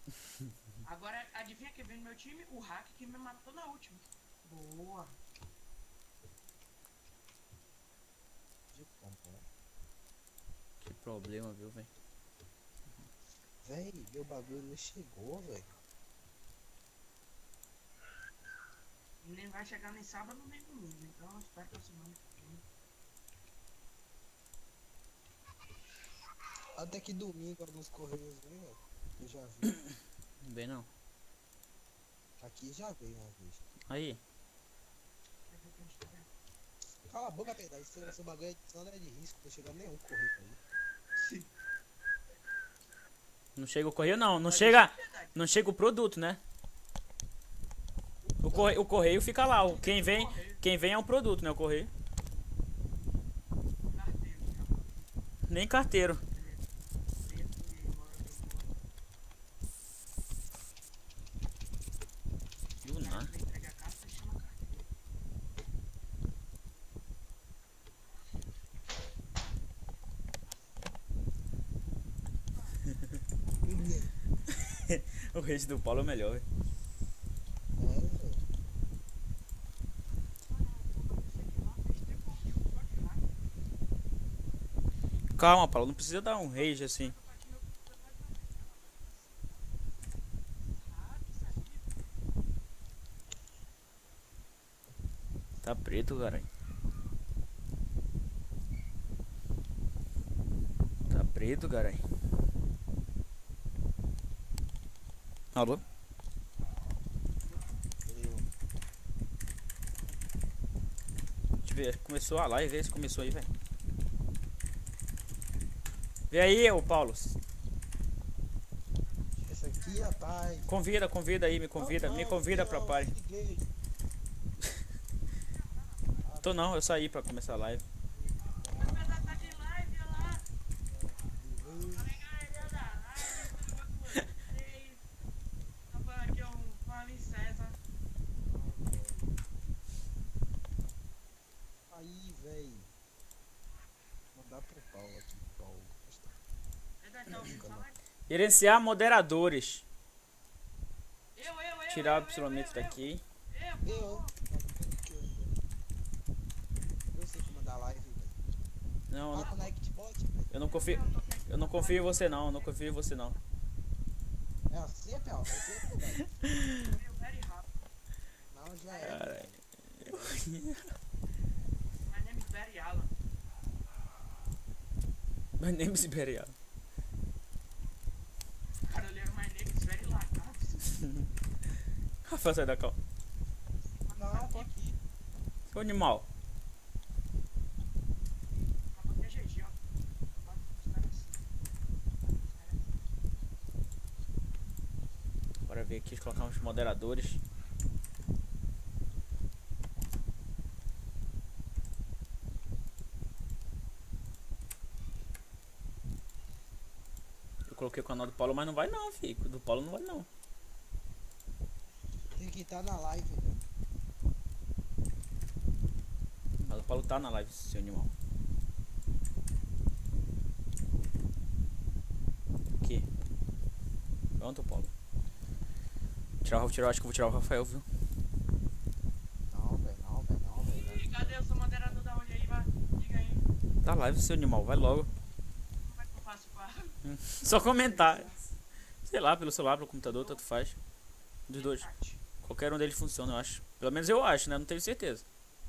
Agora, adivinha quem vem no meu time? O hack que me matou na última. Boa. De pompa, né? Que problema, viu, velho? Véi, meu bagulho não chegou, velho. Nem vai chegar nem sábado nem domingo. Então, eu espero que a semana que vem. Até que domingo alguns correios vem, velho. Eu já vi. Não vem não. Aqui já veio uma vez. Aí. Deixa eu ver quem está vendo. Cala a boca, pedal. Seu bagulho é edição, não é de risco. Não chegando nenhum correio aí. Não chega o correio não. Não Mas chega. isso é verdade. Não chega o produto, né? O correio fica lá. Quem vem é um produto, né? O correio. Carteiro, cara. Nem carteiro. Do nada. Entrega a casa, você chama carteiro. O rede do Paulo é o melhor, velho. É, velho. Calma, Paulo. Não precisa dar um rage assim. Tá preto, caralho. Tá preto, caralho. Alô? Deixa eu ver. Começou a live. Vê se começou aí, velho. Vê aí, ô Paulo. Essa aqui, rapaz. Convida aí, me convida pra party. Liguei. Tô não, eu saí pra começar a live. Tá de live, olha lá. Tá falando aqui um Fala em César. Aí, véi. Mandar pro Paulo aqui, Paulo. Verdade, tá ouvindo essa live? Gerenciar moderadores. Eu. Tirar o psilometro daqui. Eu sei que mandar live, velho. Não, Fala connect bot, velho. eu não confio. Eu não confio em você não, eu não confio em você não. É assim, é Paulo. Assim é verdade. Meu, very rápido. Não, já é. Caralho. My name is Barry Allen. My name is Imperial. Cara, eu lembro My name is very Lacado. Rafael, sai da cal. Não, tô aqui. Seu animal. Acabou que é GG, ó. Os caras assim. Bora ver aqui, deixa eu colocar uns moderadores. Eu coloquei o canal do Paulo, mas não vai não, filho. Do Paulo não vai não. Tem que estar na live, velho. Mas o Paulo tá na live, seu animal. Aqui. Pronto, Paulo. Acho que eu vou tirar o Rafael, viu? Não, velho, não, velho, não, velho. E cadê o seu moderador da onde aí, vai? Diga aí. Tá live, seu animal, vai logo. Como é que eu faço pra... Só comentar. Sei lá, pelo celular, pelo computador, tanto faz. Dos dois. Qualquer um deles funciona, eu acho. Pelo menos eu acho, né? Não tenho certeza.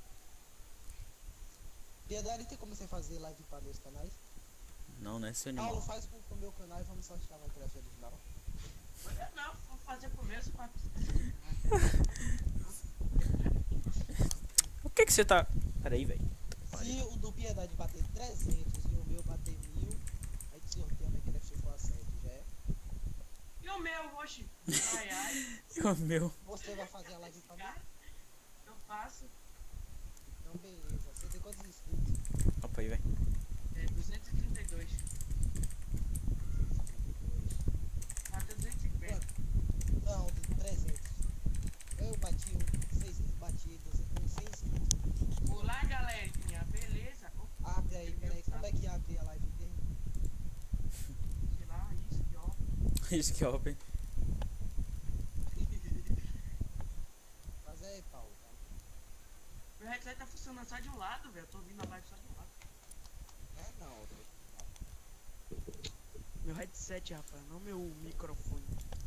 Piedade, tem como você fazer live para dois canais? Não, né? Seu Paulo, animal. faz com o meu canal e vamos só achar uma creche original. Não, vou fazer pro mesmo, mas... O que que você tá... Pera aí, velho. Se o do Piedade bater 300 e o meu bater 1000, aí te sorteia a Minecraft for aceito, já é? E o meu, oxi? Ai. O meu. Você vai fazer a live pra mim? Eu faço. Então beleza, você tem quantos inscritos? Opa aí, velho. 232. Bateu 250. Não, 300. Eu bati 600, bati 100 inscritos. Olá, galerinha. Beleza? Abre aí, peraí, como é que abre a live dele? Sei lá, isso, que ó. Isso que é open. Meu headset tá funcionando só de um lado, velho. Eu tô ouvindo a live só de um lado. É não, Meu headset, Rafael, não meu microfone.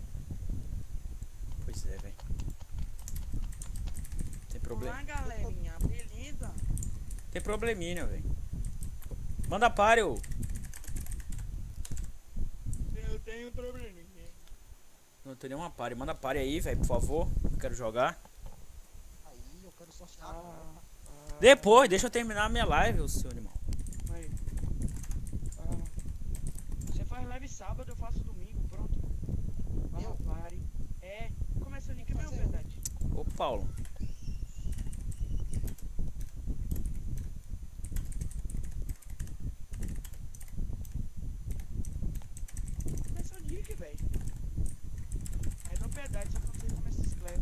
Pois é, velho. Tem problema. Olá, galerinha. Beleza? Tem probleminha, velho. Manda pare, ô. Eu tenho probleminha. Não tem nenhuma pare. Manda pare aí, velho, por favor. Eu quero jogar. aí eu quero sortear agora. Depois, deixa eu terminar a minha live, ô seu animal. Aí. Você faz live sábado, eu faço domingo, pronto. Eu? Pare. É, começa o link mesmo, verdade. Ô, Paulo. Começa o link, velho. É no verdade, só quando você começa a escrever.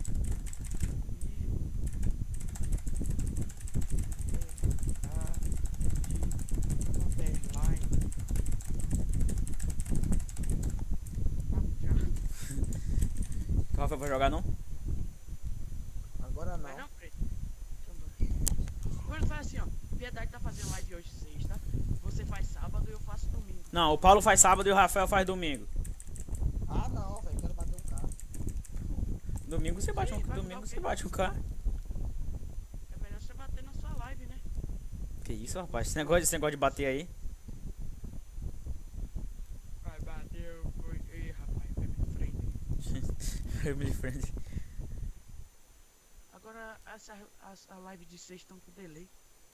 O Rafael vai jogar, não? Agora não. Vai não, Fred? Agora faz assim, ó. Piedade tá fazendo live hoje sexta. Você faz sábado e eu faço domingo. Não, o Paulo faz sábado e o Rafael faz domingo. Ah não, velho, quero bater um carro. Domingo você bate Sim, vai domingo jogar você o quê? bate um carro. É melhor você bater na sua live, né? Que isso, rapaz? Esse negócio de bater aí. Vai bater, foi. Ih, rapaz, vai me frente. Family friend. Agora a live de sexta estão com delay.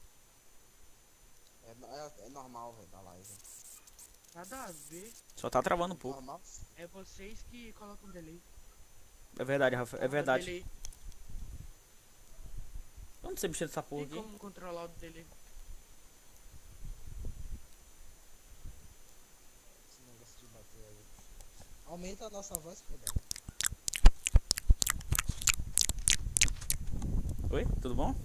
É normal, velho, da live. Nada a ver. Só tá travando um pouco. Normal. É vocês que colocam delay. É verdade, Rafael. É verdade. Delay. Onde você mexeu nessa porra Tem aqui? como controlar o delay. Esse negócio de bater aí. Aumenta a nossa voz, Pedro. Oi, tudo bom?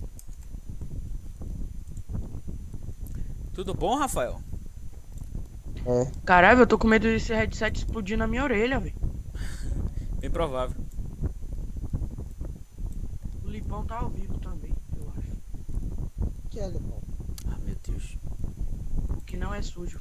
Tudo bom, Rafael? É. Caralho, eu tô com medo desse headset explodir na minha orelha, velho. Bem provável. O Lipão tá ao vivo também, eu acho. Que é, Lepão? Ah, meu Deus. O que não é sujo.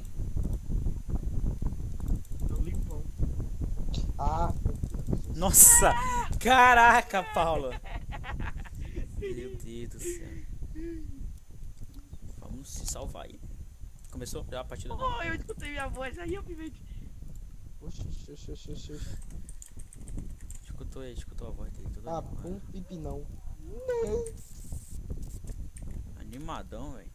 É o Lipão. Ah, meu Deus. Nossa! Caraca, Paula! Meu Deus do céu. Vamos se salvar aí. Começou já a partida? Não. Oh, eu escutei minha voz, aí eu me meti. Oxi, oxi, oxi, oxi, oxi. Escutou a voz dele toda Ah, animada. um pipinão. Animadão, velho.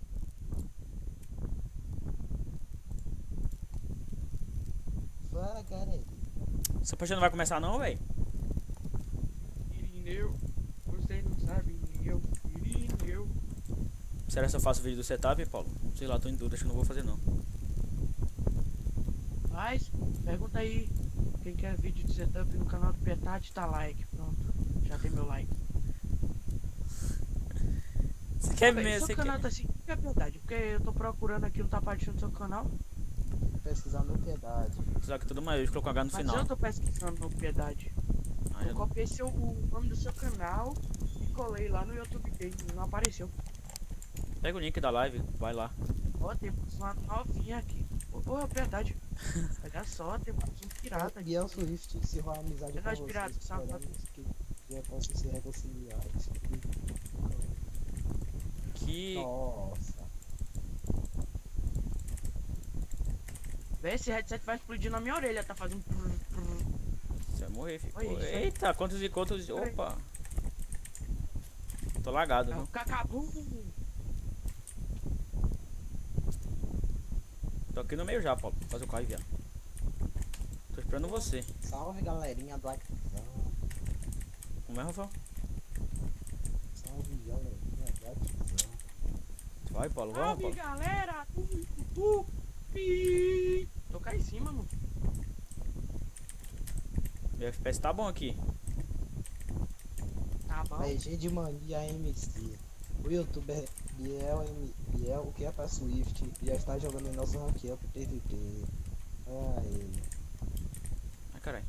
Fala, cara. Essa partida não vai começar não, velho? Irineu, vocês não sabem, Irineu. Irineu. Será que eu faço vídeo do setup, Paulo? Sei lá, tô em dúvida, acho que não vou fazer não. Mas, pergunta aí. Quem quer vídeo de setup no canal do Piedade, tá like. Pronto, já tem meu like. Você quer Véi, mesmo? seu Você canal quer... tá assim, que é Piedade? Porque eu tô procurando aqui, não tá aparecendo seu canal. Pesquisar no Piedade. Só que tudo maiúsculo com H no Mas final. eu tô pesquisando no Piedade. Ah, Eu já- copiei o nome do seu canal e colei lá no YouTube dele, não apareceu. Pega o link da live, vai lá. Ó, tem uma novinha aqui. Ô, Piedade. Olha só, tem um pirata aqui. Biel Swift encerrou a amizade É com nóis, vocês. pirata, safado. Esperamos que já possa se reconciliar. Que... Nossa. Vê, esse headset vai explodir na minha orelha, tá fazendo. Você vai morrer, filho. Oi, Pô, isso aí. eita, quantos e quantos... Opa! Tô lagado, É viu? o Cacabu. Tô aqui no meio já, Paulo. Vou fazer o carro e viado. Tô esperando você. Salve, galerinha do Aquizão. Como é, Rafael? Salve, galerinha do Aquizão. Vai, Paulo, vamos, Salve, Paulo. galera. Tô cá em cima, mano. Meu FPS tá bom aqui. Tá bom. Legend de Mania MC. O youtuber Biel, o que é pra Swift, já está jogando em nosso ranking pro PVP. Ai. Ai, caralho.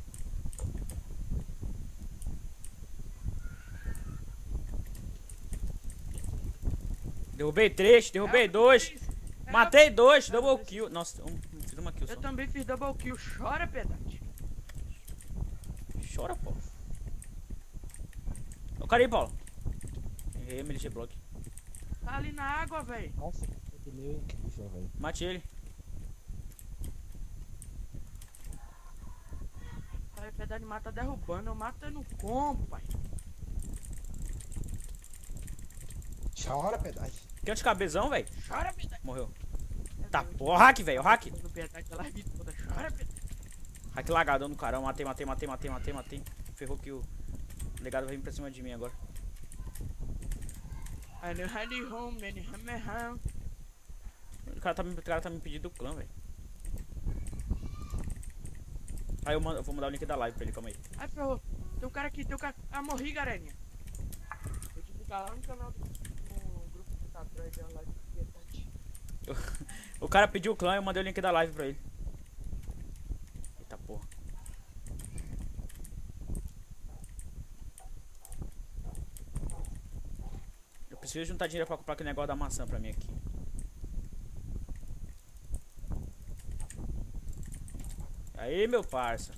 Derrubei 3, derrubei 2. Matei 2, double kill. Nossa, fiz uma kill só. Eu também fiz double kill. Chora, Piedade. Chora, Paulo. Ó o cara aí, Paulo. Errei, MLG block. Tá ali na água, velho. Nossa, que meio incrível, velho. Mate ele. Aí, Piedade mata derrubando. Eu matando como, pai? Chora, Piedade. Quer de cabezão, velho? Chora, Piedade. Morreu. Tá, porra, hack, velho, hack. Piedade, ela ri toda. Chora, Piedade. Hack lagadão no carão. Matei. Ferrou que o legado vai vir pra cima de mim agora. O cara tá me pedindo o clã, velho. Aí eu vou mandar o link da live pra ele, calma aí. Ai, ferrou. Tem um cara aqui, tem um cara. Ah, morri, galerinha. Vou te ficar lá no canal do no grupo que tá atrás da live. O cara pediu o clã e eu mandei o link da live pra ele. Eita porra. Eu preciso juntar dinheiro pra comprar aquele negócio da maçã pra mim aqui. Aí, meu parça.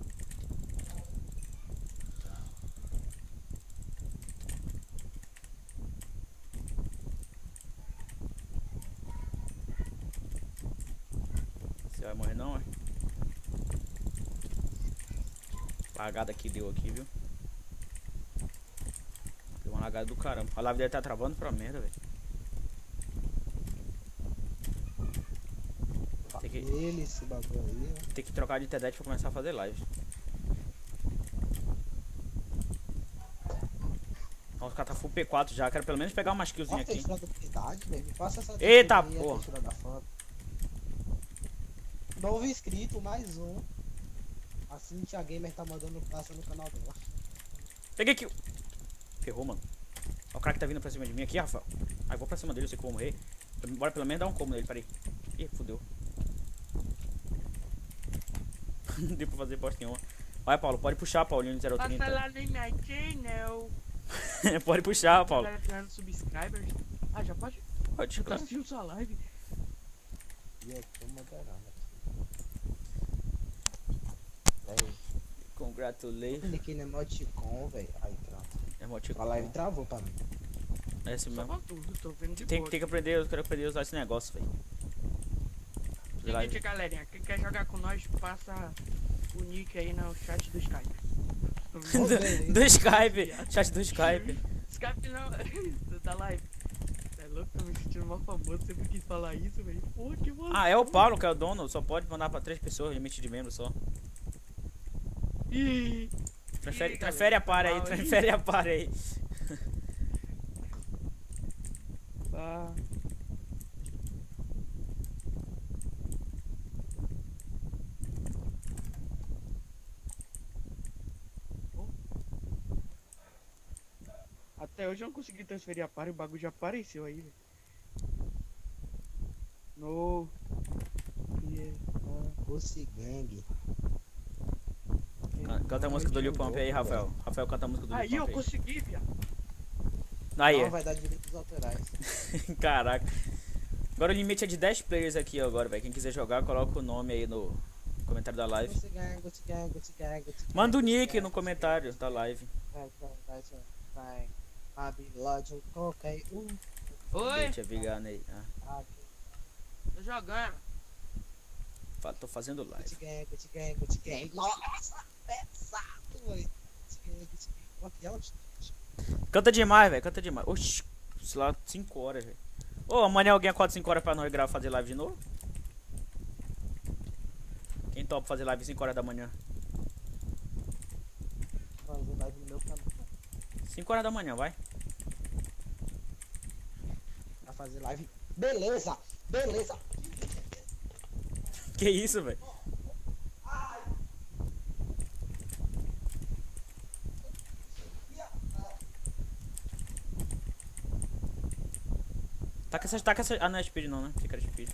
Você vai morrer não, é? Lagada que deu aqui, viu? Deu uma lagada do caramba. A live dele tá travando pra merda, velho. Tem que... Ele, esse bagulho aí, né? Tem que trocar de internet pra começar a fazer live. Nossa, o cara tá full P4 já. Quero pelo menos pegar umas killzinhas Ó, aqui. textura da Piedade, velho. Me passa essa Eita, textura aí, a porra. textura da foto. Novo inscrito, mais um. A Cintia Gamer tá mandando passa no canal dela. Peguei kill. Ferrou, mano. Ó, o cara que tá vindo pra cima de mim aqui, Rafael. Aí vou pra cima dele, eu sei que eu vou morrer. Bora pelo menos dar um combo nele, peraí. Ih, fodeu. Não deu pra fazer bosta nenhuma. Vai, Paulo, pode puxar, Paulinho 030. Passa lá no minha channel. Pode puxar, Paulo. Galera ganhando subscribers. Ah, já pode? Pode, Eu tô cara. assistindo sua live. E aqui eu moderando. Velho, Congratulei. cliquei no emoticon, velho. Aí, pronto. É motivo. A live travou pra mim. É assim Só mesmo. com tudo, tô vendo de Tem boa. que aprender, eu quero aprender a usar esse negócio, velho. Seguinte, galerinha, quem quer jogar com nós, passa o nick aí no chat do Skype. Do Skype. Chat do Skype. Skype não, da live. É louco, tô me sentindo mal famoso, sempre quis falar isso, velho. Porra, que emoção. Ah, é o Paulo que é o dono. Só pode mandar pra 3 pessoas, limite de membros só. Ih, Transfere a par aí, transfere a par aí. tá. Até hoje eu não consegui transferir a par e o bagulho já apareceu aí, velho. No. Yeah. Pussy Gang. Canta a música do Lil Pump aí, Rafael. Rafael, canta a música do Aí Lil eu Pump consegui, viado. aí. Não Aí, vai dar direitos autorais. caraca. Agora o limite é de 10 players aqui agora, velho. Quem quiser jogar, coloca o nome aí no comentário da live. Pussy Gang, Pussy Gang, Pussy Gang, Pussy Gang, Manda o Pussy nick Gang, no Pussy comentário Gang. da live. Vai. Abilódio, qualquer um. Oi, Deixa eu vigar aí. tô jogando. Tô fazendo live. Pussy Gang, Pussy Gang, Pussy Gang. Nossa, pesado, velho. Pussy Gang, Pussy Gang. Aqui é o Canta demais, velho. Canta demais. Oxi, sei lá, 5 horas, velho. Ô, amanhã alguém acorda 5 horas pra nós gravar fazer live de novo? Quem topa fazer live 5 horas da manhã? fazer live no meu canal. 5 horas da manhã, vai. Pra fazer live. Beleza, beleza. Que isso, velho? Taca essa. Ah, não é speed não, né? Fica speed.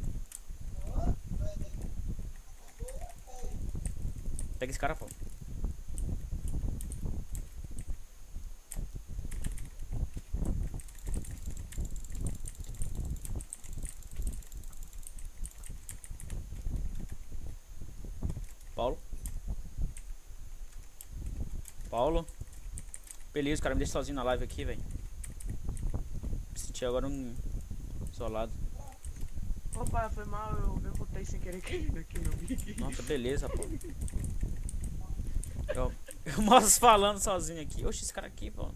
Pega esse cara, pô. Paulo. Beleza, o cara me deixa sozinho na live aqui, velho. Me senti agora isolado. Opa, foi mal, eu botei sem querer aqui no vídeo. Nossa, beleza, pô. Eu mostro falando sozinho aqui. Oxe, esse cara aqui, pô.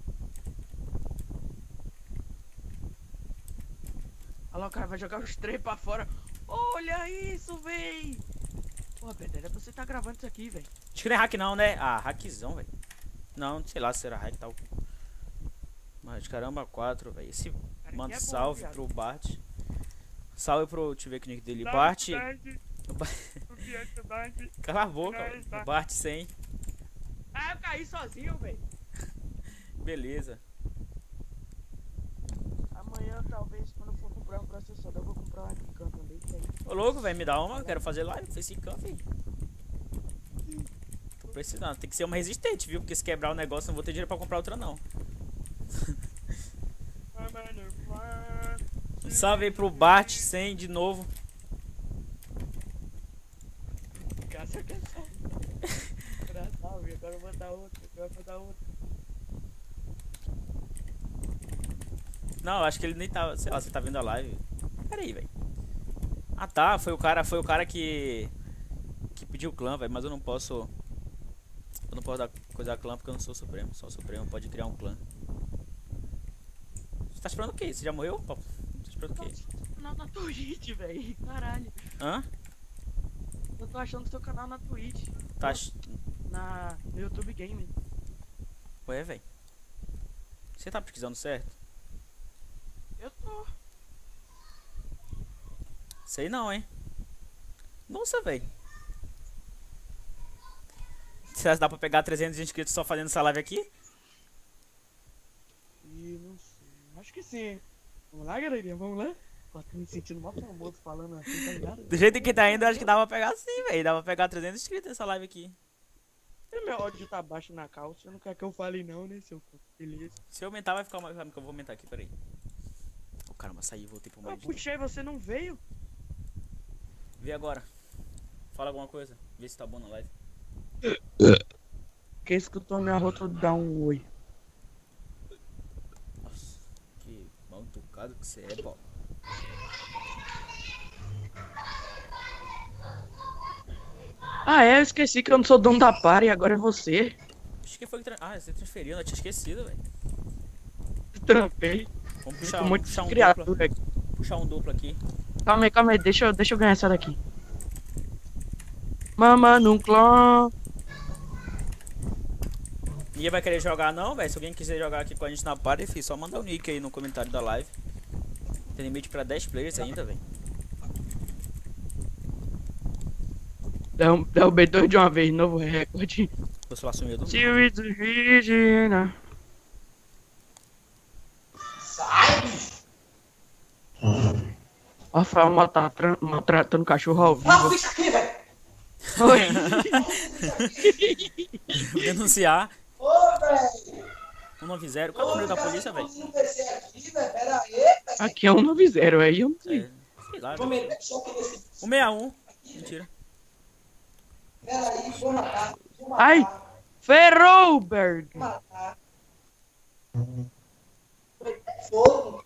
Olha lá, o cara vai jogar os três pra fora. Olha isso, véi! Porra, Pedro, você tá gravando isso aqui, velho. Acho que não é hack não, né? Ah, hackzão, velho. Não, sei lá se era hack e tal. Mas caramba, 4, velho. Esse manda é bom, salve viado. pro Bart. Salve pro, deixa eu ver aqui o nick dele. Salve, Bart. Bart. Cala a boca, Nós, velho. Bart. Bart 100. Ah, eu caí sozinho, velho. Beleza. Amanhã, talvez, quando eu for comprar um processador, eu vou comprar uma webcam também. Que aí... Ô louco, velho, me dá uma. Quero fazer live. Facecam, velho. Tô precisando. Tem que ser uma resistente, viu? Porque se quebrar o negócio, não vou ter dinheiro pra comprar outra, não. Um salve aí pro Bart 100 de novo. Caça, salve, agora eu vou mandar outro, Não, acho que ele nem tá. Sei lá, você tá vendo a live. Pera aí, velho. Ah tá, foi o cara que pediu clã, velho, mas eu não posso. Eu não posso dar coisa clã porque eu não sou Supremo. Só o Supremo pode criar um clã. Você tá esperando o quê? Você já morreu? Pô, tá esperando o quê? Canal na Twitch, velho. Caralho. Hã? Eu tô achando seu canal na Twitch. Tá. No YouTube Game. Ué, velho. Você tá pesquisando certo? Eu tô. Sei não, hein? Nossa, velho. Será que dá pra pegar 300 inscritos só fazendo essa live aqui? Ih, não sei. Acho que sim. Vamos lá, galerinha, vamos lá? Pô, tô me sentindo mó famoso falando assim, tá ligado? Do jeito que tá indo, acho que dá pra pegar sim, velho. Dá pra pegar 300 inscritos nessa live aqui. E meu áudio tá baixo na calça, você não quer que eu fale não, né, seu c... Beleza. Se eu aumentar, vai ficar mais rápido que eu vou aumentar aqui, peraí. Oh, caramba, saí, voltei pro Eu modo de... puxei, você não veio? Vê agora. Fala alguma coisa. Vê se tá bom na live. Quem escutou minha rota dá um oi. Nossa, que mal educado que você é, pô. Ah, é, eu esqueci que eu não sou dono da party, agora é você. Acho que foi que... Ah, você transferiu, eu tinha esquecido, velho. Trampei. Vamos puxar, Um monte puxar de um criatura duplo. aqui. Puxar um duplo aqui. Calma aí, deixa eu ganhar essa daqui. Mama num clã. Ninguém vai querer jogar não, velho. Se alguém quiser jogar aqui com a gente na party, filho, só manda o nick aí no comentário da live. Tem limite pra 10 players ainda, velho. Derrubei dois de uma vez, novo recorde. Vou só assumir do Series do Regina. Rafael maltratando cachorro ao vivo. Fica aqui, velho! Oi. Denunciar. Ô, velho! 190. Qual é o número da polícia, velho? Aqui, velho, pera aí, velho. Aqui é 190, aí eu não sei. É, sei lá, Vou velho. meter choque nesse... 161. Mentira. Pera aí, vou matar. Vou matar. Ai! Ferroberg! Vou matar. Fogo.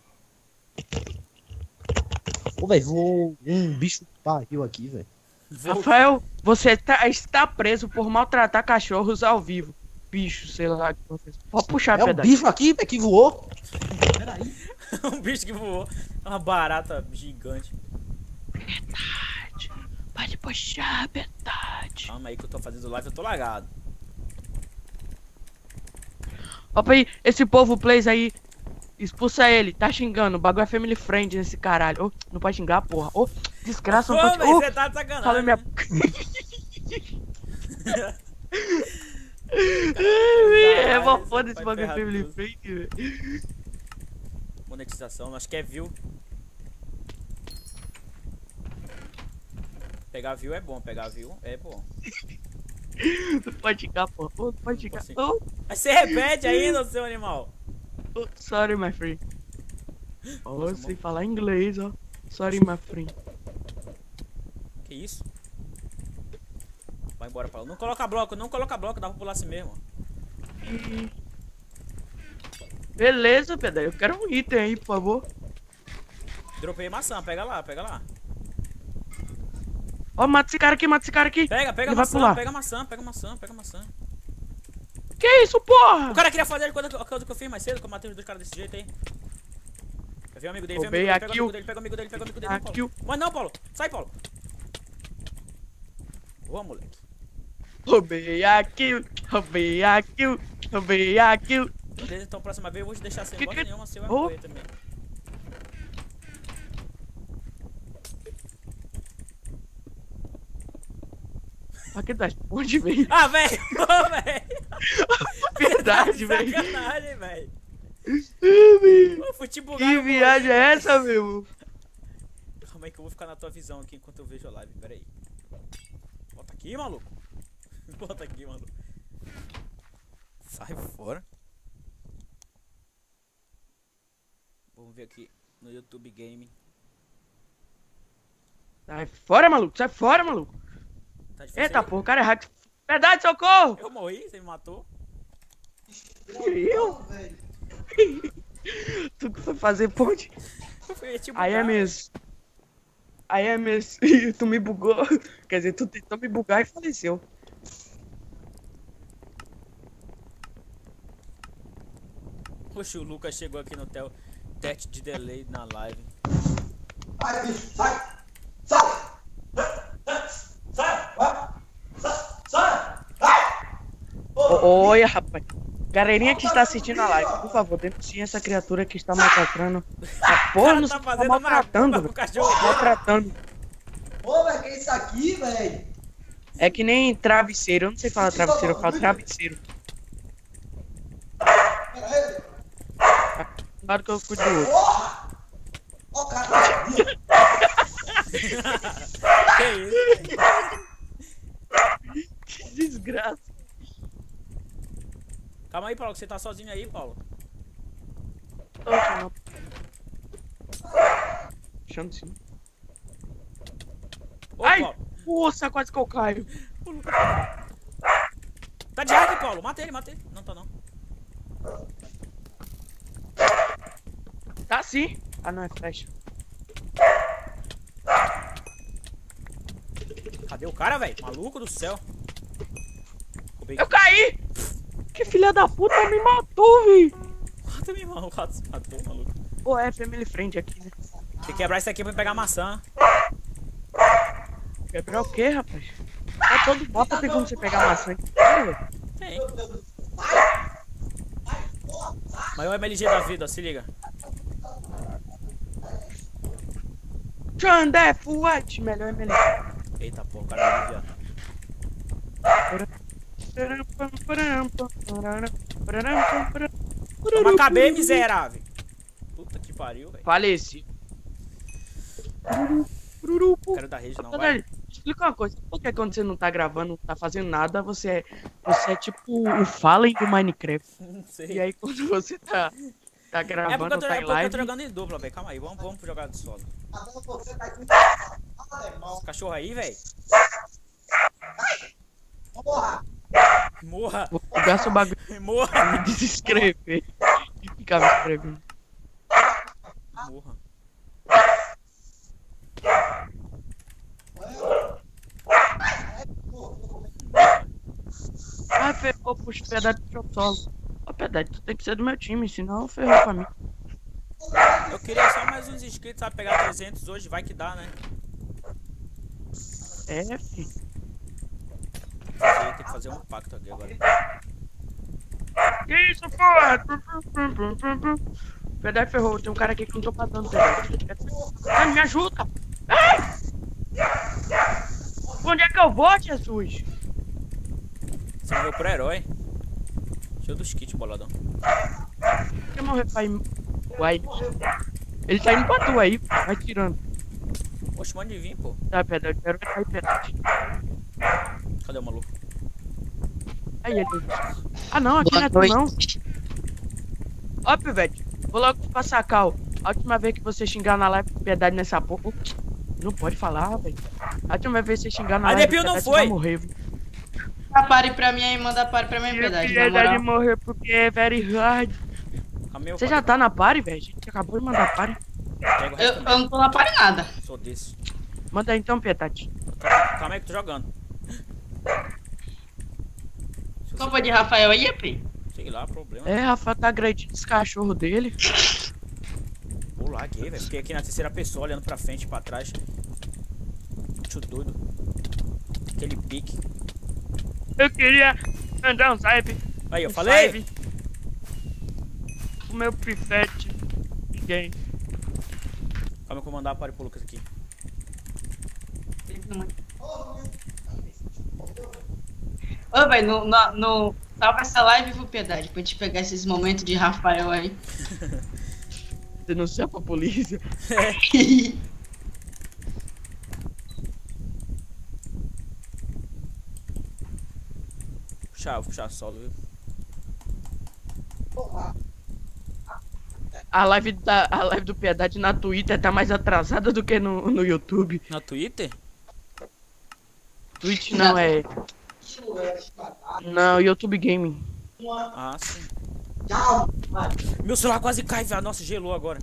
Ô, velho, voou um bicho pariu aqui, velho. Rafael, você está preso por maltratar cachorros ao vivo. Bicho, sei lá. Pode puxar a É um pedaço. bicho aqui, velho, que voou. Pera aí. Um bicho que voou. Uma barata gigante. Verdade. Pode puxar a verdade. Calma aí que eu tô fazendo live, eu tô lagado. Opa aí, esse povo plays aí. Expulsa ele, tá xingando. O bagulho é family friend nesse caralho. Ô, não pode xingar, porra. Ô, desgraça, não Pô, pode. velho, Ô, você tá de sacanagem. fala minha. É uma foda esse Vai bagulho ferrar family tudo. friend, velho. Monetização, acho que é view. Pegar view é bom, pegar view é bom. Não pode xingar, porra. Ô, não pode xingar. Assim. Ô, Mas você repete ainda, seu animal. ô, sorry, my friend. Ó, sem falar inglês, ó. Sorry, my friend. Que isso? Vai embora pra lá. Não coloca bloco, dá pra pular assim mesmo. aqui. Beleza, Pedro. Eu quero um item aí, por favor. Dropei maçã, pega lá, pega lá. Ó, mata esse cara aqui, mata esse cara aqui. Pega Ele vai maçã, pular. pega maçã, pega maçã, pega maçã. Que isso, porra? O cara queria fazer a coisa que eu fiz mais cedo, que eu matei os dois caras desse jeito aí. Eu vi o amigo dele, Roubei pega o aqui amigo dele, pega o amigo dele, pega o amigo dele, não, aqui Paulo. Mas não, Paulo. Sai, Paulo. Boa, moleque. Roubei aqui, roubei aqui, roubei aqui. Beleza, então próxima vez eu vou te deixar sem Que- bosta que- nenhuma, você vai Oh. morrer também. Aqui das onde, velho? Ah, velho! Ô, velho! Verdade, velho. Sacanagem, velho. Ô, fui te bugar. Que no viagem é essa, meu? Calma aí que eu vou ficar na tua visão aqui enquanto eu vejo a live, pera aí. Bota aqui, maluco. Bota aqui, maluco. Sai fora. Vamos ver aqui no YouTube Game. Sai fora, maluco, sai fora, maluco. Tá difícil Eita, aí? porra, o cara é hack. Verdade, socorro! Eu morri, você me matou. Eu? Tu que foi fazer ponte? Eu fui te Aí é bugar, mesmo. Aí é mesmo. Tu me bugou. Quer dizer, tu tentou me bugar e faleceu. velho. Poxa, o Lucas chegou aqui no teste de delay na live. Sai, bicho, sai! Sai! Sai! Sai! Oi, rapaz. Galerinha que está assistindo a live, por favor, denunciem essa criatura que está maltratando. A porra, não tá está fazendo maltratando, macumba com o cachorro. maltratando. Ô, velho, que é isso aqui, velho? É que nem travesseiro, eu não sei falar travesseiro, eu falo travesseiro. Pera aí. Claro que eu cuido do outro. Porra! Ó, o cara. Que isso, velho? Que desgraça. Calma aí, Paulo, que você tá sozinho aí, Paulo. Não. Chama sim. Ô, Ai! Paulo. Nossa, quase que eu caio. Tá de hack, Paulo. Mata ele, mata ele. Não tá não. Tá sim. Ah, não, é flecha. Cadê o cara, velho? Maluco do céu. Eu caí! Que filha da puta me matou, véi! Mata meu irmão, o rato se matou, maluco. Pô, é family friend aqui, né? Tem que quebrar isso aqui pra pegar maçã. Quebrar o quê, rapaz? É todo mapa tem como você pegar maçã. Tem. Maior MLG da vida, ó, se liga. Xandé, full white, melhor MLG. Eita porra, o cara vai desviar. Toma KB, miserável. Puta que pariu, velho. Faleci. Quero dar rage não, vai. Velho, explica uma coisa. Por que quando você não tá gravando, não tá fazendo nada, você é tipo o Fallen do Minecraft. Não E sei. aí quando você tá É gravando, porque eu tá em tô live... jogando em dupla, velho. Calma aí, vamos jogar de solo. Agora você tá aqui. Alemão. Esse cachorro aí, velho. Porra! Morra. Vou pegar seu bagulho Morra. e me desescrever. E ficar me escrevendo. Morra. Ah, ferrou, puxa, Pedade puxou solo. Ó, Pedade, tu tem que ser do meu time, senão ferrou pra mim. Eu queria só mais uns inscritos, sabe? Pegar 300 hoje, vai que dá, né? É, filho. Tem que fazer um pacto aqui agora. Que isso, porra? Pedade ferrou, tem um cara aqui que não tô matando, Pedade. Ai, me ajuda! Ai! Onde é que eu vou, Jesus? Você morreu pro herói. Cheio dos kits, boladão. Quer morrer pra ir... Uai. Ele tá indo pra tu aí, vai tirando. Poxa, manda de vir, pô. Tá, Pedade, quero cair, Pedade. Cadê o maluco? Aí ele. Ah não, aqui não é tu não. Ó, Pivete, vou logo passar a cal. A última vez que você xingar na live com Piedade nessa porra. Não pode falar, velho. A última vez que você xingar na A live Depil com não Piedade, foi. você vai morrer, viu? a pare pra mim aí, manda a pare pra mim, Piedade, na Piedade moral. morrer porque é very hard. Calma aí, Você já tá na party, velho? A gente acabou de mandar party. Pega o Eu resto não tô na pare nada. Sou desse. Manda aí então, Piedade. Calma aí que eu tô jogando. Culpa de Rafael aí, Pi? Sei lá, problema. É, Rafa tá agredindo os cachorros dele. Pô, larguei, velho. Fiquei aqui na terceira pessoa, olhando pra frente e pra trás. Muito doido. Aquele pique. Eu queria mandar um salve. Aí, eu Um falei? salve. O meu prefete. Ninguém. Calma que eu vou mandar a party pro Lucas aqui. Ô, velho, no salva essa live, viu, Piedade? Pra gente pegar esses momentos de Rafael aí. Denunciar pra polícia. Vou puxar solo, viu? A live do Piedade na Twitter tá mais atrasada do que no YouTube. Na Twitter? Twitch não é. Não, YouTube Gaming. Ah, sim. Meu celular quase cai, velho. Nossa, gelou agora.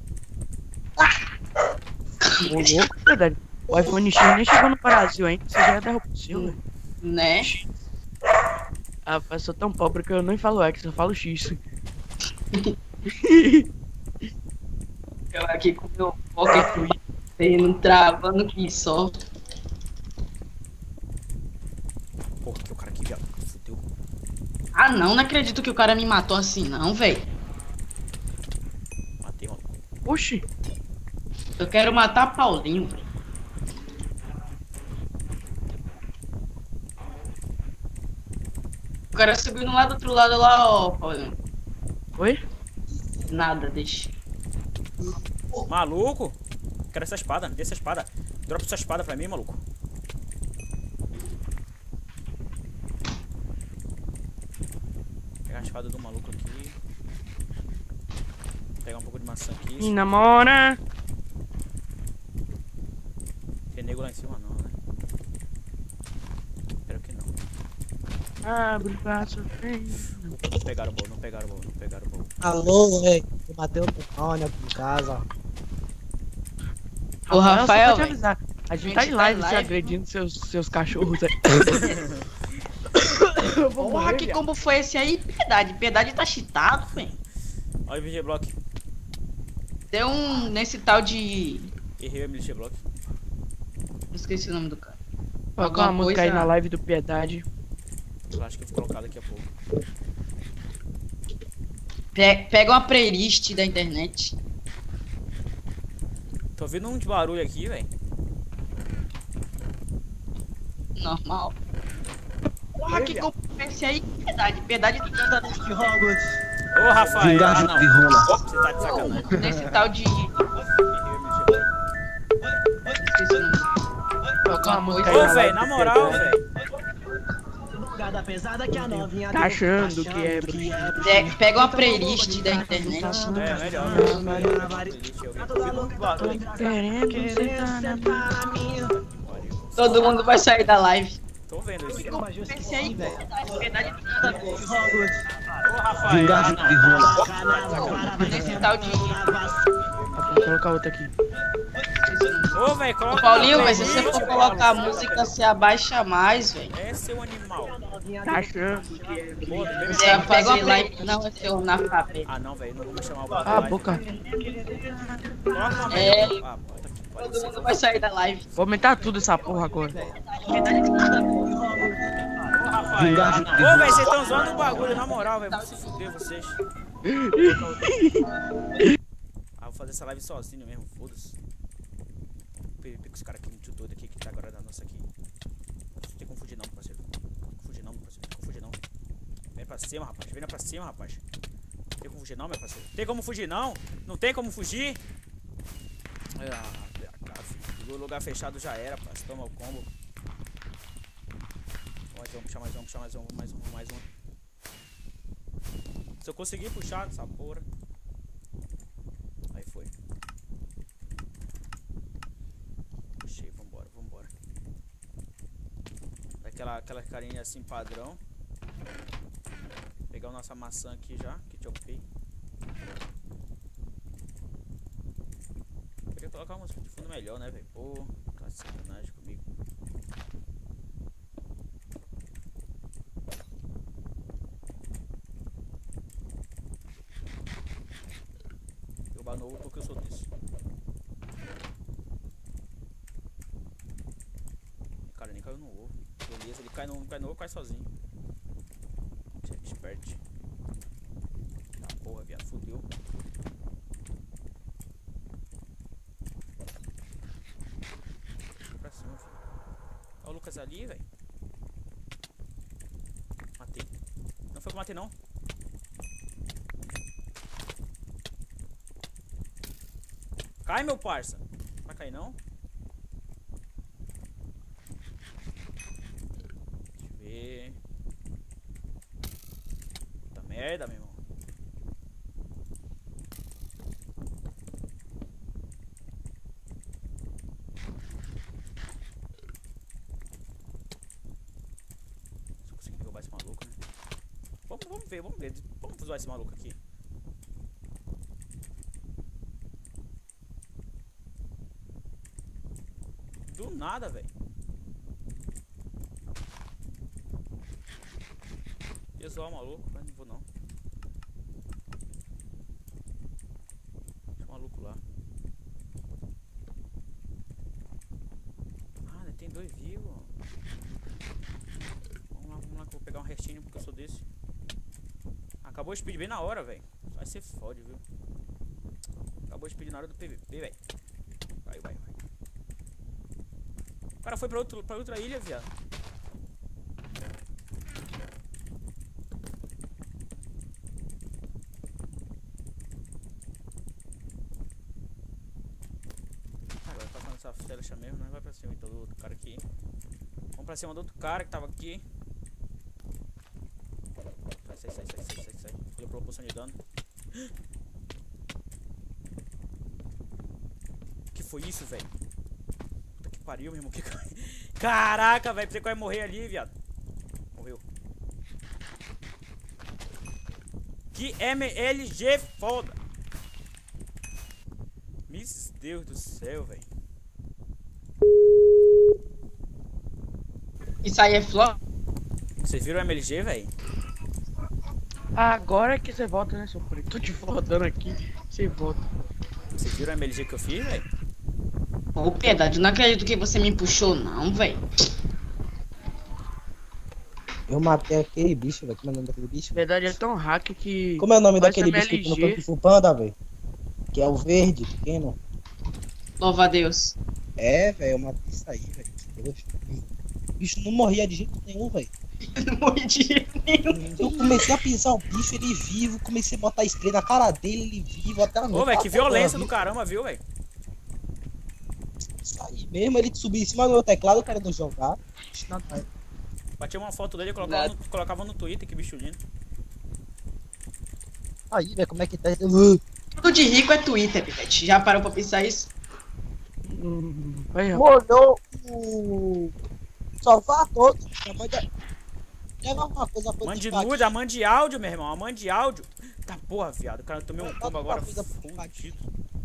Ô, louco, Piedade. O iPhone X nem chegou no Brasil ainda. Você já derrubou o seu, velho. Né? Ah, eu sou tão pobre que eu nem falo X, eu falo X. Eu aqui com o meu Pocket Twitter travando que só. Porra, que o cara aqui, viado. Fudeu. Ah, não acredito que o cara me matou assim, não, velho. Matei, mano. Oxi. Eu quero matar Paulinho, velho. O cara subiu no lado do outro lado lá, ó, Paulinho. Oi? Nada, deixa. Maluco? Quero essa espada, me dê essa espada. Dropa essa espada pra mim, maluco. Vou pegar a espada do maluco aqui. Vou pegar um pouco de maçã aqui. Me namora. Tem nego lá em cima não, né? Espero que não. Abre o braço. Não pegaram o baú, não pegaram o baú, não pegaram o baú. Alô, velho. Eu matei o Tony aqui em casa. Ô, Rafael, só pra te velho. avisar, a gente tá em live se agredindo seus cachorros aí. Eu vou Porra, morrer, que viado. combo foi esse aí, Piedade? Piedade tá cheatado, velho. Olha o MG Block. Deu um nesse tal de... Errei o MG Block. Esqueci o nome do cara. Coloca Alguma uma música aí coisa- na live do Piedade. Eu acho que eu vou colocar daqui a pouco. Pega uma playlist da internet. Tô ouvindo um de barulho aqui, velho. Normal. Porra, que combo foi esse aí, Piedade? Piedade tá cantando de Hogwarts. Ô, Rafael. Vingar Ah, de não. rola. Você tá de sacanagem. Nesse tal de... Errei o MG Block. Esqueci o nome do cara. Coloca uma música aí Ô, na velho, live na do moral, Piedade. velho. Tá achando que é bruxinha. Pega uma playlist da internet. É, melhor. Querendo sentar na minha. Todo mundo vai sair da live. Tô vendo isso. Esse aí, Piedade tá cantando de Hogwarts. Ô, Rafael. Vingar Ah, de não. rola. Nesse tal de... Vou colocar outra aqui. Ô, velho, Ô, coloca. Paulinho, uma mas se você playlist, for colocar a maluco. música, você abaixa mais, velho. É seu animal. Tá achando que é bruxinha. Pô, bem Você pega uma playlist. Não, é seu analfabeto. Ah, não, velho, não vou chamar o Ah, boca. Coloca uma É. melhor. Ah, puta que pariu. Todo mundo vai sair da live. Vou aumentar tudo essa porra agora. Ô, Rafael. Ah, não. Ô, velho, vocês tão zoando o bagulho, na moral, velho. Vou se fuder, vocês. Ah, vou fazer essa live sozinho mesmo, foda-se. Pega os caras aqui muito doido aqui que tá agora da nossa aqui. Não tem como fugir não, parceiro. Fugir não, parceiro. Não fugir não. Vem pra cima, rapaz. Vem pra cima, rapaz. Não tem como fugir não, meu parceiro. Tem como fugir não? Não tem como fugir? Ah, filho. O lugar fechado já era, parceiro. Toma o combo. Puxar mais um. Se eu conseguir puxar essa porra. Aí foi. Puxei, vambora. Aquela carinha assim padrão. Pegar a nossa maçã aqui já, que choquei. Queria colocar uma música de fundo melhor, né, velho? Pô, tá de sacanagem comigo. Derrubar novo porque eu sou desse. Cara, nem caiu no ovo. Beleza, ele cai no ovo, cai sozinho. Expert. Ah, porra, viado, fudeu. Pra cima, filho. Olha o Lucas ali, velho. Matei. Não foi que eu matei, não. Cai, meu parça. Não vai cair, não? Deixa eu ver. Puta merda, meu irmão. Se eu conseguir derrubar esse maluco, né? Vamos ver. Vamos zoar esse maluco aqui. Do nada, velho. Ia zoar o maluco, mas não vou não. Deixa o maluco lá. Ah, tem 2 vivos. Vamos lá que eu vou pegar um restinho porque eu sou desse. Acabou o speed bem na hora, velho. Vai ser fode, viu? Acabou o speed na hora do PVP, velho. Vai. O cara foi pra outra ilha, viado. Agora passando essa flecha mesmo, né? Vai pra cima então do outro cara aqui. Vamos pra cima do outro cara que tava aqui. Sai. Olha a proporção de dano. Que foi isso, velho? Puta que pariu, meu irmão. Caraca, velho. Pensei que eu ia morrer ali, viado. Morreu. Que MLG foda. Meu Deus do céu, velho. Isso aí é flop. Vocês viram o MLG, velho? Agora que você volta, né, seu preto? Tô te voltando aqui, você volta. Vocês viram o MLG que eu fiz, velho? Ô, Piedade, não acredito que você me puxou, não, velho. Eu matei aquele bicho, velho. Como é o nome daquele bicho? Na verdade é tão hack que... Como é o nome Vai daquele ser bicho que tem no MLG. Kung Fu Panda, velho? Que é o verde, pequeno. Louva a Deus. É, velho, eu matei isso aí, velho. O bicho não morria de jeito nenhum, velho. Eu não morri de jeito nenhum. Eu comecei a pisar o bicho, ele vivo, comecei a botar spray na cara dele, ele vivo, até a noite. Ô, velho, que violência do caramba, viu, velho? Isso aí mesmo, ele subiu em cima do meu teclado querendo jogar. Batia uma foto dele e colocava no Twitter, que bicho lindo. Aí, velho, como é que tá? Tudo de rico é Twitter, Pivete. Já parou pra pensar isso? Vai, ó. Molhou o sofá todo. Leva uma coisa pra Mande nude, a mande áudio, meu irmão. A mande áudio. Tá porra, viado. O cara tomei um combo agora. Fudido.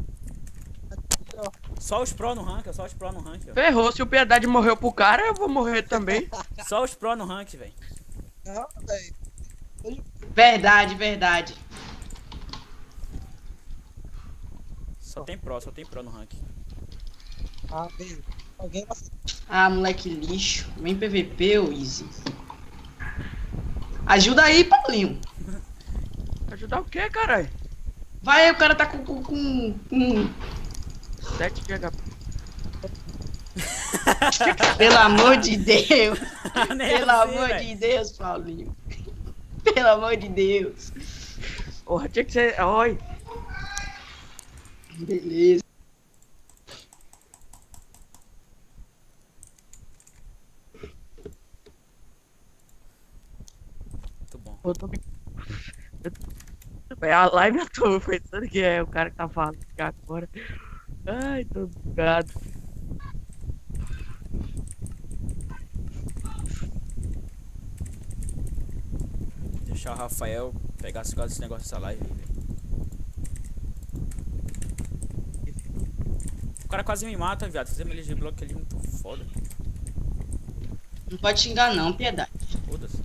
Só os pro no rank, só os pro no rank, ó. Ferrou, se o Piedade morreu pro cara, eu vou morrer também. Só os pro no rank, velho. Não, velho. Verdade. Só tem pro no rank. Ah, velho. Alguém vai... Ah, moleque lixo. Vem PVP, ô Easy. Ajuda aí, Paulinho. Ajudar o quê, caralho? Vai, o cara tá com 7 de HP. Pelo amor de Deus. Nem Pelo assim, amor velho. de Deus, Paulinho. Pelo amor de Deus. Porra, tinha que ser... Oi. Beleza. Muito bom. Eu tô... A live eu tô pensando que é o cara que tá falando aqui agora. Ai, tô bugado. Deixar o Rafael pegar as coisas desse negócio dessa live aí, velho. O cara quase me mata, viado. Fazer melee de bloco ali é muito foda. Não pode xingar não, piedade. Foda-se.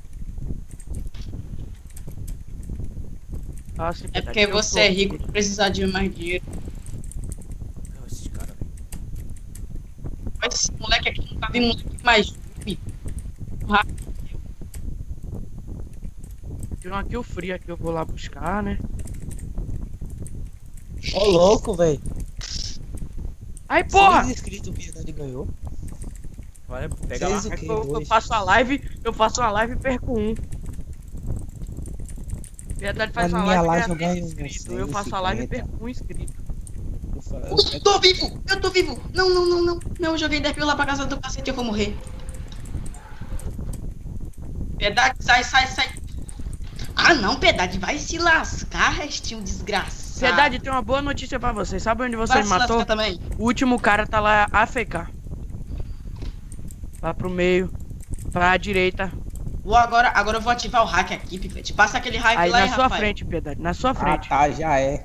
Nossa, É porque você é rico e precisa de mais dinheiro. Olha esses caras, velho. Mas esse moleque aqui nunca vi moleque mais. Tem uma kill free aqui, eu vou lá buscar, né? Ô louco, velho. Aí, porra! 6 inscritos, Piedade ganhou. Vai, pega lá. Seis o É quê? que eu Dois. faço a live, e perco um. Piedade faz Na uma minha live live e eu ganha ganho 3 inscritos. Eu 150. faço a live e perco um inscrito. Eu tô vivo! Eu tô vivo! Não, não, não, não. Não, eu joguei 10 mil lá pra casa do cacete e eu vou morrer. Piedade, sai, sai, sai. Ah não, Piedade, vai se lascar, restinho desgraçado. Piedade, tem uma boa notícia pra você. Sabe onde você vai me se matou? lascar também. O último cara tá lá AFK. Lá pro meio. Pra direita. Agora eu vou ativar o hack aqui, Pivete. Passa aquele hack Aí lá na e sua Rafael. frente, Piedade. Na sua Ah, frente. tá, já é.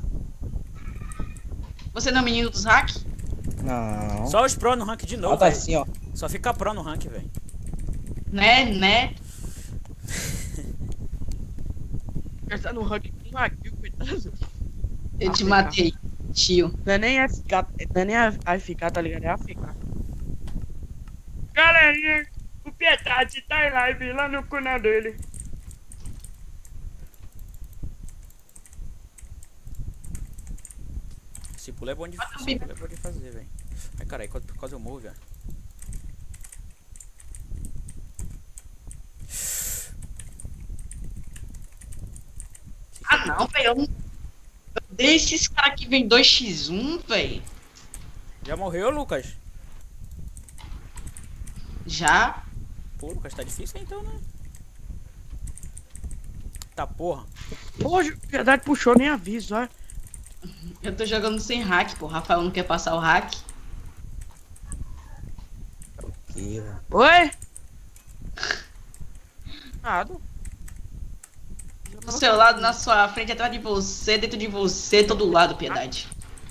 Você não é o menino dos hacks? Não. Só os pro no rank de novo, Bota velho. assim, ó. Só fica pro no rank, velho. Né? Ele tá no rank com uma kill, coitado. Eu te AFK. matei, tio. Não é nem AFK, não é nem AFK, tá ligado? É AFK. Galerinha, o Piedade tá em live lá no canal dele. Esse pulo é bom de fazer, velho. Ai, caralho, quase eu morro, velho. Ah não, velho. Eu odeio esses caras que vem 2x1, velho. Já morreu, Lucas? Já? Pô, Lucas, tá difícil então, né? Tá porra. Hoje, o Piedade puxou, nem aviso, ó. Eu tô jogando sem hack, pô. O Rafael não quer passar o hack. Aqui, ó. Oi? Nada. Do seu lado, na sua frente, atrás de você, dentro de você, todo lado, Piedade.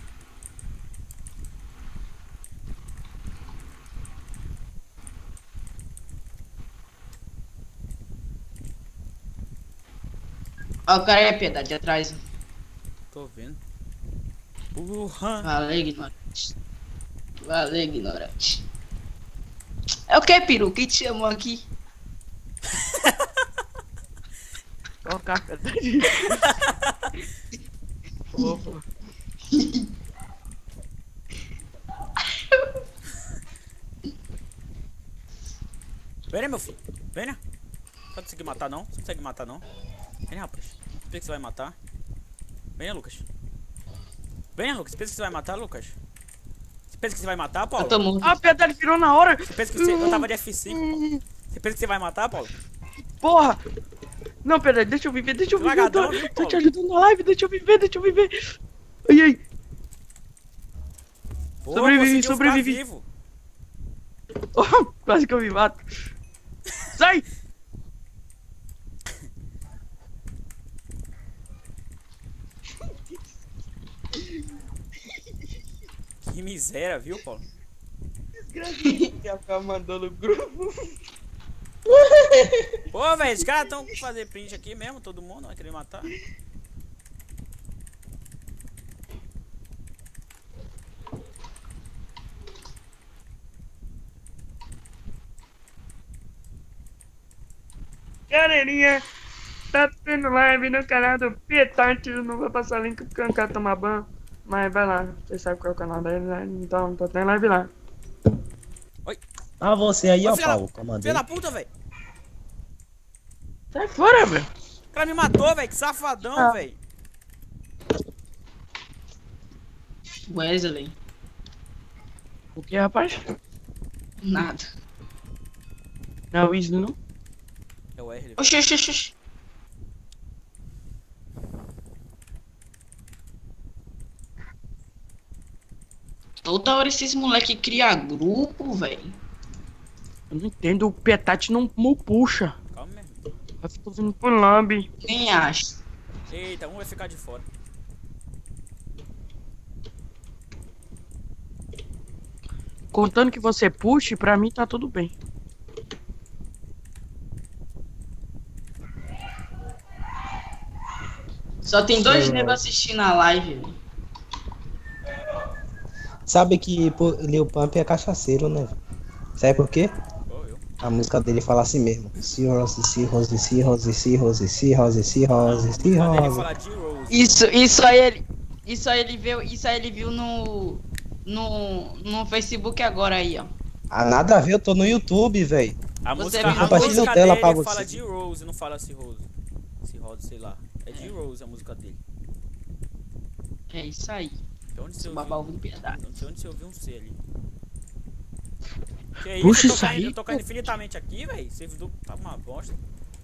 Ó, o cara é Piedade, atrás. Tô vendo. Porra. Valeu, ignorante. Valeu, ignorante. É o que, peru? Quem te chamou aqui? Ó, o cara, Piedade. Opa. Venha, meu filho. Venha. Não consegue matar, não. Você consegue matar, não. Venha, rapaz. Você pensa que você vai matar? Venha, Lucas. Venha, Lucas. Você pensa que você vai matar, Lucas? Você pensa que você vai matar, Paulo? Eu tô morto. Ah, a Piedade virou na hora. Você pensa que você... Eu tava de F5, Paulo. Você pensa que você vai matar, Paulo? Porra. Não, Piedade, deixa eu viver, deixa eu viver. Eu Devagadão, tô, viu, tô Paulo? te ajudando na live, deixa eu viver, deixa eu viver. Ai, ai. Pô, Sobrevivi, conseguiu sobrevivi. ficar vivo. Oh, quase que eu me mato. Sai! Que miséria, viu, Paulo? Já ficar mandando no grupo. Pô, velho, os caras tão fazendo print aqui mesmo, todo mundo vai querer matar. Galerinha, tá tendo live no canal do Pietante. Não vou passar link porque eu não quero tomar banho. Mas vai lá, você sabe qual é o canal dele, né? Então tô tendo live lá. Ah, você aí, Ô, ó, filha da- Paulo, comandante. Filha da puta, velho. Sai fora, velho. O cara me matou, velho. Que safadão, Ah. velho. Wesley. O que, rapaz? Nada. Não é o Weasley, não? É o R. Oxi, oxi, oxi, oxi. Toda hora esses moleque criam grupo, velho. Eu não entendo, o Pietati não puxa. Calma mesmo. Eu tô vindo pro lobby. Nem acho. Eita, um vai ficar de fora. Contando que você puxe, pra mim tá tudo bem. Só tem dois negros assistindo a live. Sabe que Lil Pump é cachaceiro, né? Sabe por quê? Oh, eu. A música dele fala assim mesmo. Cirrose, cirrose, cirrose, cirrose, cirrose, cirrose, Ele cirrose. fala de Rose. Isso aí ele viu no Facebook agora aí, ó. Ah, nada a ver, eu tô no YouTube, velho. A Você música, viu? a Compartilha música a tela dele pra você. fala de Rose, não fala Cirrose. Cirrose, sei lá. É de Rose a música dele. É isso aí. Então onde você ouviu? Babau de piedade. Não sei onde você ouviu um C ali. Que Puxa, isso, isso aí, eu tô caindo infinitamente aqui, velho. Servidor tá uma bosta.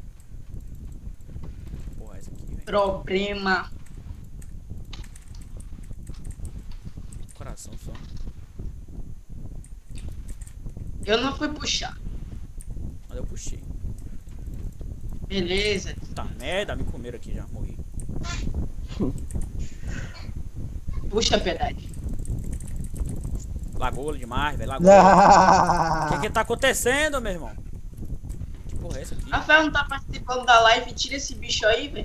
Porra, essa aqui, velho. Problema. Coração só. Eu não fui puxar. Mas eu puxei. Beleza. Tá merda, me comeram aqui já, morri. Puxa a piedade. Lagoa demais, velho. Lagoa. O que tá acontecendo, meu irmão? Que porra é essa aqui? Rafael não tá participando da live. Tira esse bicho aí, velho.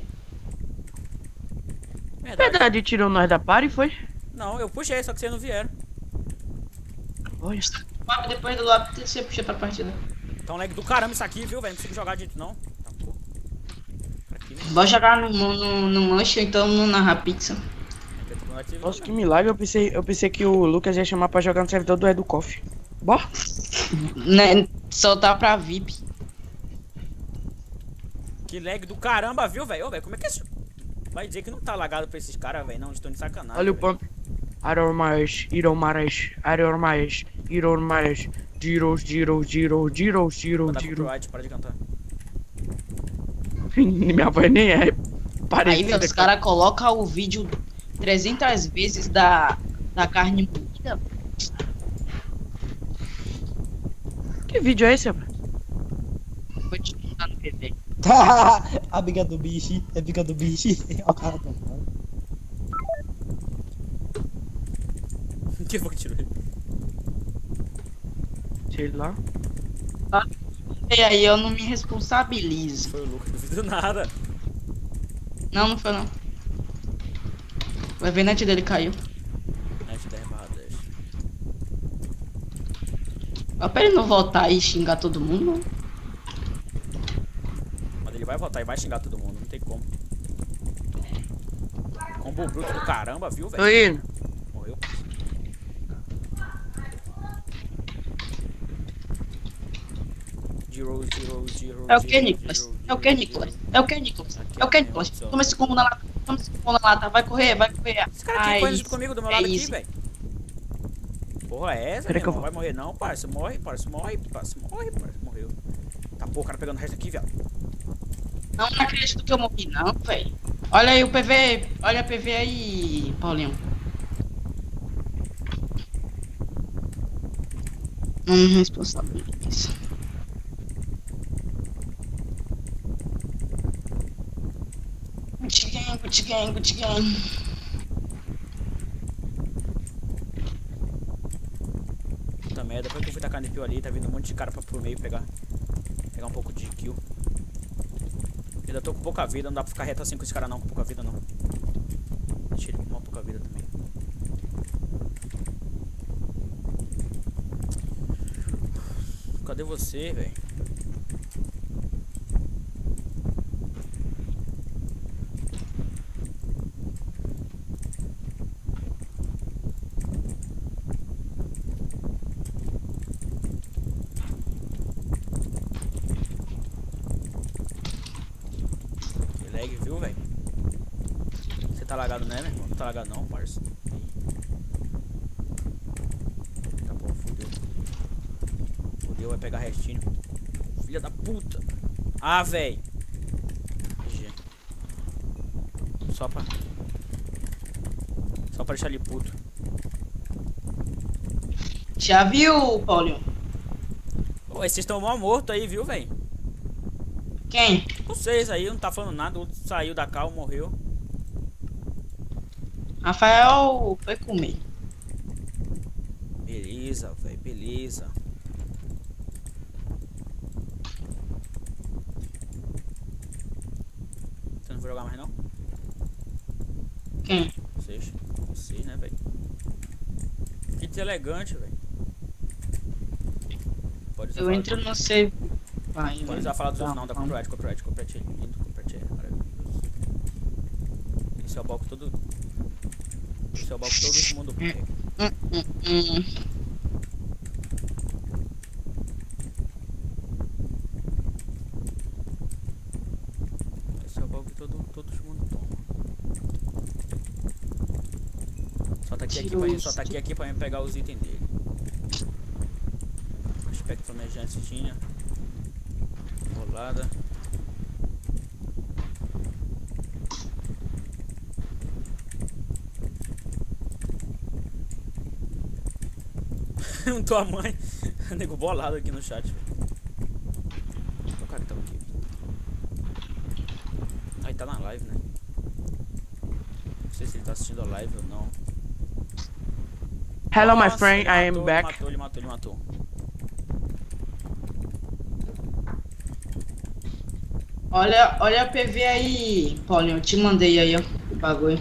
Verdade. Verdade, tirou nós da party, foi? Não, eu puxei, só que vocês não vieram. Olha. Depois do lobby você puxa pra partida. Então lag do caramba isso aqui, viu, velho? Não consigo jogar dentro, não. Tá, porra. Pra aqui, né? Bora jogar no Mancha ou então no Narra Pizza. Nossa, que milagre. Eu pensei que o Lucas ia chamar pra jogar no servidor do EduCoff. Bora. Né, soltar pra VIP. Que lag do caramba, viu, velho? Ô, velho, como é que é isso? Vai dizer que não tá lagado pra esses caras, velho? Não, estou de sacanagem. Olha o velho. pump. Iron Mais, Giro. Vou dar copyright, para de cantar. Minha voz nem é Aí, parecida. velho, os caras colocam o vídeo 300 vezes da carne moída. Que vídeo é esse, rapaz? Vou te mandar no PV. A briga do bicho, é briga do bicho. Ó, o cara tá falando. Que foi que tirou ele? Sei lá. E aí eu não me responsabilizo. Foi o Lucas, não fiz do nada. Não foi não. O evento dele caiu. Net 10/10. Ó, pra ele não voltar e xingar todo mundo. Mas ele vai voltar e vai xingar todo mundo, não tem como. Combo bruto do caramba, viu, Tô velho? indo. Morreu. Giro. É o que, Nicolas? É o que, Nicolas? É o que, Nicolas? É o que, Nicolas? Toma esse combo na lata. Toma esse combo na lata. Vai correr. Esse cara aqui correndo junto comigo do meu lado aqui, isso. velho. Porra, é essa, Peraí meu que eu irmão? vou- Vai morrer não, parça. Morre, parça. Morre. Morreu. Tá, pô, o cara pegando o resto aqui, viado. Não acredito que eu morri, não, velho. Olha aí o PV. Olha a PV aí, Paulinho. Não me responsabilizo. Gucci gang. Puta merda, depois que eu fui tacar no ali, tá vindo um monte de cara pro meio pegar um pouco de kill. Ainda tô com pouca vida, não dá pra ficar reto assim com esse cara não, com pouca vida não. Deixa ele com uma pouca vida também. Cadê você, velho? Que lag, viu, velho? Você tá lagado, né, meu irmão? Não tá lagado não, parça. Tá bom, fudeu. Fudeu, vai pegar restinho. Filha da puta. Ah, velho. Só pra deixar ele puto. Já viu, Paulinho? Ô, vocês estão mal mortos aí, viu, velho? Quem? Vocês aí, não tá falando nada, o outro saiu da cal, morreu. Rafael foi comer. Beleza, velho, beleza. Você não vai jogar mais não? Quem? Vocês. Vocês, né, velho? Que deselegante, velho. Pode usar Eu falar- entro no save. Vai, Pode velho. usar falar dos outros Tá, não, dá tá. copyright, lindo copyright, maravilhoso. Esse é o bloco todo... Esse é o bloco todo mundo pega. Hum. Esse é o bloco que todo mundo toma. Só tá aqui aqui pra mim pegar os itens dele. Espectro emergência tinha. Rolada. Tua mãe. Nego bolado aqui no chat, velho. O cara que tava aqui. Aí tá na live, né? Não sei se ele tá assistindo a live ou não. Hello, my Nossa, friend, I am ele back. Ele matou. Olha a PV aí, Paulinho. Eu te mandei aí, ó. O bagulho.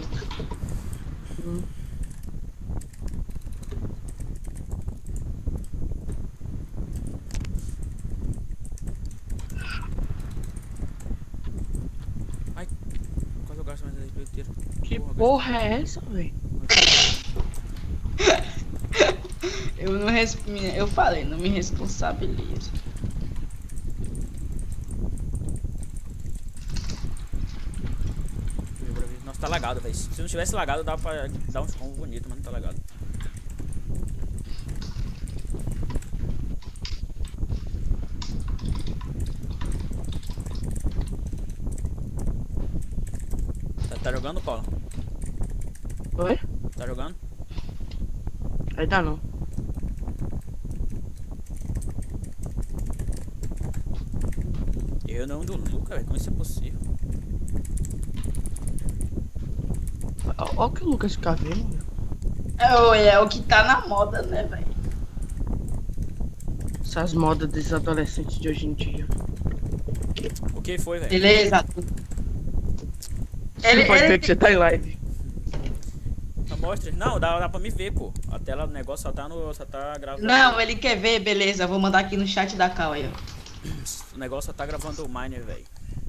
Ai, quase eu gasto mais da inteiro. Que porra é essa, velho? Eu falei, não me responsabilizo. Nossa, tá lagado, velho. Se não tivesse lagado, dava pra dar uns combos bonitos, mas não tá lagado. Tá jogando, Paulo? Oi? Tá jogando? Ainda não. Eu não do Luca, velho. Como isso é possível? Olha o que o Lucas fica vendo, velho. É o que tá na moda, né, velho? Essas modas dos adolescentes de hoje em dia. O que foi, velho? Beleza. Você pode ver que você tá em live. Mostra. Não, dá pra me ver, pô. A tela do negócio só tá gravando. Não, ele quer ver, beleza. Vou mandar aqui no chat da Cal aí, ó. O negócio só tá gravando o miner, velho.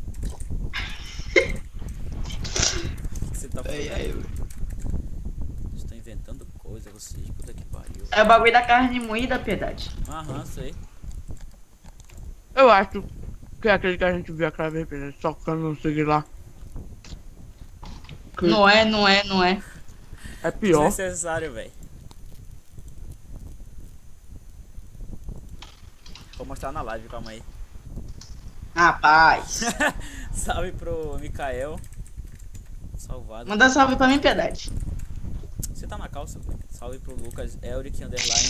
O que você tá falando? Vocês estão inventando coisa, vocês. Puta que pariu. É o bagulho da carne moída, Piedade. Aham, sei. Eu acho que é aquele que a gente viu aquela vez, só que eu não segui lá. Não é. É pior. Desnecessário, velho. Vou mostrar na live, calma aí. Rapaz. Salve pro Mikael. Salvado. Manda salve pra mim, Piedade. Você tá na calça, velho. Salve pro Lucas Elric underline.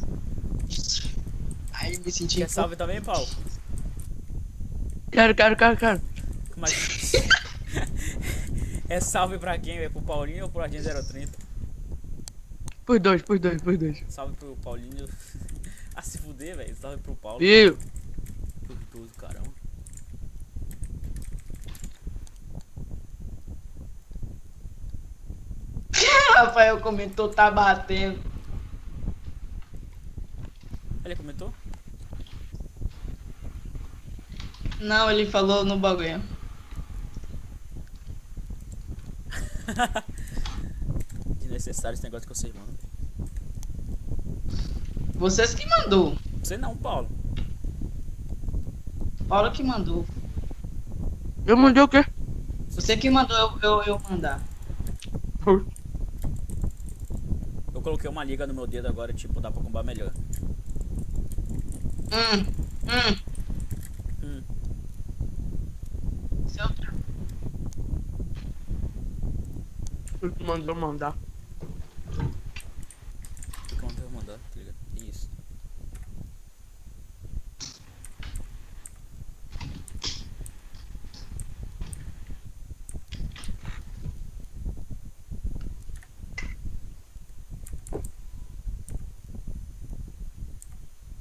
Ai, me senti. Quer salve também, Paulo? Quero. Mas... É salve pra quem, velho? Pro Paulinho ou pro Ardinho 030? Por dois. Salve pro Paulinho. Ah, se fuder, velho. Salve pro Paulo. Viu? Duvidoso, caramba. Rafael comentou, tá batendo. Ele comentou? Não, ele falou no bagulho. Desnecessário esse negócio que vocês mandam. Vocês que mandou. Você não, Paulo. Paulo que mandou. Eu mandei o quê? Você que mandou eu mandar. Eu coloquei uma liga no meu dedo agora, tipo, dá pra combar melhor. Seu Tu mandou mandar. Como eu vou mandar, tá ligado? Isso.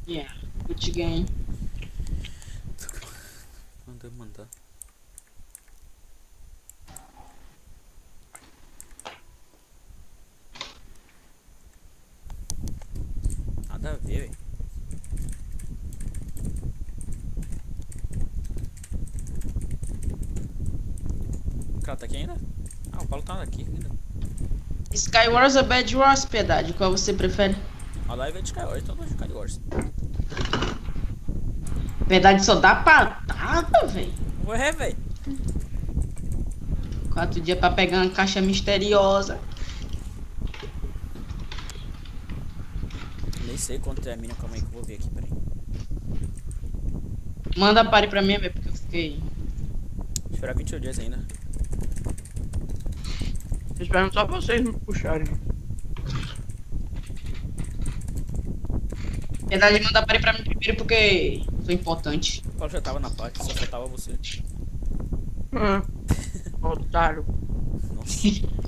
Yeah, good game. Manda. Nada a ver, velho. O cara tá aqui ainda? Ah, o Paulo tá aqui ainda. Skywars ou Bad Wars, Piedade? Qual você prefere? A live é de Skywars, então não é de Skywars. Piedade só dá patada, velho. Ué, velho. 4 dias pra pegar uma caixa misteriosa. Nem sei quanto é a mina, calma aí que eu vou ver aqui, peraí. Manda pare pra mim, velho, porque eu fiquei. Vou esperar 28 dias ainda. Tô esperando só vocês me puxarem. Piedade, manda pare pra mim primeiro porque foi importante. O Paulo já tava na parte, só faltava você. Otário. Nossa.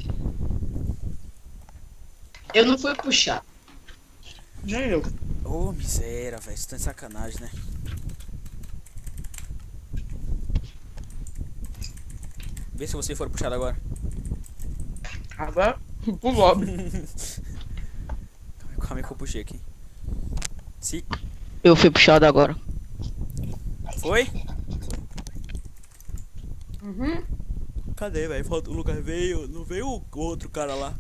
Eu não fui puxar. Nem eu. Ô, miséria, velho. Isso tá de sacanagem, né? Vê se você for puxado agora. Agora, pro lobby. Calma aí que eu puxei aqui. Se Eu fui puxado agora. foi? Uhum. Cadê, velho? Falta o Lucas veio. Não veio o outro cara lá.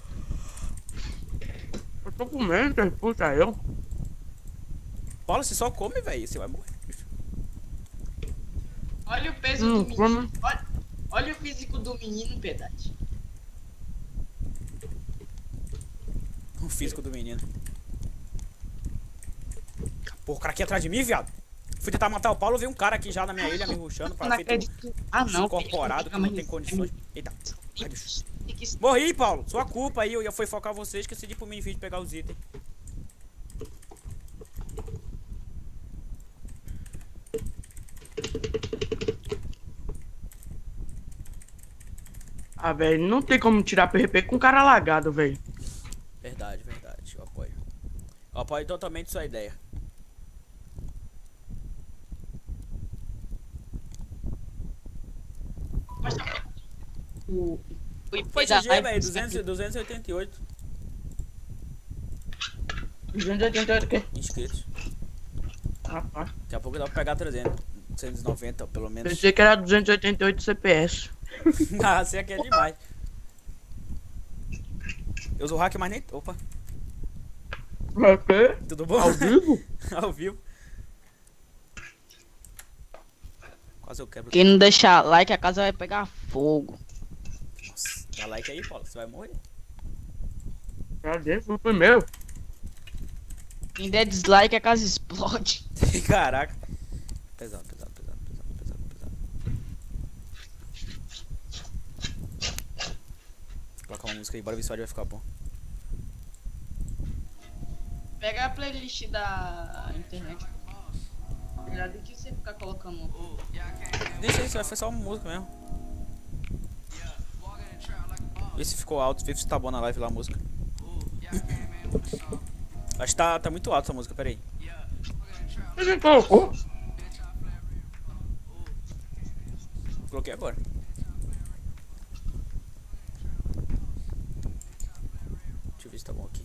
Eu tô comendo, puta eu. Paulo, você só come, velho. Você vai morrer. Bicho. Olha o peso do menino. Olha o físico do menino, Piedade. O físico do menino. Porra, o cara aqui atrás de mim, viado. Fui tentar matar o Paulo, veio um cara aqui já na minha ilha me rushando pra Não feito acredito. Ah, não. incorporado que não tem condições. Eita. Ai, bicho. Morri, Paulo. Sua culpa aí. Eu ia focar vocês. Esqueci de ir pro mini vídeo pegar os itens. Ah, velho, não tem como tirar PRP com cara lagado, velho. Verdade, verdade. Eu apoio. Eu apoio totalmente sua ideia. Foi GG, velho. 288 288 o quê? inscritos. Rapaz. Daqui a pouco dá pra pegar 300. 290, pelo menos. Pensei que era 288 CPS. Ah, você aqui é demais. Eu uso o hack, mas nem... Opa, É o quê? tudo bom? Ao vivo? Ao vivo. Quase eu quebro. Quem não deixar like, a casa vai pegar fogo. Nossa, dá like aí, Paulo. Você vai morrer. Cadê? Fui primeiro. Quem der dislike, a casa explode. Caraca. Pesado, pesado, pesado, pesado, pesado, pesado. Vou colocar uma música aí, bora ver se o áudio vai ficar bom. Pega a playlist da internet. Cuidado que você ficar colocando. Deixa isso, vai ser só uma música mesmo. Vê se ficou alto, vê se tá bom na live lá a música. Acho que tá muito alto essa música, peraí. Ele colocou. Coloquei agora. Deixa eu ver se tá bom aqui.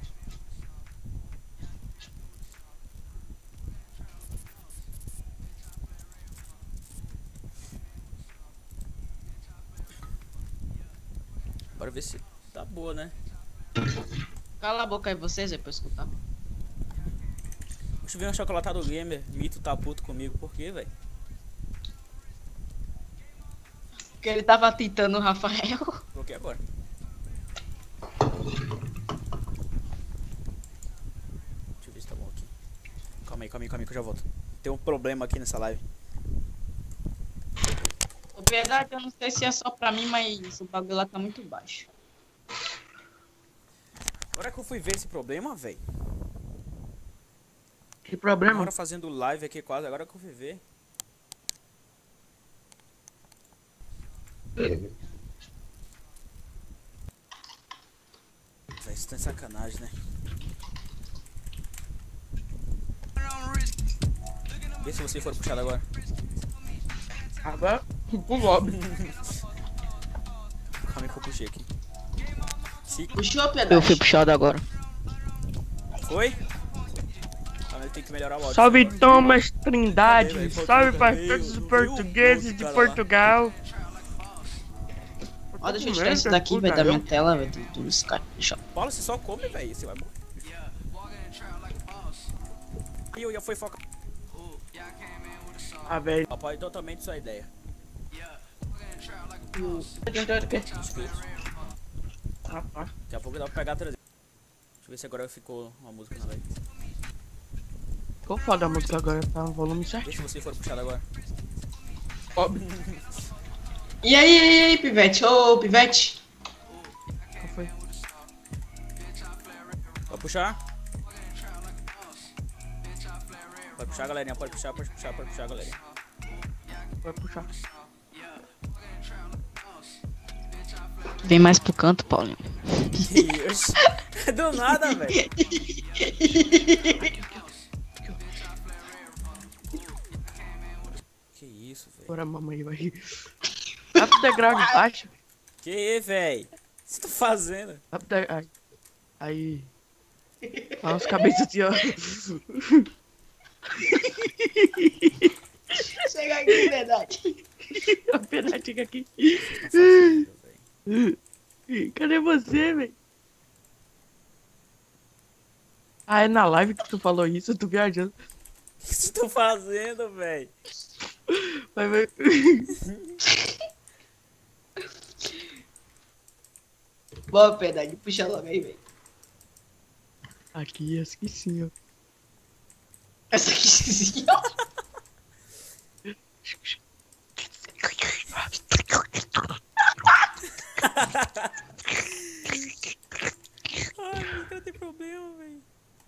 Bora ver se tá boa, né? Cala a boca aí vocês, aí pra eu escutar. Deixa eu ver um chocolatado gamer. Mito tá puto comigo. Por quê, velho? Porque ele tava tentando o Rafael. Coloquei agora. Deixa eu ver se tá bom aqui. Calma aí que eu já volto. Tem um problema aqui nessa live. Na verdade, eu não sei se é só pra mim, mas o bagulho lá tá muito baixo. Agora que eu fui ver esse problema, velho. Que problema? Agora fazendo live aqui quase, agora que eu fui ver. Véi, isso tá de sacanagem, né? Vê se você for puxado agora. Agora, pro lobby. Calma aí que eu puxei aqui. Puxou a piedade. Eu fui puxado agora. Foi? Calma aí, tem que melhorar o áudio. Salve Thomas Cadê, Trindade. velho? Salve para Cadê? todos os Eu vi portugueses o de cara lá. Portugal. Ó, deixa eu tirar isso daqui, velho, da minha tela, velho, do Skype. Deixa eu... Paulo, você só come, velho. Você vai morrer. Ih, eu já fui focar. Ah, velho. Apoio totalmente sua ideia. Inscritos. Rapaz. Daqui a pouco dá pra pegar a traseira. Deixa eu ver se agora ficou uma música na live. Ficou foda a música agora, tá no volume Deixa certinho. você for puxado agora. Óbvio. E aí, Pivete? Ô, Pivete. Qual foi? Pode puxar? Pode puxar, galerinha. Pode puxar, galerinha. Vai puxar. Vem mais pro canto, Paulinho. Deus. Do nada, velho. Que isso, velho. Bora, mamãe, vai. Vai pro degrau de baixo. Que, velho? O que você tá fazendo? Vai pro degrau. Aí. Olha os cabeças assim, ó. Chega aqui, verdade. A piedade chega aqui. Tá fazendo, velho. Cadê você, velho? Ah, é na live que tu falou isso, eu tô viajando. O que você tá fazendo, velho? Vai. Boa, verdade. Puxa logo aí, velho. Aqui, essa aqui sim, ó. Essa aqui sim, ó. Ai, esse cara tem problema, velho.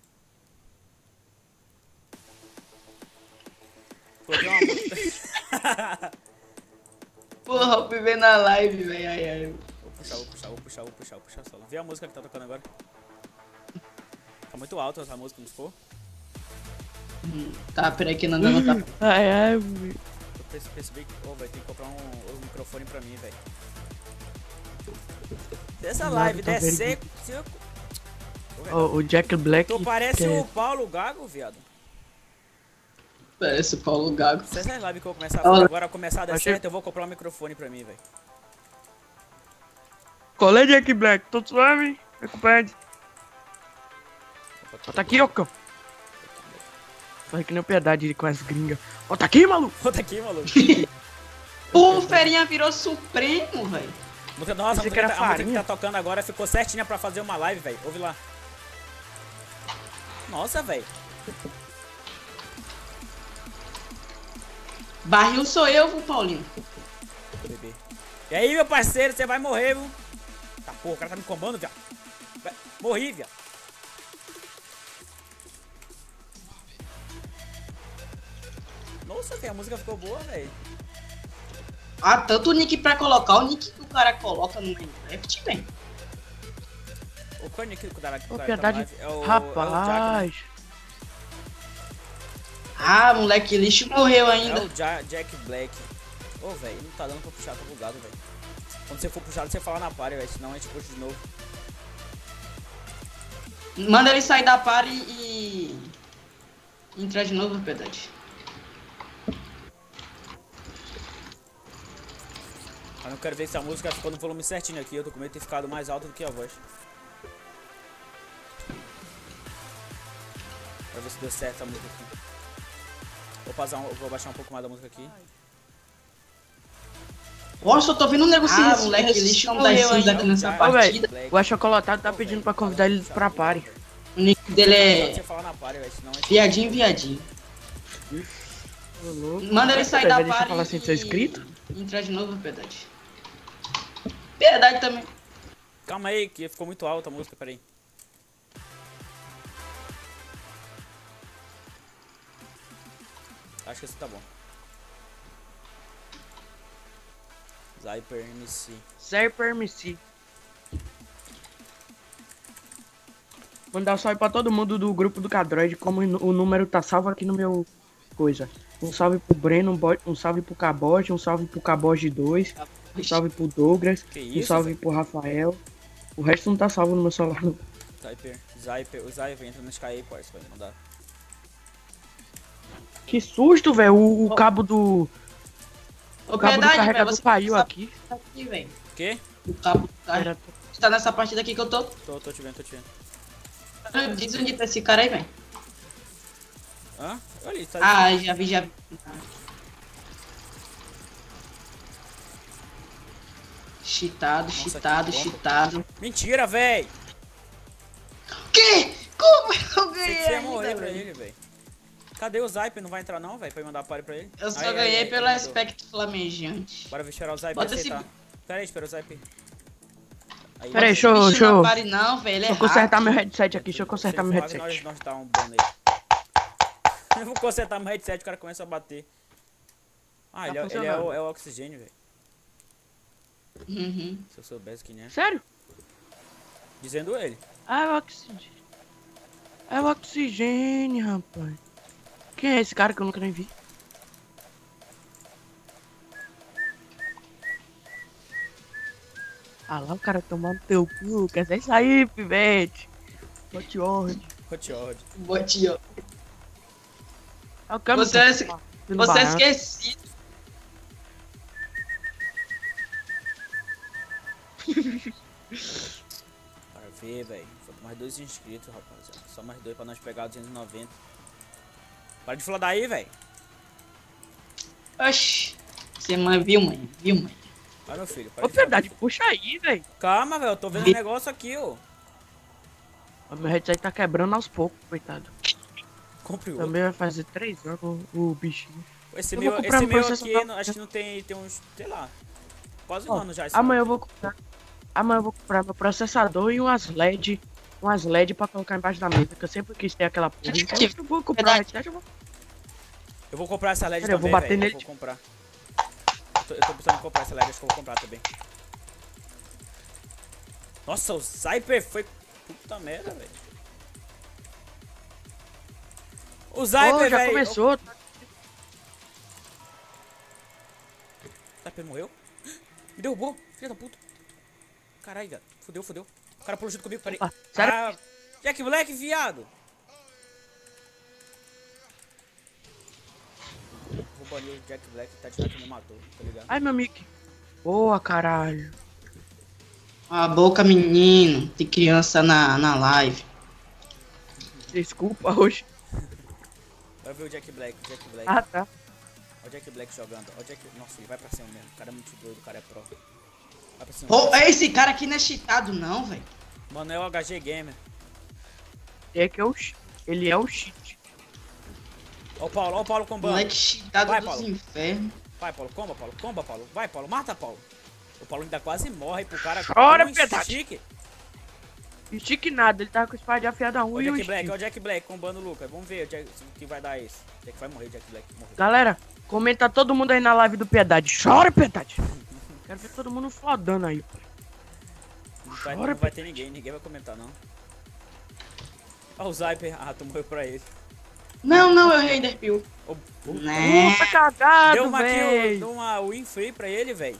Coloquei uma música. Porra, eu fui ver na live, velho. Ai, ai. Vou puxar solo. Vê a música que tá tocando agora. Tá muito alta essa música, não ficou? Tá, peraí que não dá não tá. Ai, Eu percebi que, vai ter que comprar um microfone pra mim, velho. Se essa live tá der vendo? seco, o Jack Black. tu parece que é- o Paulo Gago, viado. Parece o Paulo Gago. Se essa live que eu começar Olha. agora começar a dar Achei- certo, eu vou comprar um microfone pra mim, velho. Colé Jack Black, tô suave? Acompanhe. Ó, tá aqui, ó, cão. Vai que nem piedade com as gringas. Ó, tá aqui, maluco. Bota aqui, maluco. O Ferinha virou Supremo, velho. Nossa, a Pensei que era música que farinha. tá tocando agora ficou certinha pra fazer uma live, velho. Ouve lá. Nossa, velho. Barril sou eu, viu, Paulinho? Bebê. E aí, meu parceiro, você vai morrer, viu? Tá, porra, o cara tá me combando, viado. Morri, viado. Nossa, velho, a música ficou boa, velho. Ah, tanto o nick pra colocar, o nick que o cara coloca no Minecraft, velho. O qual é o nick do cara Ô, da piedade. live? É o Jack, né? Rapaz. Ah, moleque lixo morreu É ainda. o Jack Black. Ô, velho, não tá dando pra puxar, tá bugado, velho. Quando você for puxado, você fala na party, velho, senão a gente puxa de novo. Manda ele sair da party e entrar de novo, verdade. Eu não quero ver se a música ficou no volume certinho aqui, eu tô com medo de ter ficado mais alto do que a voz. Pra ver se deu certo a música aqui. Vou baixar um pouco mais da música aqui. Nossa, eu tô vendo um negócio Ah, moleque lixo não dá morreu cinza ainda. aqui nessa Ô, Ô, partida. velho, o achocolatado tá pedindo pra convidar ele pra party. O nick dele Você é falar na party, velho, senão a gente... viadinho. Ô, louco. Manda ele sair da Deixa eu party falar sem ser inscrito. e entrar de novo, verdade. Verdade também. Calma aí, que ficou muito alta a música, peraí. Acho que esse tá bom. Zyper MC. Zyper MC. Mandar um salve pra todo mundo do grupo do Cadroid, como o número tá salvo aqui no meu coisa. Um salve pro Breno, um salve pro Caboge, um salve pro Caboge 2, um salve pro Douglas, Que um isso, salve velho? pro Rafael. O resto não tá salvo no meu celular, não. O Zyper entra no Sky aí, pô, isso vai mandar. Que susto, velho. O cabo do. Ô, O cabo do Piedade, carregador velho, você caiu tá aqui. aqui, velho. O quê? O cabo do carro. Era- Você tá nessa partida aqui que eu tô? Tô te vendo, tô te vendo. Diz onde tá esse cara aí, velho. Hã? Olha ali, tá. Ah, já vi, já vi. Cheatado, Nossa, cheatado, que bomba. cheatado. Mentira, véi! Que? Como eu Sei que ganhei você ia ainda, morrer pra velho? ele, velho. Cadê o Zyper? Não vai entrar não, velho? Pra eu mandar pare pra ele? Eu só Aí, ganhei aí, pelo mandou. aspecto flamejante. Bora ver esperar o Zyper Bota aceitar. Pera aí, espera o Zyper. Aí, Pera aí, Bicho deixa eu- não pare não, velho. Ele é Deixa eu consertar hack. meu headset aqui, deixa eu se consertar ele meu for hack, headset. nós dá um bando aí. Eu vou consertar meu headset, o cara começa a bater. Ah, ele é funcionando. o oxigênio, velho. Uhum. Se eu soubesse quem é. Sério? Dizendo ele. Ah, é o oxigênio. É o oxigênio, rapaz. Quem é esse cara que eu nunca nem vi? Ah lá, o cara tomando teu cu. Quer dizer isso aí, pivete. Bote ordem. Hot Botinho. É o câmbio. Você é Você é barato. esquecido. Para ver, velho. Faltam mais 2 inscritos, rapaziada. Só mais 2 pra nós pegar 290. Para de falar daí, velho. Oxi. Você viu, mãe? Viu, mãe? Vai, meu filho. Para Ô, de falar. verdade, puxa aí, velho. Calma, velho. Eu tô vendo um negócio aqui, ó. O meu headset tá quebrando aos poucos, coitado. Compre outro. Também vai fazer 3 anos o bichinho. Esse Eu meu, vou comprar esse um meu processador. aqui, acho que não tem uns, sei lá, quase um Ó, ano já. Esse Amanhã eu meu. vou comprar. Amanhã eu vou comprar meu processador e umas LED. Umas LED pra colocar embaixo da mesa, que eu sempre quis ter aquela porra. Então eu vou comprar o headset, eu vou. Eu vou comprar essa LED Pera, eu também, vou bater velho. nele. Eu vou comprar. Eu tô precisando comprar essa LED, acho que eu vou comprar também. Nossa, o Zyper foi... Puta merda, velho. O Zyper, Ô, velho... já começou. O Zyper morreu? Me derrubou, filha da puta. Caralho, velho. Fudeu, fudeu. O cara pulou junto comigo, peraí. Opa, sério? Ah, Jack Black, viado. Vou banir o Jack Black, tá de que me matou, tá ligado? Ai, meu mic. Boa, caralho. A boca, menino. Tem criança na live. Desculpa hoje. Vai ver o Jack Black, o Jack Black. Ah, tá. Olha o Jack Black jogando. Olha o Jack... Nossa, ele vai pra cima mesmo. O cara é muito doido, o cara é pro. Vai pra cima. Pô, esse cara aqui não é cheatado não, velho. Mano, é o HG Gamer. É que ele é o cheat. Ó o Paulo combando. Moleque cheatado Vai, dos Paulo. infernos. Vai, Paulo, comba, Paulo. Comba, Paulo. Vai, Paulo, mata, Paulo. O Paulo ainda quase morre pro cara. Chora, com um piedade. stick. Stick nada, ele tava com a espada afiada Ó 1 o e o Jack Black, stick. ó o Jack Black combando o Lucas. Vamos ver o que vai dar esse. Jack vai morrer, Jack Black morreu. Galera, comenta todo mundo aí na live do Piedade. Chora, Piedade. Quero ver todo mundo flodando aí. Não vai ter ninguém vai comentar não. Ó o Zyper. Ah, tu morreu pra ele. Não, eu errei, Derpil. Ô, Né? Puta cagado, Deu uma kill, véi. deu uma win free pra ele, velho.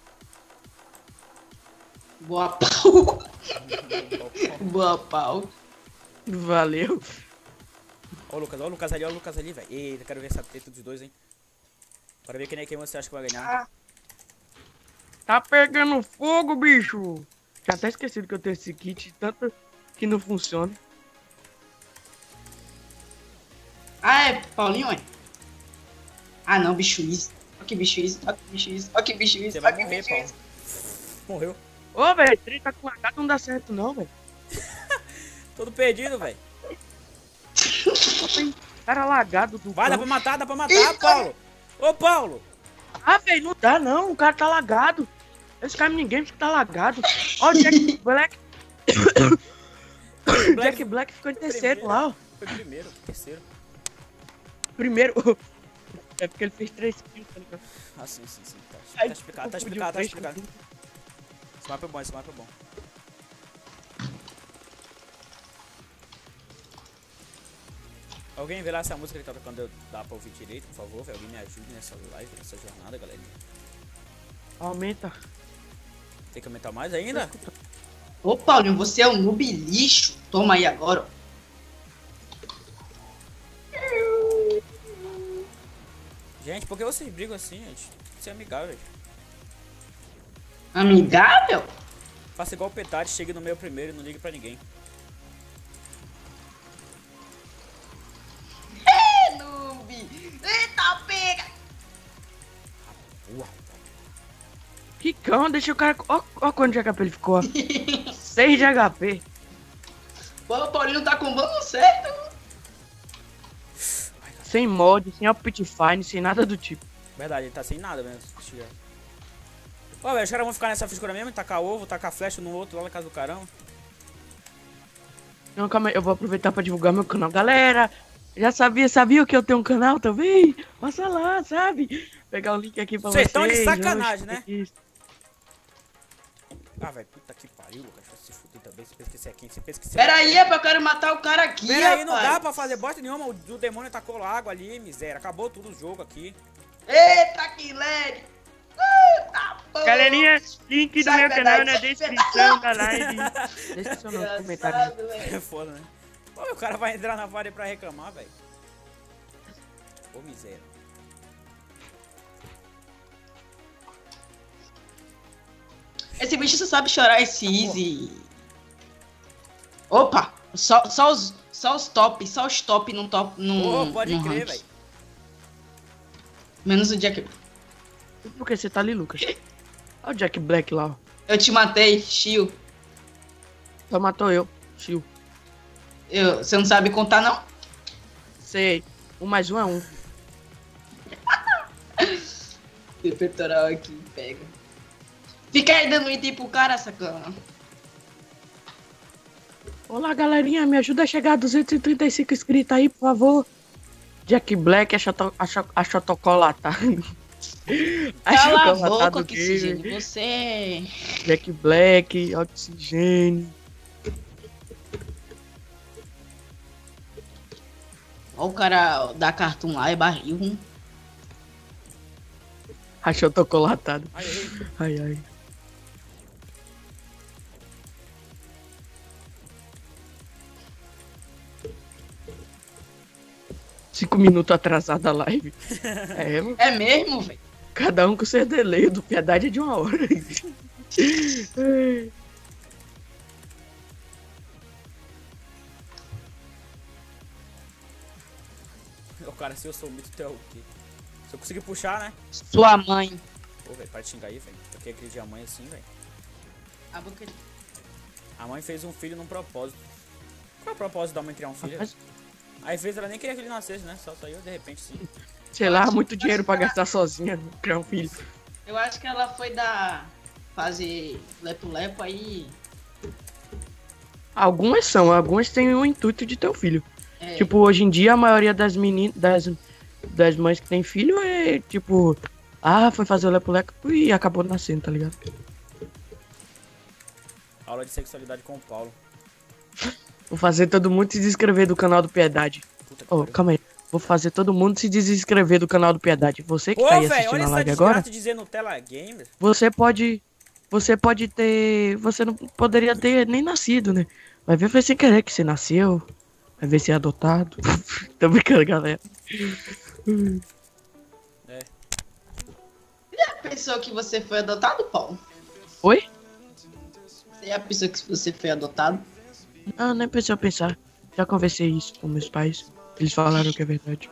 Boa pau. Boa pau. Valeu. Ó o Lucas ali, velho. Eita, quero ver essa treta dos dois, hein. Bora ver quem você acha que vai ganhar. Tá pegando fogo, bicho. Já até esquecido que eu tenho esse kit, tanto que não funciona. Ah, é Paulinho, é? Ah, não, bicho isso. Olha que bicho isso, olha que bicho isso, olha que bicho isso, Você vai olha que morrer, bicho Paulo. isso. Morreu. Ô, velho, treta com AK não dá certo não, velho. Todo perdido, velho. Cara lagado do Vai, dá cão. pra matar, Paulo. Ô, Paulo. Ah, velho, não dá não, o cara tá lagado. Esse cara ninguém que tá lagado. Ó, o Jack Black. Jack Black ficou em terceiro Primeiro. lá, ó. Foi primeiro, terceiro. Primeiro. É porque ele fez 3 kills, tá ligado? Ah, sim. Tá Aí, explicado, tá confundiu explicado, tá três explicado. com Esse mapa é bom. Alguém vê lá essa música que tá tocando, dá pra ouvir direito, por favor, velho. Alguém me ajude nessa live, nessa jornada, galera. Aumenta. Tem que aumentar mais ainda? Ô, Paulinho, você é um noob lixo. Toma aí agora, ó. Gente, por que vocês brigam assim, gente? Você é amigável, gente. Amigável? Faça igual o Petade, chegue no meio primeiro e não ligue pra ninguém. Noob! Eita, pega! Que cão, deixa o cara. Ó quanto de HP ele ficou. 6 de HP. Pô, o Paulinho tá combando certo. Sem mod, sem Optifine, sem nada do tipo. Verdade, ele tá sem nada mesmo. Ó, velho, os caras vão ficar nessa frescura mesmo, tacar ovo, tacar flecha no outro lá na casa do carão. Não, calma aí, eu vou aproveitar pra divulgar meu canal. Galera, já sabia que eu tenho um canal também? Passa lá, sabe? Pegar o link aqui pra vocês. Vocês estão de sacanagem, né? Isso. Ah, velho, puta que pariu, Lucas. Vai se fuder também. Você pensa que você é quem? Você pensa que você Pera aí, eu quero matar o cara aqui, Pera aí, não rapaz. dá pra fazer bosta nenhuma. O demônio tacou água ali, miséria. Acabou tudo o jogo aqui. Eita, que led. Tá bom. Galerinha, link do Sai, meu canal na verdade. descrição da live. Descrição no comentário. Engraçado, velho. É foda, né? Pô, o cara vai entrar na parede pra reclamar, velho. Ô, miséria. Esse bicho só sabe chorar, esse Easy. Opa, só os top no top. Pô, pode no crer, rank. velho. Menos o Jack. Por que você tá ali, Lucas? Olha o Jack Black lá, ó. Eu te matei, Shio. Só matou eu, Chiu. Você não sabe contar, não? Sei. 1 mais 1 é 1. O peitoral aqui, pega. Fica aí dando item pro cara, sacana. Olá, galerinha, me ajuda a chegar a 235 inscritos aí, por favor. Jack Black achocolatado. Cala a boca, Oxigênio. Você... Jack Black, Oxigênio. Ó o cara da Cartoon lá, é barril. Achocolatado. Ai, ai. Ai, ai. Cinco minutos atrasada a live. É, mano. É mesmo, velho? Cada um com seu delay, do piedade é de 1 hora. Ai. O cara, se eu sou mito, tu é o quê? Se eu conseguir puxar, né? Sua mãe. Pô, velho, para de xingar aí, velho. Tu quer agredir a mãe assim, velho? A boca de... A mãe fez um filho num propósito. Qual é o propósito da mãe criar um filho? Mas, Às vezes ela nem queria que ele nascesse, né? Só saiu de repente, sim. sei lá, muito dinheiro pra gastar sozinha, criar um filho. Eu acho que ela foi fazer lepo-lepo aí. Algumas são, algumas têm o intuito de ter um filho. É, Tipo, hoje em dia a maioria das meninas, das mães que tem filho é tipo, foi fazer o lepo-lepo e acabou nascendo, tá ligado? Aula de sexualidade com o Paulo. Vou fazer todo mundo se desinscrever do canal do Piedade. Puta que Oh, pariu. calma aí. Vou fazer todo mundo se desinscrever do canal do Piedade. Você que Ô, tá aí velho, assistindo olha a essa live agora, desgraça de dizer Nutella Gamer. você pode ter, você não poderia ter nem nascido, né? Vai ver, foi sem querer que você nasceu. Vai ver se é adotado. Tô brincando, galera. já pensou que você foi adotado, Paulo? Oi? Você já pensou que você foi adotado? Ah, nem pensei a pensar. Já conversei isso com meus pais. Eles falaram que é verdade.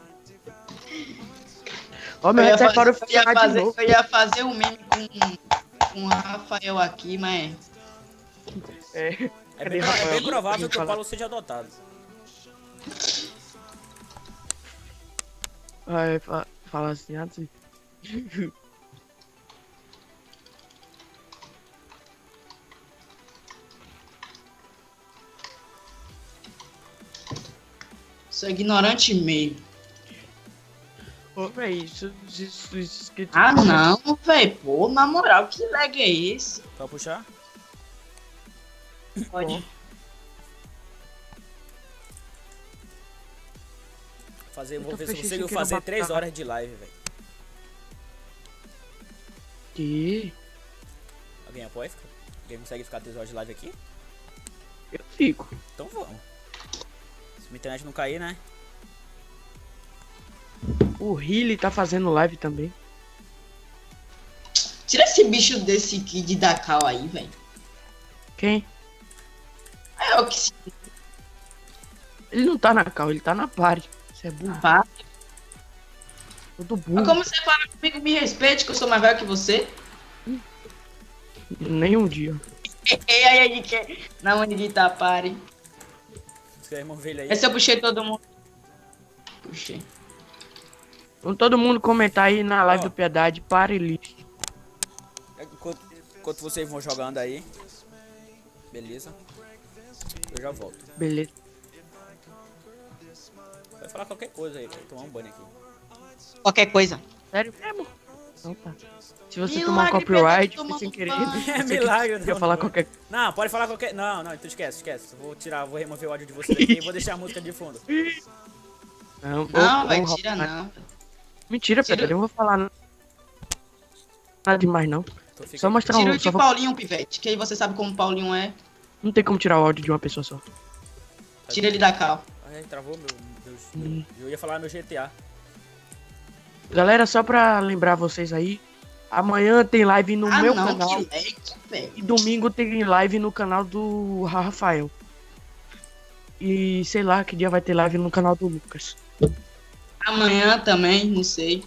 Ó, meu até agora eu eu ia fazer um meme com o Rafael aqui, mas... É, É bem provável que o Paulo seja adotado. Fala assim antes. Sou ignorante meio. Ô, véi, isso que Ah, não, velho. Pô, na moral, que lag é esse? Pode puxar? Pode. Vou ver se eu fechei consigo sem querer fazer o 3 bafo. horas de live, velho. Que? Alguém apoia? Alguém consegue ficar 3 horas de live aqui? Eu fico. Então vamos. Se minha internet não cair, né? O Hilly tá fazendo live também. Tira esse bicho desse Kid da Cal aí, velho. Quem? É o que se Ele não tá na cal, ele tá na party. Você é burro. faz. Todo Mas burro. como você fala comigo, me respeite, que eu sou mais velho que você. Nenhum dia. E aí, ele quer. Na onde de Itapari. Você quer remover ele aí? Esse eu puxei todo mundo. Puxei. Vamos todo mundo comentar aí na live Ó. do Piedade, party list. Enquanto vocês vão jogando aí. Beleza. Eu já volto. Beleza. Vai falar qualquer coisa aí, vou tomar um banho aqui. Qualquer coisa. Sério mesmo? Então tá. Se você Milagre, tomar um copyright, Piedade, foi sem tomando querer. banho. É milagre, Quer não. falar qualquer coisa. Não, pode falar qualquer. Não, então esquece. Vou remover o áudio de vocês aqui e vou deixar a música de fundo. Não, vai, tira não. Mentira, Tira- Pedro, eu não vou falar nada demais não. Então fica Só mostrar Tira um. o Só de vou... Paulinho, Pivete, que aí você sabe como o Paulinho é. Não tem como tirar o áudio de uma pessoa só. Tira ele da Cal. Ai, travou eu ia falar meu GTA. Galera, só pra lembrar vocês aí, amanhã tem live no meu não, canal que lag, velho. e domingo tem live no canal do Rafael. E sei lá que dia vai ter live no canal do Lucas. Amanhã também, não sei.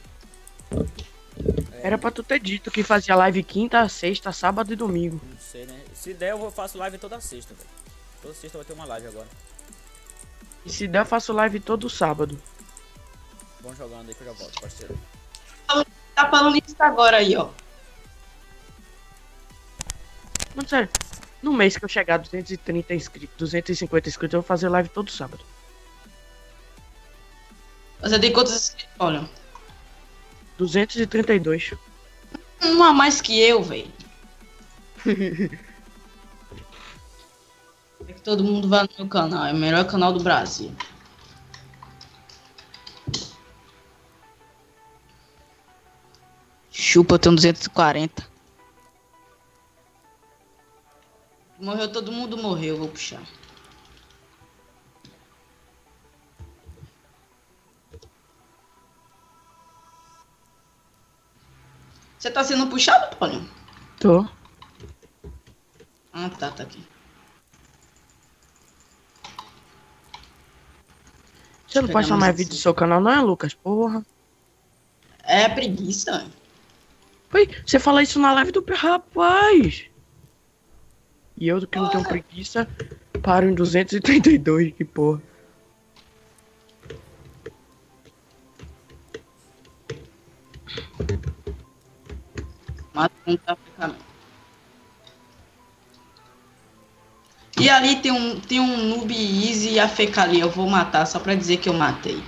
Era pra tu ter dito que fazia live quinta, sexta, sábado e domingo. Não sei, né? Se der, eu faço live toda sexta, velho. Toda sexta vai ter uma live agora. E se der, eu faço live todo sábado. Vamos jogando aí que eu já volto, parceiro. Tá falando isso agora aí, ó. Mano, sério, no mês que eu chegar a 230 inscritos, 250 inscritos, eu vou fazer live todo sábado. Você tem quantos inscritos, Paulinho? 232. Um a mais que eu, velho. É que todo mundo vai no meu canal. É o melhor canal do Brasil. Chupa, eu tenho 240. Morreu, todo mundo morreu, vou puxar. Você tá sendo puxado, Paulinho? Tô. Ah, tá aqui. Você não Pegar pode chamar mais vídeo do assim. seu canal, não é, Lucas? Porra. É preguiça. Oi, você fala isso na live do rapaz. E eu, que não tenho preguiça, paro em 232, que porra. Mata um traficamento. E ali tem um noob easy e a feca ali. Eu vou matar só pra dizer que eu matei.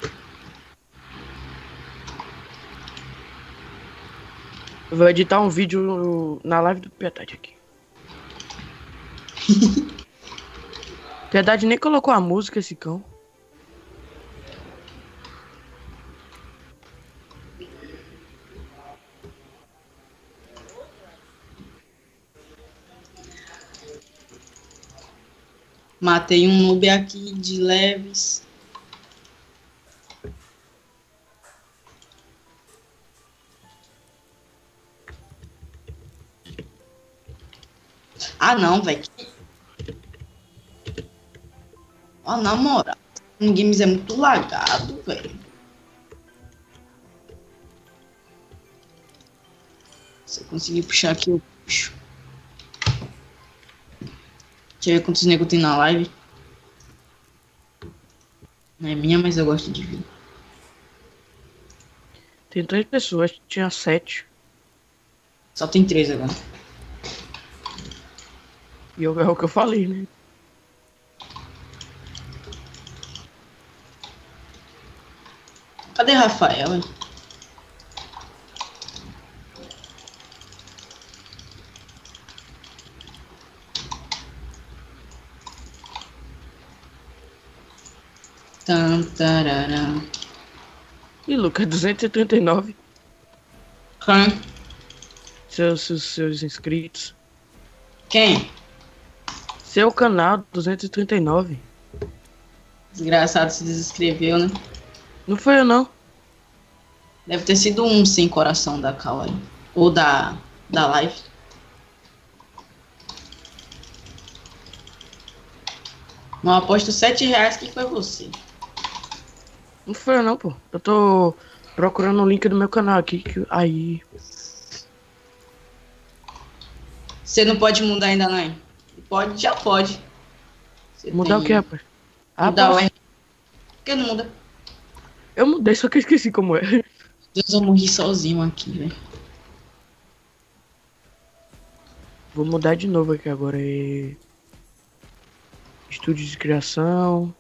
Eu vou editar um vídeo na live do Piedade aqui. Piedade nem colocou a música, esse cão. Matei um noob aqui de leves. Ah, não, velho. Ó, na moral. O games é muito lagado, velho. Se eu conseguir puxar aqui, eu puxo. Deixa eu ver quantos negros tem na live. Não é minha, mas eu gosto de ver. Tem 3 pessoas, tinha 7. Só tem 3 agora. E é o que eu falei, né? Cadê Rafael, hein? Tan, tarará. Ih, Lucas, 239. Quem? Seus inscritos. Quem? Seu canal, 239. Desgraçado se desinscreveu, né? Não foi eu, não. Deve ter sido um sem coração da Cal aí. Ou da live. Não aposto R$7 que foi você. Não foi eu, não, pô. Eu tô procurando o link do meu canal aqui. Aí. Você não pode mudar ainda, não? Pode, já pode. Você Mudar tem- o que, rapaz? Ah, Mudar o posso. R. Por que não muda? Eu mudei, só que eu esqueci como é. Deus, eu morri sozinho aqui, velho. Vou mudar de novo aqui agora. Estúdio de criação.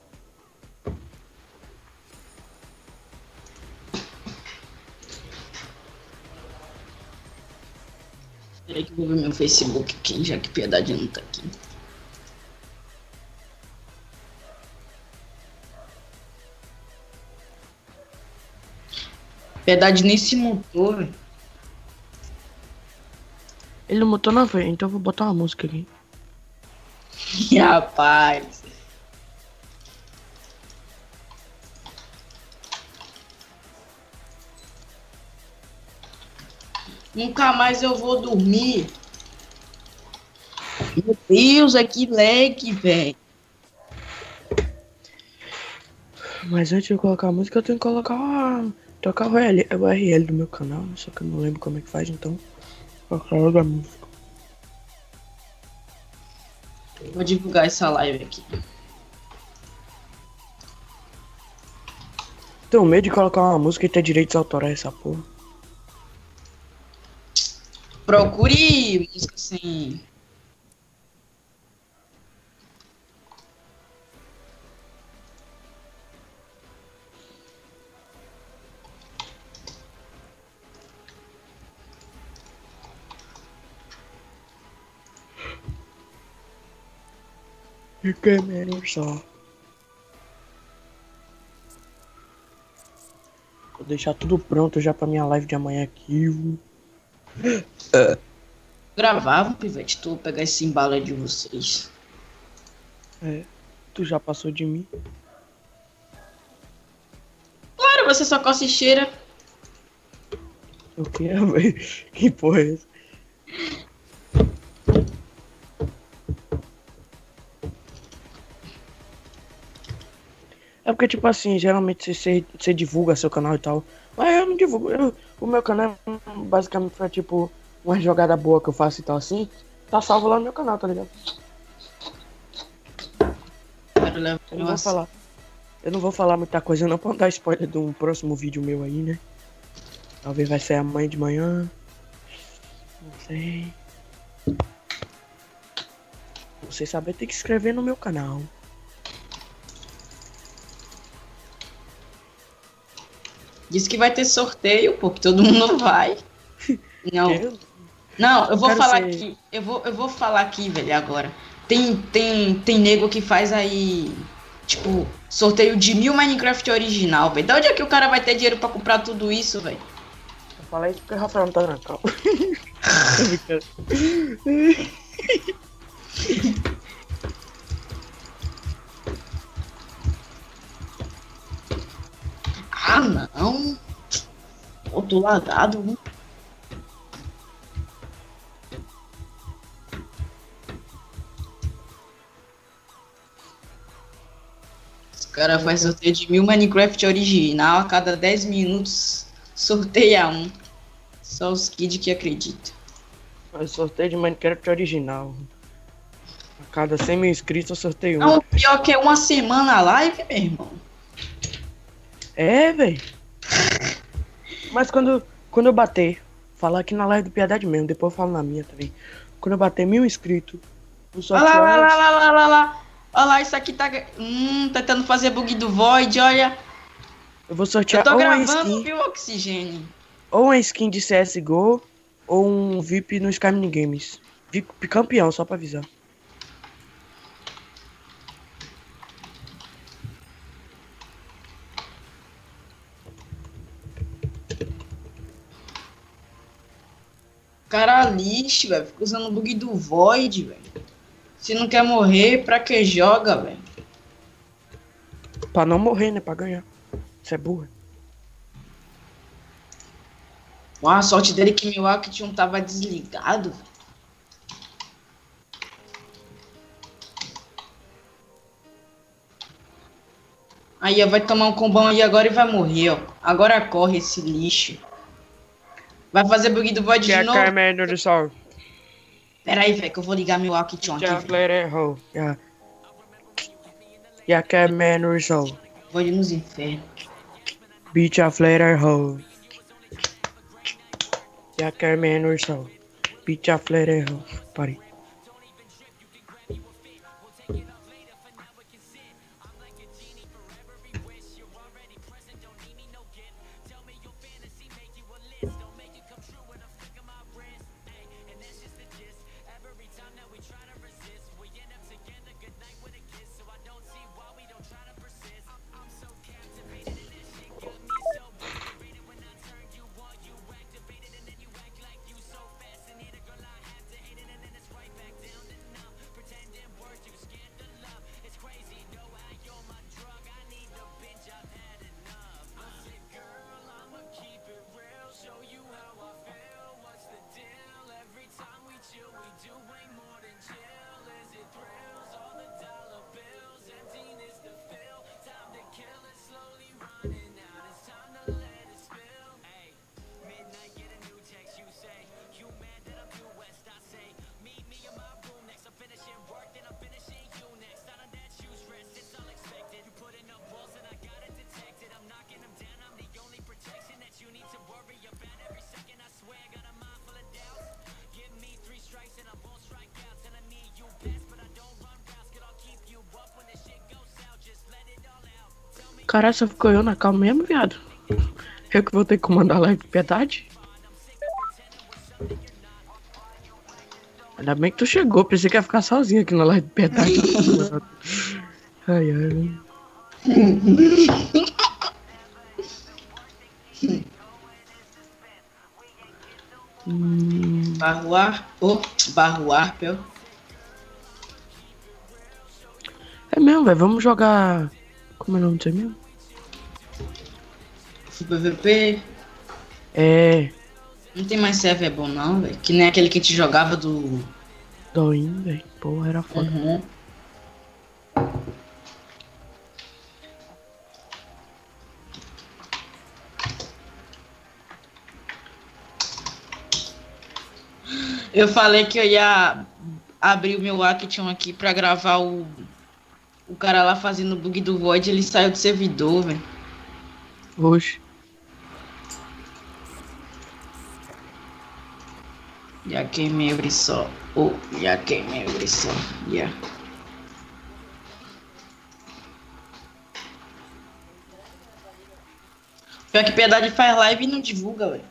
Peraí que eu vou ver meu Facebook aqui, já que Piedade não tá aqui. Piedade nem se mutou, velho. Ele não botou não, foi? Então eu vou botar uma música aqui. Rapaz. Nunca mais eu vou dormir. Meu Deus, que lag, velho. Mas antes de eu colocar a música, eu tenho que tocar o URL do meu canal. Só que eu não lembro como é que faz, então. Vou colocar logo a música. Vou divulgar essa live aqui. Tenho medo de colocar uma música e ter direitos autorais essa porra. Procure música sem. E que menos só. Vou deixar tudo pronto já pra minha live de amanhã aqui. Gravava, pivete, tu vou pegar esse embalo de vocês. É. Tu já passou de mim. Claro, você só coça e cheira. O que é, velho? Que porra é essa? É porque, tipo assim, geralmente você divulga seu canal e tal. Mas eu não divulgo. O meu canal basicamente foi tipo uma jogada boa que eu faço e tal assim. Tá salvo lá no meu canal, tá ligado? Quero levar Eu não vou falar. Eu não vou falar muita coisa não pra não dar spoiler de um próximo vídeo meu aí, né? Talvez vai ser amanhã de manhã. Não sei. Você saber tem que se inscrever no meu canal. Diz que vai ter sorteio, pô, que todo mundo vai. Não. Não, eu vou Quero falar ser- aqui. Eu vou falar aqui, velho, agora. Tem nego que faz aí, tipo, sorteio de 1000 Minecraft original, velho. Da onde é que o cara vai ter dinheiro pra comprar tudo isso, velho? Eu falei isso porque o Rafael não tá na calma. Tô brincando. Ah, não. Pô, tô lagado, viu? Os caras fazem sorteio de 1000 Minecraft original, a cada 10 minutos sorteia um. Só os kids que acreditam. Mas sorteio de Minecraft original. A cada 100 mil inscritos eu sorteio um. Não, pior que é uma semana a live, meu irmão. É, velho. Mas quando eu bater, falar aqui na live do Piedade mesmo, depois eu falo na minha também. Quando eu bater 1000 inscritos, o Olha lá, sorteio. olha lá, olha lá, olha lá. Olha lá, isso aqui tá. Tentando fazer bug do Void, olha. Eu vou Eu sortear tô ou uma gravando, skin, viu, Oxigênio? ou uma skin de CSGO, ou um VIP no Sky Mini Games. VIP campeão, só pra avisar. Cara lixo, velho. Fica usando o bug do Void, velho. Se não quer morrer, pra que joga, velho? Pra não morrer, né? Pra ganhar. Você é burro. A sorte dele que meu Action tava desligado. Aí, ó, vai tomar um combão aí agora e vai morrer, ó. Agora corre esse lixo. Vai fazer bug do Void de novo? Pera aí, velho, que eu vou ligar meu Action aqui, velho. Vou ir nos infernos. Beach of later hole. Jack man or so. Beach of later hole. Party. Caralho, só ficou eu na calma mesmo, viado. Eu que vou ter que comandar a live de piedade. Ainda bem que tu chegou, pensei que ia ficar sozinho aqui na live de piedade. Ai, ai. Barruar. Oh, barruar, pô. É mesmo, velho. Vamos jogar. Como é o nome disso aí mesmo? PVP. É. Não tem mais server bom não, velho. Que nem aquele que a gente jogava do. Doin, velho. Porra, era foda. Uhum. Eu falei que eu ia abrir o meu Action aqui pra gravar o cara lá fazendo o bug do Void, ele saiu do servidor, velho. Oxe. Já queimei o brissol. Oh, já queimei o brissol. Yeah. Pior que Piedade faz live e não divulga, velho.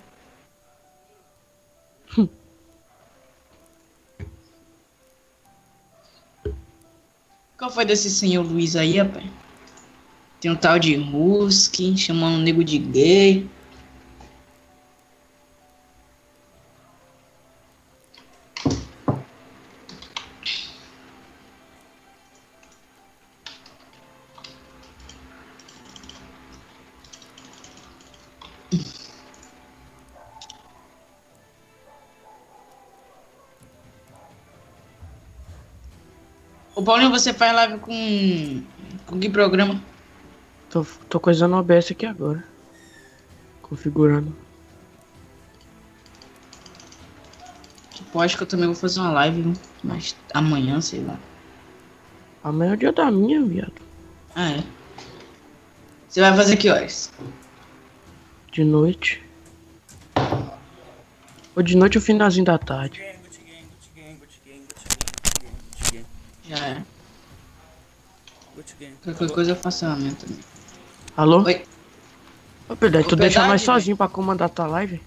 Qual foi desse senhor Luiz aí, rapaz? Tem um tal de Husky, chamando um nego de gay. Ô Paulinho, você faz live com que programa? Tô coisando o OBS aqui agora. Configurando. Tipo, acho que eu também vou fazer uma live, mas amanhã, sei lá. Amanhã é o dia da minha, viado. Ah, é? Você vai fazer que horas? De noite. Ou de noite ou finalzinho da tarde. Já é. Qualquer coisa eu faço a minha também. Alô? Oi. Ô, Pedro, tu Ô, deixa Pedade, nós sozinho pra comandar tua live?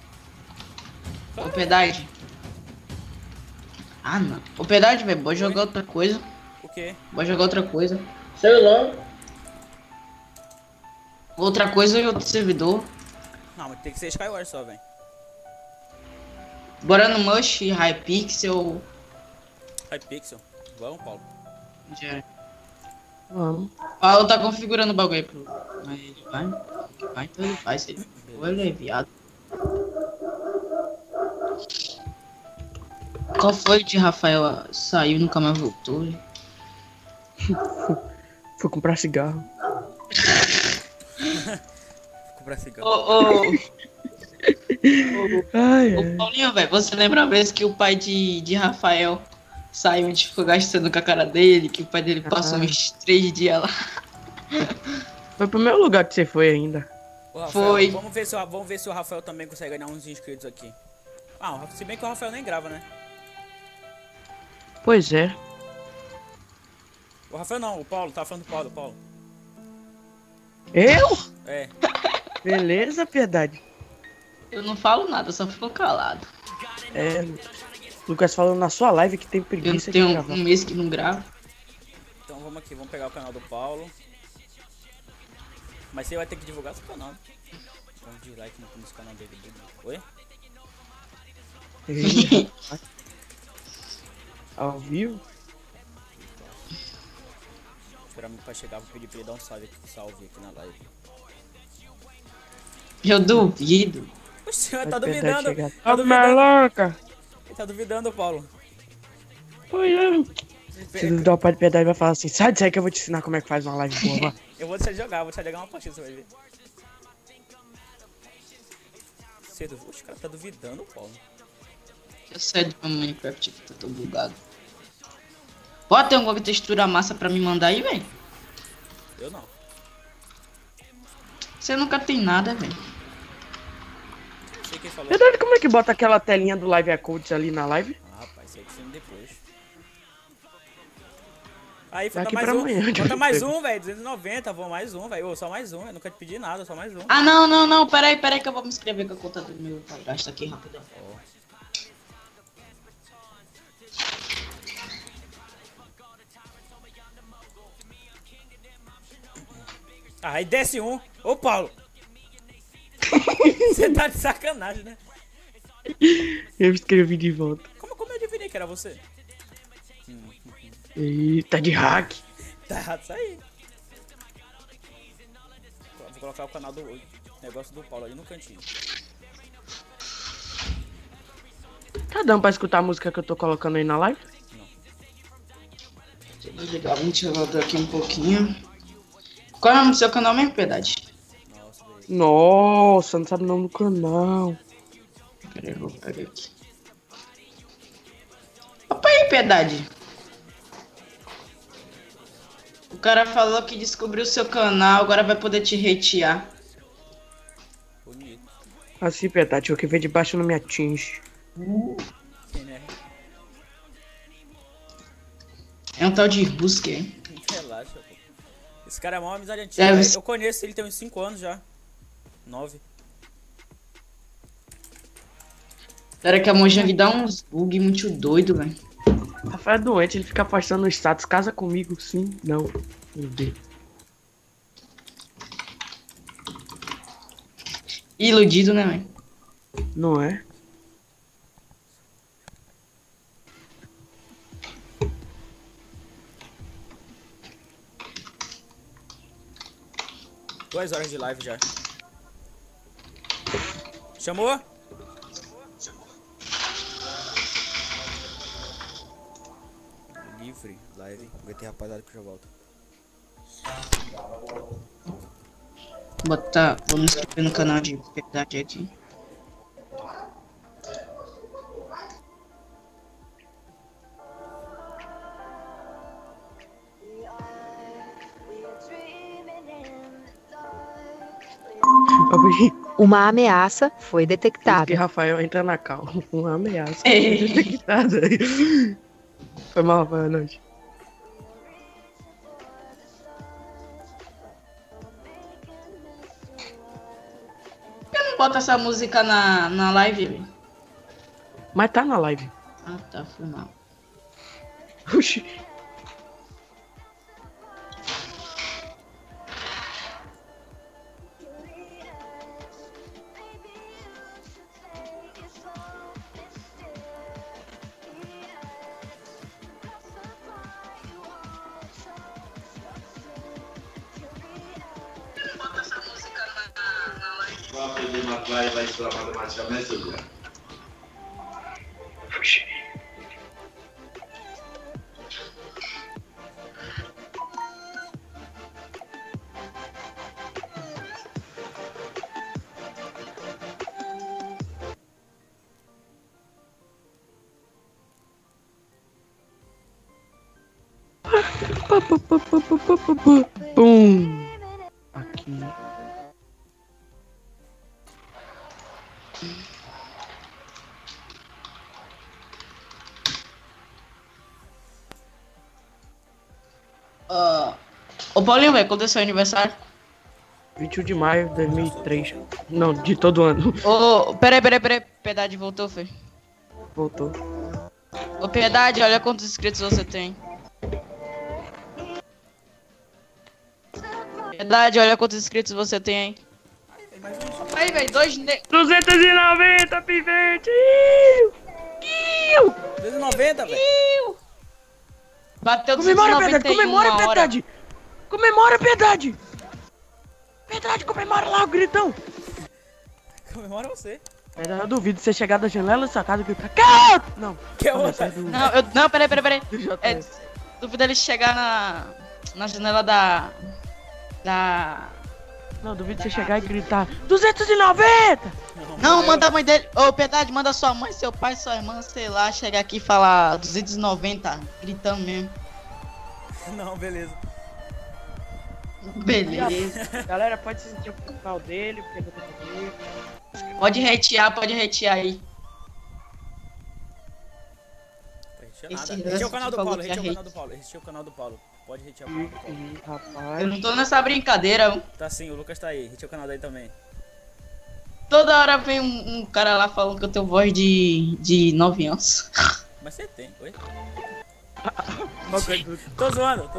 Ô, Piedade. Ah, não. Ô, Piedade, velho, bora jogar outra coisa. O quê? Bora jogar outra coisa. Sei lá. Outra coisa e outro servidor. Não, mas tem que ser Skywars só, velho. Bora no Mush, Hypixel. Hypixel. Vamos, Paulo. Já. Vamos. Paulo tá configurando o bagulho aí pro. Mas ele vai. Vai, então ele faz. Se ele for, ele é viado. Qual foi de Rafael? Saiu e nunca mais voltou. Né? Fui comprar cigarro. Comprar cigarro. Ô, Ai, ô Paulinho, velho, você lembra a vez que o pai de Rafael saiu e a gente ficou gastando com a cara dele? Que o pai dele passou uns 3 dias lá. Foi pro meu lugar que você foi ainda. Ô, Rafael, Foi. Vamos ver se o Rafael também consegue ganhar uns inscritos aqui. Ah, se bem que o Rafael nem grava, né? Pois é. O Rafael não, o Paulo, tá falando do Paulo, Eu? É. Beleza, Piedade. Eu não falo nada, só fico calado. É. Lucas falando na sua live que tem Eu preguiça de tenho gravar. um mês que não gravo. Então vamos aqui, vamos pegar o canal do Paulo. Mas você vai ter que divulgar seu canal. Dá um dislike nesse canal dele. Oi? Ao vivo? Esperar muito pra chegar, vou pedir pra ele dar um salve aqui na live. Eu duvido. Oxe, tá Vai Piedade duvidando. chegar. Tá Ô, duvidando. maluca! Ele tá duvidando, Paulo. Pois é. Se duvidar, o pai de Piedade vai falar assim: sai disso aí que eu vou te ensinar como é que faz uma live boa. Vá. Eu vou deixar de jogar, uma partida, você vai ver. Cedo, oxe, o cara tá duvidando, Paulo. Eu saio do meu Minecraft que eu tô bugado. Ó, tem alguma textura massa pra me mandar aí, velho? Eu não. Você nunca tem nada, velho. Não sei quem falou. Piedade, como é que bota aquela telinha do Live Codes ali na live? Ah, rapaz, isso aí que depois. Aí, falta Daqui mais pra um. amanhã, Falta mais pego. um, velho. 290, vou mais um, velho. Só mais um. Eu nunca te pedi nada, só mais um. Ah, não, peraí que eu vou me inscrever com a conta do meu padrasto aqui rapidão. Ah, aí desce um. Ô, Paulo. Você tá de sacanagem, né? Eu escrevi de volta. Como eu adivinhei que era você? Eita, de hack. Tá errado isso aí. Vou colocar o canal do negócio do Paulo ali no cantinho. Tá dando pra escutar a música que eu tô colocando aí na live? Deixa eu desligar o ventilador aqui um pouquinho. Qual é o nome do seu canal mesmo, Piedade? Nossa, velho. Nossa, não sabe o nome do canal. Peraí, eu vou pegar aqui. Opa aí, Piedade. O cara falou que descobriu seu canal, agora vai poder te hatear. Bonito. Assim, Piedade, o que vem de baixo não me atinge. Quem é? É um tal de Rusker, hein? Relaxa, pô. Esse cara é uma amizade antiga. Deve Velho. Eu conheço ele tem uns 5 anos já. 9. Pera que a Mojang dá uns bug muito doido, velho. Rafael é doente, ele fica postando no status. Casa comigo, sim? Não. Meu Deus. Iludido, né, velho? Não é? Duas horas de live já. Chamou? Livre, live. Vai ter rapaziada que já volta. Vou me inscrever no canal de Piedade aqui. Uma ameaça foi Que detectada. Rafael entra na cal. Uma ameaça. Ei. Detectada. Foi mal, Rafael, é nóis. Por que não bota essa música na live, velho? Mas tá na live. Ah, tá, foi mal. Oxi. vai estudar matematicamente, seu Zé? Pum. Aqui. Ô Paulinho, velho, quando é seu aniversário? 21 de maio de 2003. Não, de todo ano. Ô, peraí. Piedade voltou, foi? Voltou. Ô, Piedade, olha quantos inscritos você tem. Piedade, olha quantos inscritos você tem, hein? Aí, velho, 290, pivete! 290, velho. Bateu Comemora, 291 Piedade! Comemora, hora. Piedade! Comemora, Piedade! Piedade, comemora lá o gritão! Comemora você. Eu duvido você chegar da janela da sua casa e gritar "Cat!" Não. Que é outra? Não, peraí. Do JS. É, duvido ele chegar na janela da... Não, duvido você chegar e gritar 290! Não, manda a mãe dele. Ô, Piedade, manda sua mãe, seu pai, sua irmã, sei lá, chegar aqui e falar 290, gritando mesmo. Não, beleza. Beleza. Galera, pode sentir o canal dele, porque eu tô aqui. Pode hatear aí. Nada. Esse Retia o canal do falou Paulo, que retia o é canal do Paulo, retia o canal do Paulo. Pode retear o canal do Paulo. Ih, Eu rapaz. não tô nessa brincadeira. Tá sim, o Lucas tá aí, retia o canal dele também. Toda hora vem um cara lá falando que eu tenho voz de 9 anos. Mas você tem, oi? Uma coisa Tô zoando.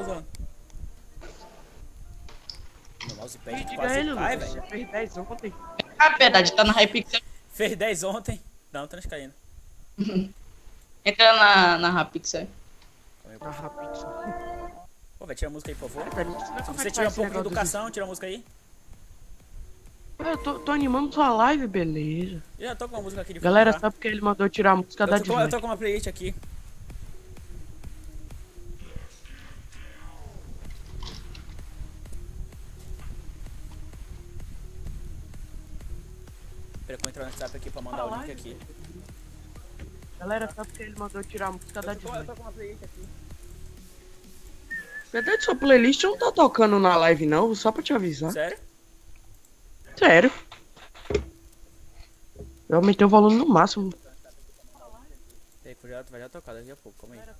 Meu mousepad Diga quase ele, cai, Lucas. velho. Você fez 10 ontem. Ah, Piedade, tá na Hypixel. Fez 10 ontem. Não, tá nos caindo. Entra na Hypixel. Na Rapix. Pô, velho, tira a música aí, por favor. Se Se você tiver um pouco de educação, tira a música aí. Eu tô animando sua live, beleza. Eu já tô com uma música aqui de Galera, fundo, só porque ele mandou tirar a música da eu tô dislike. com uma playlist aqui. Espera que eu vou entrar no WhatsApp aqui pra mandar o link aqui. Galera, só porque ele mandou tirar a música da Eu dislike. tô com uma playlist aqui. Verdade, sua playlist não tá tocando na live não, só pra te avisar. Sério? Sério. Eu aumentei o volume no máximo. Peraí, que vai já tocar daqui a pouco, calma aí.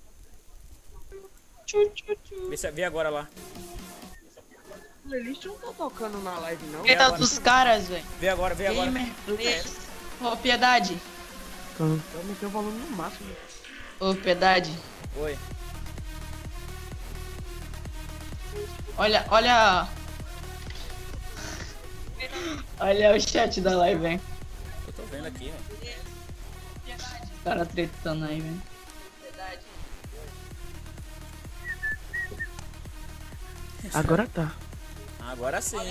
Vê agora lá. A playlist não tá tocando na live não. Eita dos caras, velho. Vê agora. Gamer, please. Ô, Piedade. Eu aumentei o volume no máximo. Ô, Piedade. Oi. Olha. Olha o chat da live, velho. Eu tô vendo aqui, velho. Os caras tretando aí, velho. Agora tá. Agora sim.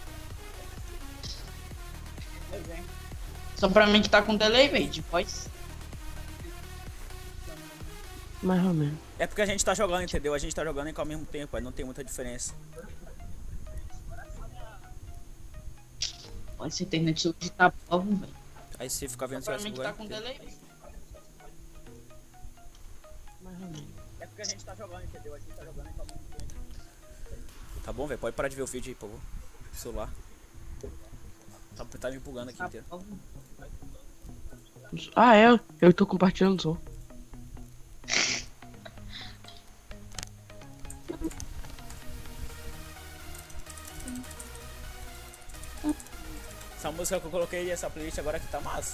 Só pra mim que tá com delay, velho, de voz. Mais ou menos. É porque a gente tá jogando, entendeu? A gente tá jogando ao mesmo tempo, aí não tem muita diferença. Olha, essa internet hoje tá pobre, velho. Aí você fica vendo Só se pra mim que tá com delay, velho. Mais ou menos. É porque a gente tá jogando, entendeu? A gente tá jogando ao mesmo tempo. Tá bom, velho? Pode parar de ver o vídeo aí, por favor. Celular. Tá me bugando aqui inteiro. Ah, é? Eu tô compartilhando o som. Essa música que eu coloquei essa playlist agora que tá massa.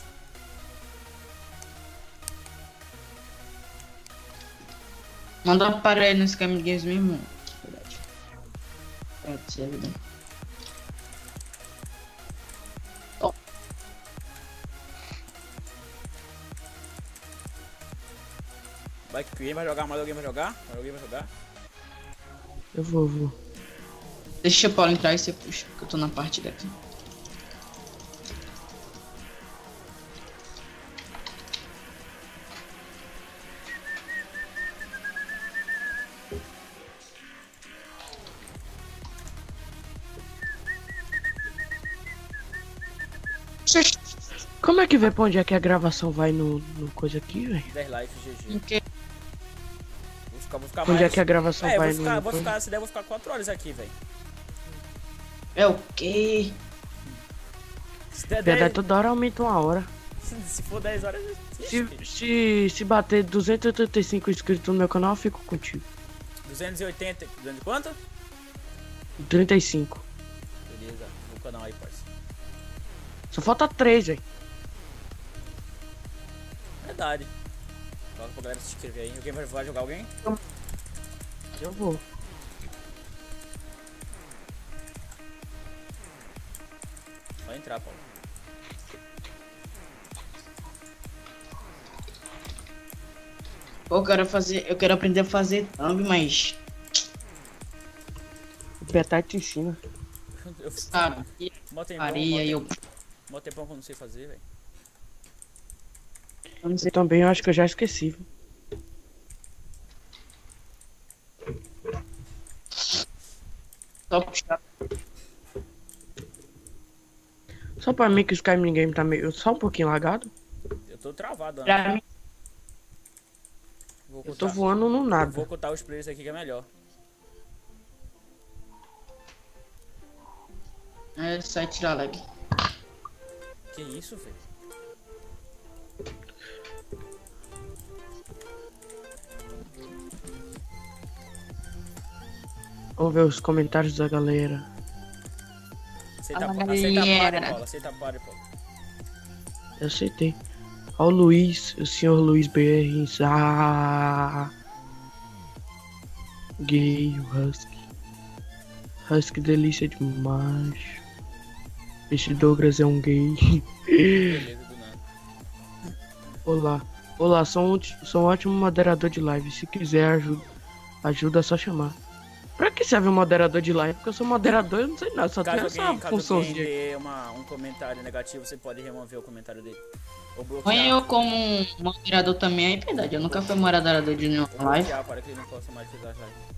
Manda para ele nesse Game Games mesmo. Verdade. Pode ser, verdade. Vai que alguém vai jogar, mais alguém vai jogar? Mais alguém vai jogar? Eu vou. Deixa o Paulo entrar e você puxa, que eu tô na partida aqui. Como é que vê pra onde é que a gravação vai no coisa aqui, velho? 10 likes, GG. O quê? Vou ficar Onde mais. é que a gravação vai vou no... ficar, se der, eu vou ficar 4 horas aqui, velho. É o quê? Se der Piedade 10, toda hora aumenta uma hora. se for 10 horas, Se bater 285 inscritos no meu canal, eu fico contigo. 280, 200 quanto? 35. Beleza, o canal aí, parça. Só falta 3, velho. Verdade. Coloca pra galera se inscrever aí. Alguém vai jogar alguém? Eu vou. Vai entrar, Paulo. Pô, eu quero aprender a fazer thumb, mas. O Betai te ensina. Eu Sabe? mó tempão, Areia e eu. mó tempão que eu não sei fazer, velho. Eu também acho que eu já esqueci. Viu? Só puxar. Só pra mim que o Skyrim Game tá meio... Só um pouquinho lagado. Eu tô travado, né? Pra mim. Vou Eu tô ocultar, voando no nada. vou ocultar os players aqui que é melhor. É só tirar lag. Que isso, velho? Vamos ver os comentários da galera. Aceita a galera. party, Paulo. Aceita a party, Paulo. Eu aceitei. Ó o Luiz, o senhor Luiz BR. Ah! Gay, o Husky. Husky delícia demais. Esse Douglas é um gay. Beleza, do nada. Olá. Olá, sou um ótimo moderador de live. Se quiser ajuda é só chamar. Pra que serve um moderador de live? Porque eu sou moderador, eu não sei nada, só tem essa Caso alguém funçãozinha. dê um comentário negativo, você pode remover o comentário dele. Ou Põe bloquear. eu como um moderador também, é verdade. Eu nunca fui moderador de nenhuma Ou live. bloquear para que ele não possa mais fazer as lives.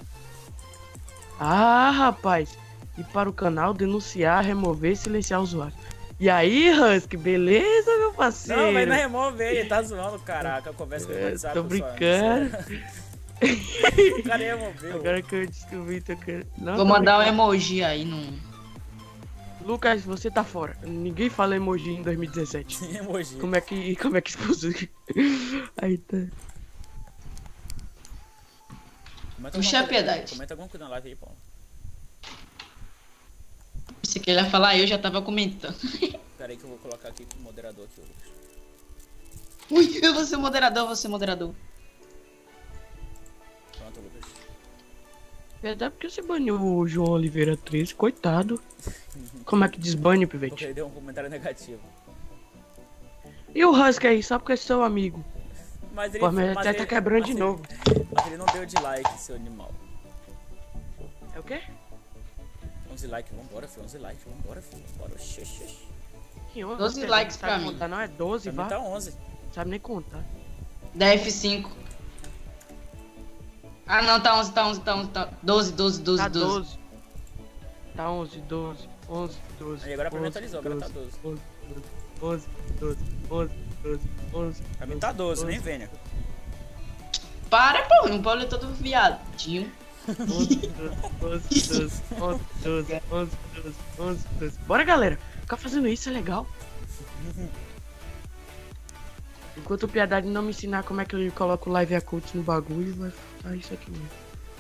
Ah, rapaz. Ir para o canal, denunciar, remover e silenciar o usuário. E aí, Husky, beleza, meu parceiro? Não, mas não remove ele, tá zoando, caraca. Conversa com ele no WhatsApp, tô pessoal, brincando. O cara removeu. Agora que eu descobri, tô querendo... Não, Vou tô mandar um brincando. emoji aí no. Lucas, você tá fora. Ninguém fala emoji em 2017. Emoji. Como é que expulsou? Aí tá. Comenta Puxa alguma a piedade. Comenta alguma coisa na live aí, Paulo. Se que ele ia falar, eu já tava comentando. Pera aí que eu vou colocar aqui o moderador aqui, Lucas. Ui, eu vou ser moderador, vou ser moderador. Pronto, Lucas. Verdade, porque você baniu o João Oliveira 13, coitado. Como é que desbane, Porque pivete? ele deu um comentário negativo. E o Husky aí, só porque é seu amigo. Mas ele, Pô, mas até ele- tá quebrando mas de ele- novo. Mas ele não deu de like, seu animal. É o quê? 11 likes, vambora, filho. 11 likes, vambora, filho. Vambora, xixi. Que onda, 12 você likes não sabe pra mim. contar, não, é 12, Pra vá. mim tá 11. Não sabe nem contar. Da F5. Ah não, tá 11, tá 11, tá 11, tá 12, 12, 12, Tá 12. 12. Tá 11, 12, 11, 12. Aí agora pra mim 11, atualizou, agora tá 12. 11, 12, 11, 12, 11, 11. Pra mim tá 12, nem 11, venha. Para, pô, o Paulo é todo viadinho. 11, 12, 11, 12, 11, 12, 11, 12. Bora, galera. Ficar fazendo isso é legal. Enquanto o Piedade não me ensinar como é que eu coloco o live acult no bagulho, vai ficar isso aqui mesmo.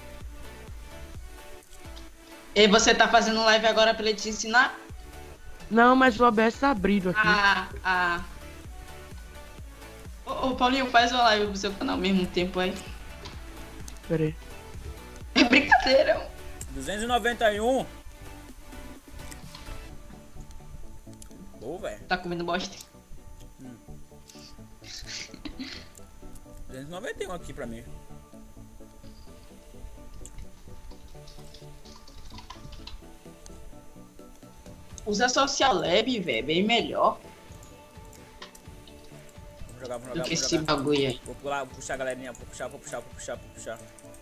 E você tá fazendo live agora pra ele te ensinar? Não, mas o OBS tá abrido aqui. Ô, Paulinho, faz uma live pro seu canal ao mesmo tempo aí. Pera aí. É brincadeira. 291. Boa, velho. Tá comendo bosta? 291 aqui pra mim. Usa Social Lab, velho, bem melhor Vamos jogar, vamos do jogar, que vamos esse jogar. bagulho aí. Vou pular, vou puxar a galerinha, vou puxar.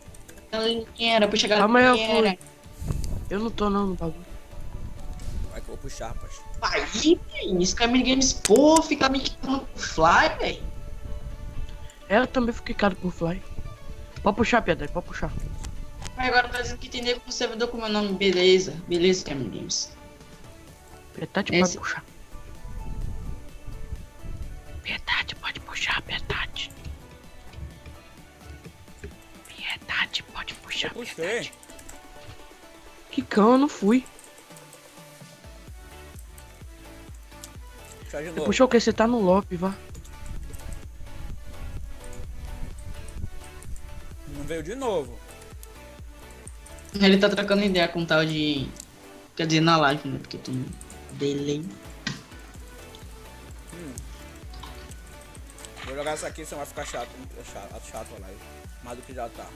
Galerinha, puxa a Calma aí, eu galerinha. fui. Eu não tô não no bagulho. Vai que eu vou puxar, rapaz. Aí, isso Camille Games, pô, fica me quicando pro Fly, velho. Eu também fiquei caro por Fly. Pode puxar, Piedade, pode puxar. Mas agora tá dizendo que tem nego pro servidor com meu nome, beleza. Beleza, Camille Games. Piedade, Esse- pode puxar. Piedade, pode puxar, Piedade. Piedade, pode puxar, Eu puxei. Piedade. Que cão, eu não fui. Puxar de Você novo. puxou o que? Você tá no lobby, vá. Não veio de novo. Ele tá trocando ideia com tal de. Quer dizer, na live, né? Porque tem delay. Vou jogar essa aqui, senão vai ficar chato a live. Mais do que já tá.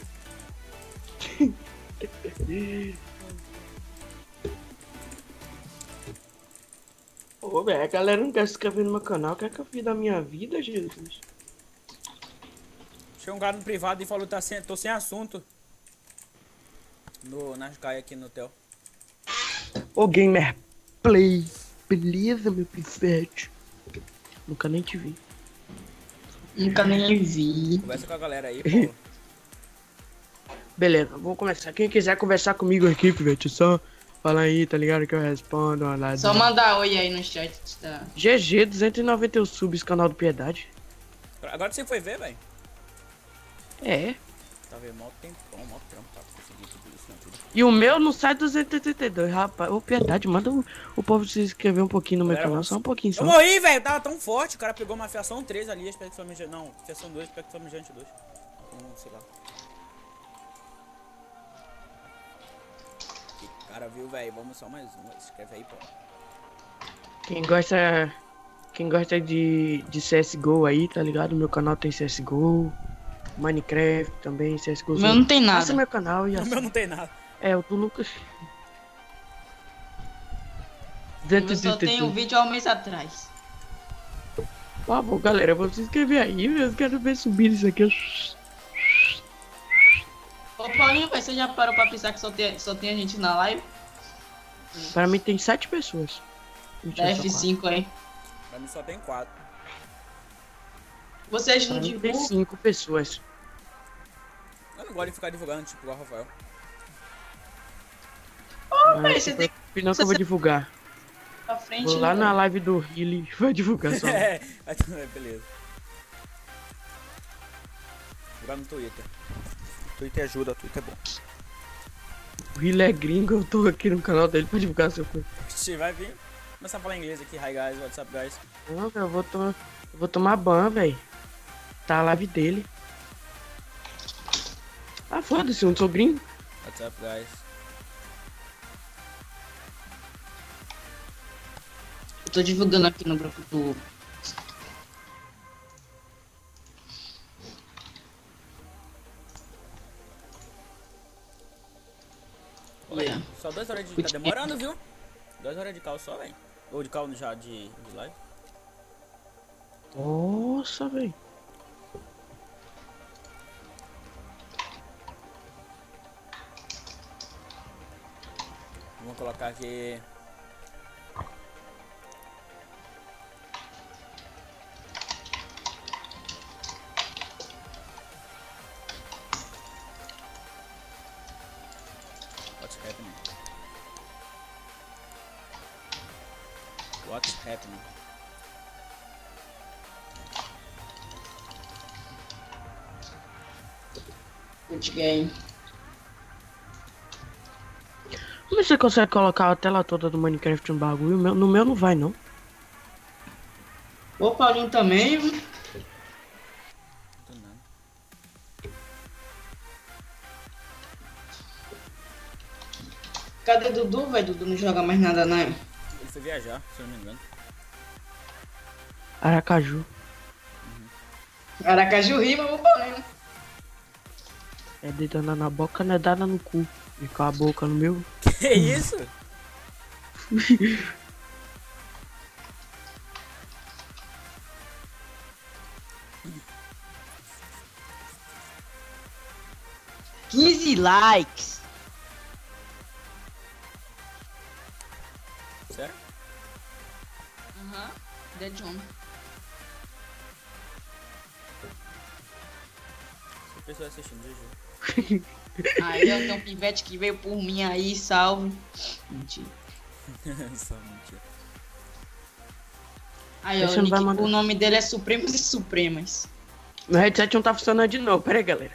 Ô, velho, a galera não quer se inscrever no meu canal. Quer que eu fiz da minha vida, Jesus? Chegou um cara no privado e falou: tô sem assunto. Na Sky aqui no hotel. Ô, Gamer Play. Beleza, meu pivete? Nunca nem te vi. Nunca nem vi. Conversa com a galera aí, pô. Beleza, vou começar. Quem quiser conversar comigo aqui, pivete, só fala aí, tá ligado? Que eu respondo. Lá Só mandar oi aí no chat. Tá? GG, 291 subs, canal do Piedade. Agora você foi ver, velho. É. Tá vendo? Mó tempão, mó trampo pra conseguir tudo isso, né? Tudo. E o meu não sai 282, rapaz. Ô, Piedade, manda o povo se inscrever um pouquinho no meu Galera, canal, vamos- só um pouquinho só. Eu morri, velho. Tava tão forte. O cara pegou uma fiação 3 ali. Espectro Flamejante. Não, fiação 2, Espectro Flamejante 2. Sei lá. Que cara, viu, velho? Vamos só mais uma. Escreve aí, pô. Quem gosta de CSGO aí, tá ligado? Meu canal tem CSGO, Minecraft também, CSGO. O meu não tem nada. Acessa meu canal e O meu assim. não tem nada. É, eu tô nunca. Eu só tenho um vídeo há um mês atrás. Por favor, galera, vou se inscrever aí, eu quero ver subir isso aqui. Ô Paulinho, você já parou pra pensar que só tem a gente na live? Pra mim tem 7 pessoas. Da Mentira, só 4. F5 aí. Pra mim só tem 4. Vocês Pra não mim tem divulgam? 5 pessoas. Eu não gosto de ficar divulgando, tipo, igual o Rafael. Mas Mas você tem não que eu vou divulgar. pra frente. Vou lá né? na live do Healy e vai divulgar só. É, beleza. Jogar no Twitter. Twitter ajuda, Twitter é bom. O Healy é gringo, eu tô aqui no canal dele pra divulgar seu coisa. Você vai vir. Começar a falar inglês aqui. Hi guys, what's up guys? Não, velho, eu vou tomar ban, velho. Tá a live dele. Ah, foda-se, eu não sou gringo. What's up guys? Eu tô divulgando aqui no grupo do. Olha. Só 2 horas de... Tá demorando, viu? 2 horas de call só, velho. Ou de call já de live. Nossa, velho. Vamos colocar aqui... What's happening? What's happening? Good game. Como você consegue colocar a tela toda do Minecraft no bagulho? No meu não vai, não. O Paulinho também, viu? Não tô nada. Cadê Dudu, velho? Dudu não joga mais nada, né? Ele foi viajar, se eu não me engano. Aracaju. Aracaju rima, o Paulinho. É dedada na boca, não é dada no cu. E com a boca no meu. Que isso? Likes. Sério? Aham, Dead John. Tem pessoas assistindo, GG. Aí eu tenho um pivete que veio por mim aí, salve. Mentira. Só mentira. Aí, ó, Você não vai o mandar. nome dele é Supremos e Supremas. Meu headset não tá funcionando de novo. Pera aí, galera.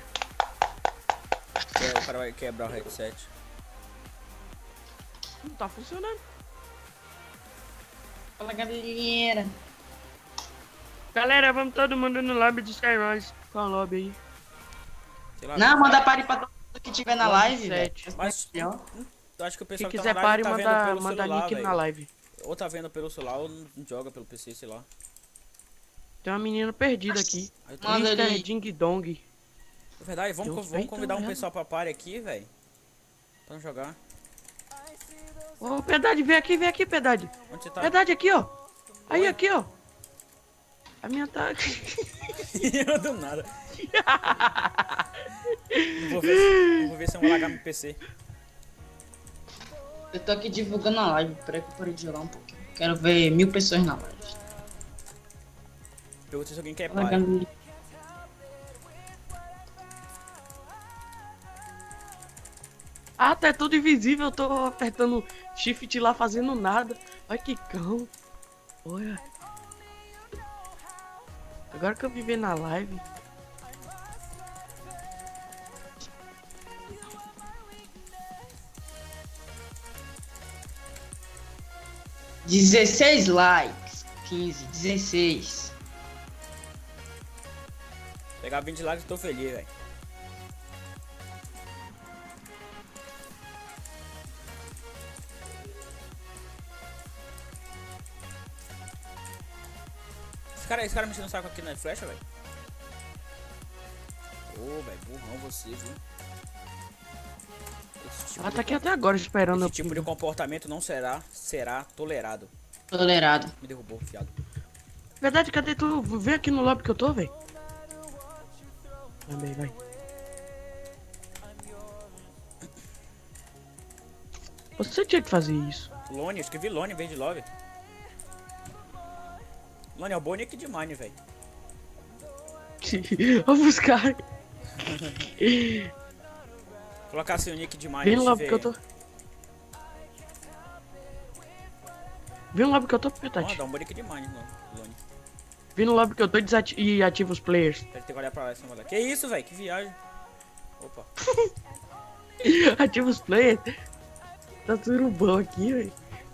O cara vai quebrar o headset. Não tá funcionando. Fala, galera. Galera, vamos todo mundo no lobby do Skyrise. Qual é o lobby aí? Sei lá. Não, manda pare pra todo mundo que tiver na Lobby live, velho. 7. Mas eu acho que o Quem pessoal que quiser tá na pare, live tá vendo pelo manda celular, nick na velho. live. Ou tá vendo pelo celular ou não joga pelo PC, sei lá. Tem uma menina perdida aqui. Aí eu tô... Manda Mr. ali. Ding Dong. É verdade, vamos, Deus vamos feito, convidar um né? pessoal pra party aqui, velho. Pra não jogar. Ô, Piedade, vem aqui, Piedade. Onde você tá? Piedade, aqui, ó. Aí, aqui, ó. A minha tá... Eu do nada. Não vou ver se eu vou largar meu PC. Eu tô aqui divulgando a live. Peraí que eu parei de jogar um pouquinho. Quero ver 1000 pessoas na live. Pergunta se alguém quer Fala, party. galera. Ah, tá tudo invisível. Eu tô apertando shift lá, fazendo nada. Olha que cão. Olha. Agora que eu vi ver na live. — 16 likes. 15, 16. Pegar 20 likes eu tô feliz, velho. Esse cara mexendo no saco aqui na flecha, velho. Ô, velho, burrão você, viu? Esse tipo Ela tá aqui até agora esperando. esse tipo de comportamento não será tolerado. Tolerado. Me derrubou, fiado. Verdade, cadê tu? Vem aqui no lobby que eu tô, velho. Também, vai. Você tinha que fazer isso. Lone, eu escrevi Lone em vez de Love. Lone é o bom nick de Mine, velho. Vamos buscar. Colocar assim o nick de Mine. Vem no deixa eu lobby ver. que eu tô. Vem no lobby que eu tô, Ó, Petati. dá um bom nick de Mine, Lone. Vem no lobby que eu tô e ativa os players. Deve ter que olhar pra lá, senão vai lá. Que isso, velho? Que viagem. Opa. Ativa os players. Tá surubão aqui, velho.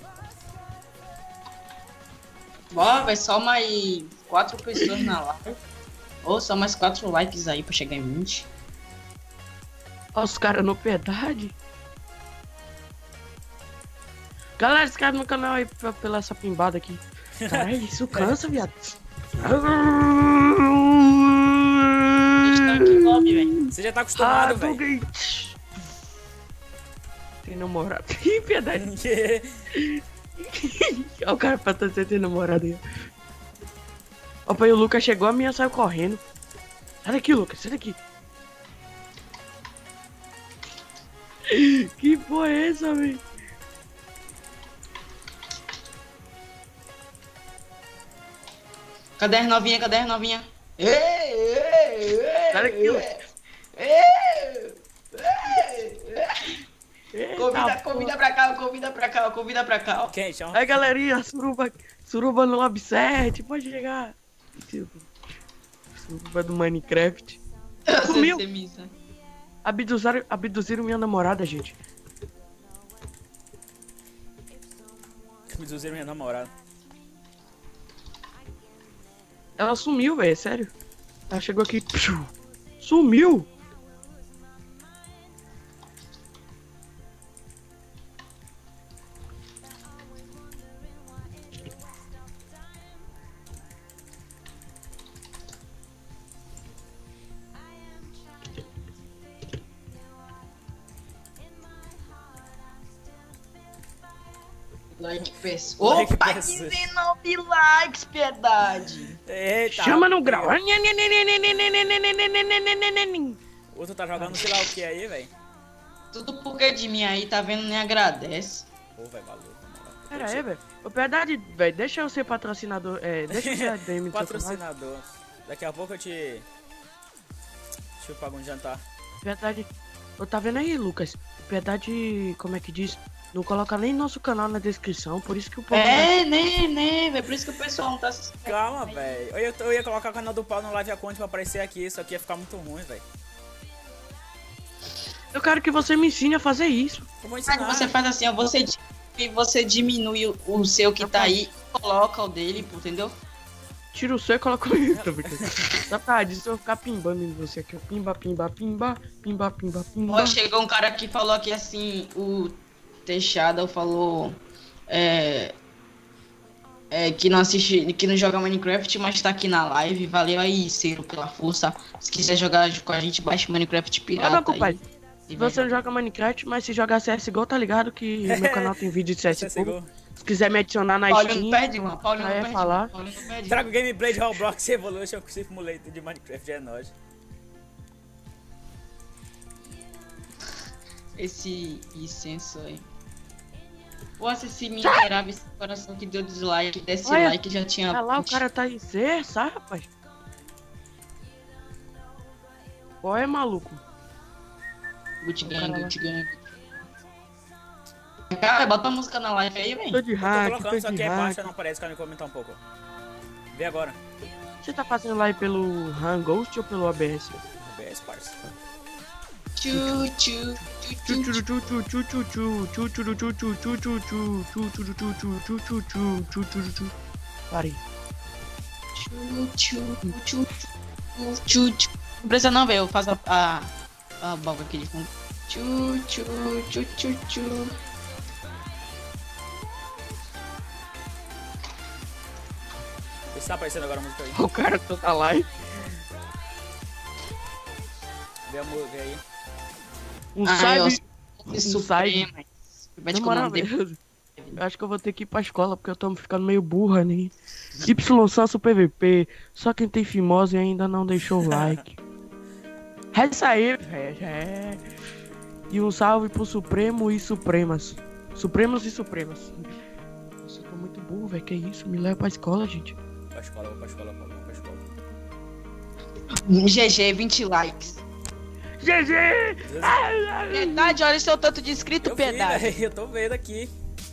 Ó, vai só mais 4 pessoas na live. Ou só mais 4 likes aí pra chegar em 20. Ó, os caras no Piedade. Galera, inscreve no canal aí pela essa pimbada aqui. Caralho, isso cansa, viado. Eles estão aqui no lobby, velho. Você já tá acostumado, velho. Douglas. Tem namorado. Ih, Piedade. Olha o cara pra você ter namorado aí. Opa, e o Lucas chegou, a minha saiu correndo. Sai daqui, Lucas, sai daqui. Que porra é essa, velho? Cadê as novinhas? Cadê as novinhas? Sai daqui, Lucas. Convida pra cá, convida pra cá, convida pra cá. Ó. Quem? Chama? Aí, galerinha, suruba no Lobby 7, pode chegar. Suruba do Minecraft. Sumiu. Abduziram minha namorada, gente. Me duziram minha namorada. Ela sumiu, velho, sério. Ela chegou aqui, sumiu. Like pessoas. Like Opa, pessoas. 19 likes, piedade. Eita. Chama no grau. O outro tá jogando sei lá o que aí, velho. Tudo porque de mim aí, tá vendo, nem agradece. Pô, velho, valeu. Na moral. Pera aí, velho. Ô, Piedade, velho, deixa eu ser patrocinador. Deixa eu ser ADM do seu canal. Patrocinador. Daqui a pouco eu te pago um jantar. Piedade. Ô, tá vendo aí, Lucas? Piedade, como é que diz? Não coloca nem nosso canal na descrição, por isso que o povo. Né, velho. Por isso que o pessoal não tá se inscrevendo. Calma, velho. Eu ia colocar o canal do Pau no Live Account pra aparecer aqui. Isso aqui ia ficar muito ruim, velho. Eu quero que você me ensine a fazer isso. Eu vou Aí ensinar. você faz assim, ó, você diminui o seu que tá aí, coloca o dele, pô, entendeu? Tira o seu e coloca o isso, tá brincando? Só pra disso eu ficar pimbando em você aqui, ó. Pimba, pimba, pimba, pimba, pimba, pimba. Ó, chegou um cara que falou aqui assim, o Teixada falou que não assiste, que não joga Minecraft, mas tá aqui na live. Valeu aí, Ciro, pela força. Se quiser jogar com a gente, baixa o Minecraft pirata. Não, compadre. aí. Se você não joga Minecraft, mas se jogar CSGO, tá ligado que meu canal tem vídeo de CSGO. CSGO. Se quiser me adicionar na Paulinho Steam, não perde, mano. Paulinho não já ia perde. falar. Paulinho não perde. Trago gameplay de Roblox Evolution com Simulator de Minecraft, é nóis. Esse incenso aí. Nossa, esse miserável, esse coração que deu dislike, desse Olha, like já tinha. olha lá, o cara tá em C, sabe, rapaz? Qual é, maluco? Good o cara game, lá. good game. Cara, bota a música na live aí, Tô velho. de Tô hack, colocando, tô só de que é baixa, hack. não aparece, cara, me comentar um pouco. Vê agora. Você tá fazendo live pelo Hangouts ou pelo OBS? OBS, parça. Tchu, tchu, tchu, tchu, Parei. tchu, tchu, tchu, tchu, tchu. Não precisa não, velho. Eu faço a boca aqui de fundo. Tchu, tchu, tchu, tchu, tchu. Vê se tá aparecendo agora a música aí. O cara tá na live. Vê a música aí. Um Ai, ó, side. Suprema. Vai Na te moral comandar. mesmo, eu acho que eu vou ter que ir pra escola porque eu tô ficando meio burra, né? Y Sanso PVP, só quem tem fimose ainda não deixou o like. É isso aí, velho. E um salve pro Supremo e Supremas. Supremos e Supremas. Nossa, eu tô muito burro, velho. Que isso? Me leva pra escola, gente. Vou pra escola, vou pra escola, vou pra escola. GG, 20 likes. GG! Piedade, olha o seu tanto de inscrito, Eu vi, Piedade. velho, eu tô vendo aqui.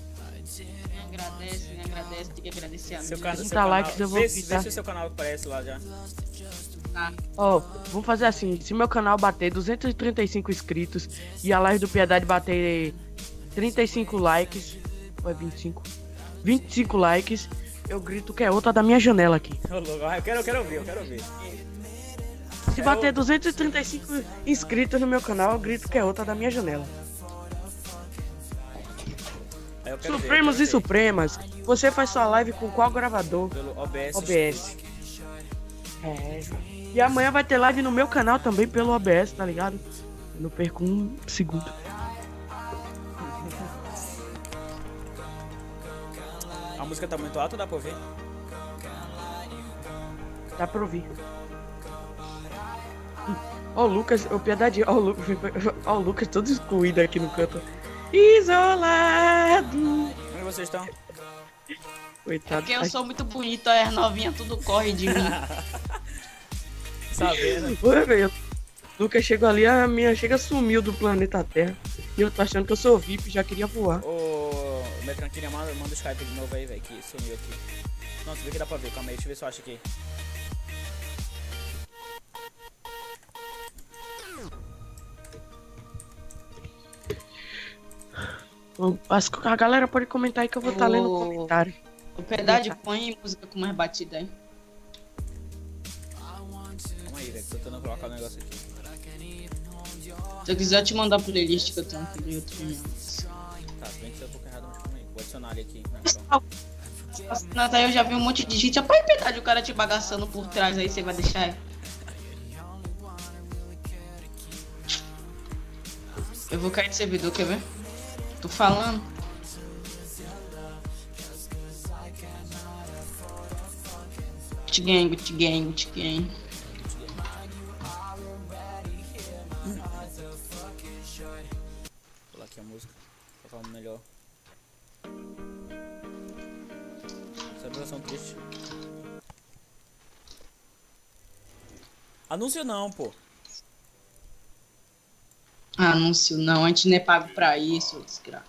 Me agradece, tem que agradecer a Seu, mim. can... 30 seu canal. likes eu vou Vê quitar. se o seu canal aparece lá já. Ó, vamos fazer assim, se meu canal bater 235 inscritos e a live do Piedade bater 35 likes, ou é 25? 25 likes, eu grito que é outra da minha janela aqui. Ô, louco, eu quero ouvir, eu quero ouvir. Se bater 235 inscritos no meu canal, eu grito que é outra da minha janela. Aí eu quero ver, Supremos eu e quero ver. Supremas, você faz sua live com qual gravador? Pelo OBS. OBS. É. E amanhã vai ter live no meu canal também pelo OBS, tá ligado? Eu não perco um segundo. A música tá muito alta ou dá pra ouvir? Dá pra ouvir. Ó o Lucas, ô Piedade, ó o Lucas todo excluído aqui no canto. Isolado. Onde vocês estão? Coitado. Porque eu sou muito bonito, as novinhas tudo corre de mim. Sabendo. Oi, velho. Lucas chegou ali, a minha chega sumiu do planeta Terra. E eu tô achando que eu sou VIP, já queria voar. Ô, Metranquinha, manda o Skype de novo aí, velho, que sumiu aqui. Não, tu vê que dá pra ver, calma aí, deixa eu ver se eu acho aqui. Acho que a galera pode comentar aí que eu vou estar lendo o comentário. O Piedade, põe música com mais batida aí. Calma aí, velho, tô tentando colocar o negócio aqui. Se eu quiser, eu te mandar a playlist que eu tenho aqui do YouTube. Tá, se bem que você é um pouco errado, mas calma aí. Vou adicionar ele aqui. Então. Nossa, aí eu já vi um monte de gente. Apoia Piedade, o cara te bagaçando por trás aí, você vai deixar ele. Eu vou cair de servidor, quer ver? Tô falando. Gucci gang, Gucci gang, Gucci gang. Vou colocar aqui a música. Pra falar melhor. situação triste. Anúncio não, pô. Anúncio não, a gente não é pago pra isso, desgraça.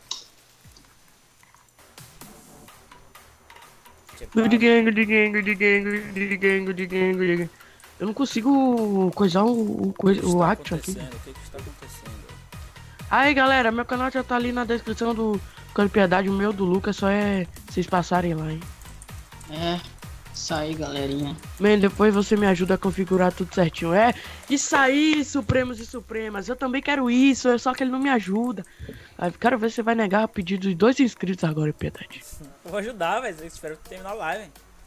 Eu não consigo coisar o action aqui. O que está acontecendo? Aí galera, meu canal já tá ali na descrição do Canto Piedade, o meu do Lucas, só é vocês passarem lá, hein. É, isso aí, galerinha. Man, depois você me ajuda a configurar tudo certinho. É, isso aí, Supremos e Supremas. Eu também quero isso, só que ele não me ajuda. Aí, quero ver se você vai negar o pedido de 2 inscritos agora, Piedade. Eu vou ajudar, velho. Eu espero terminar a live.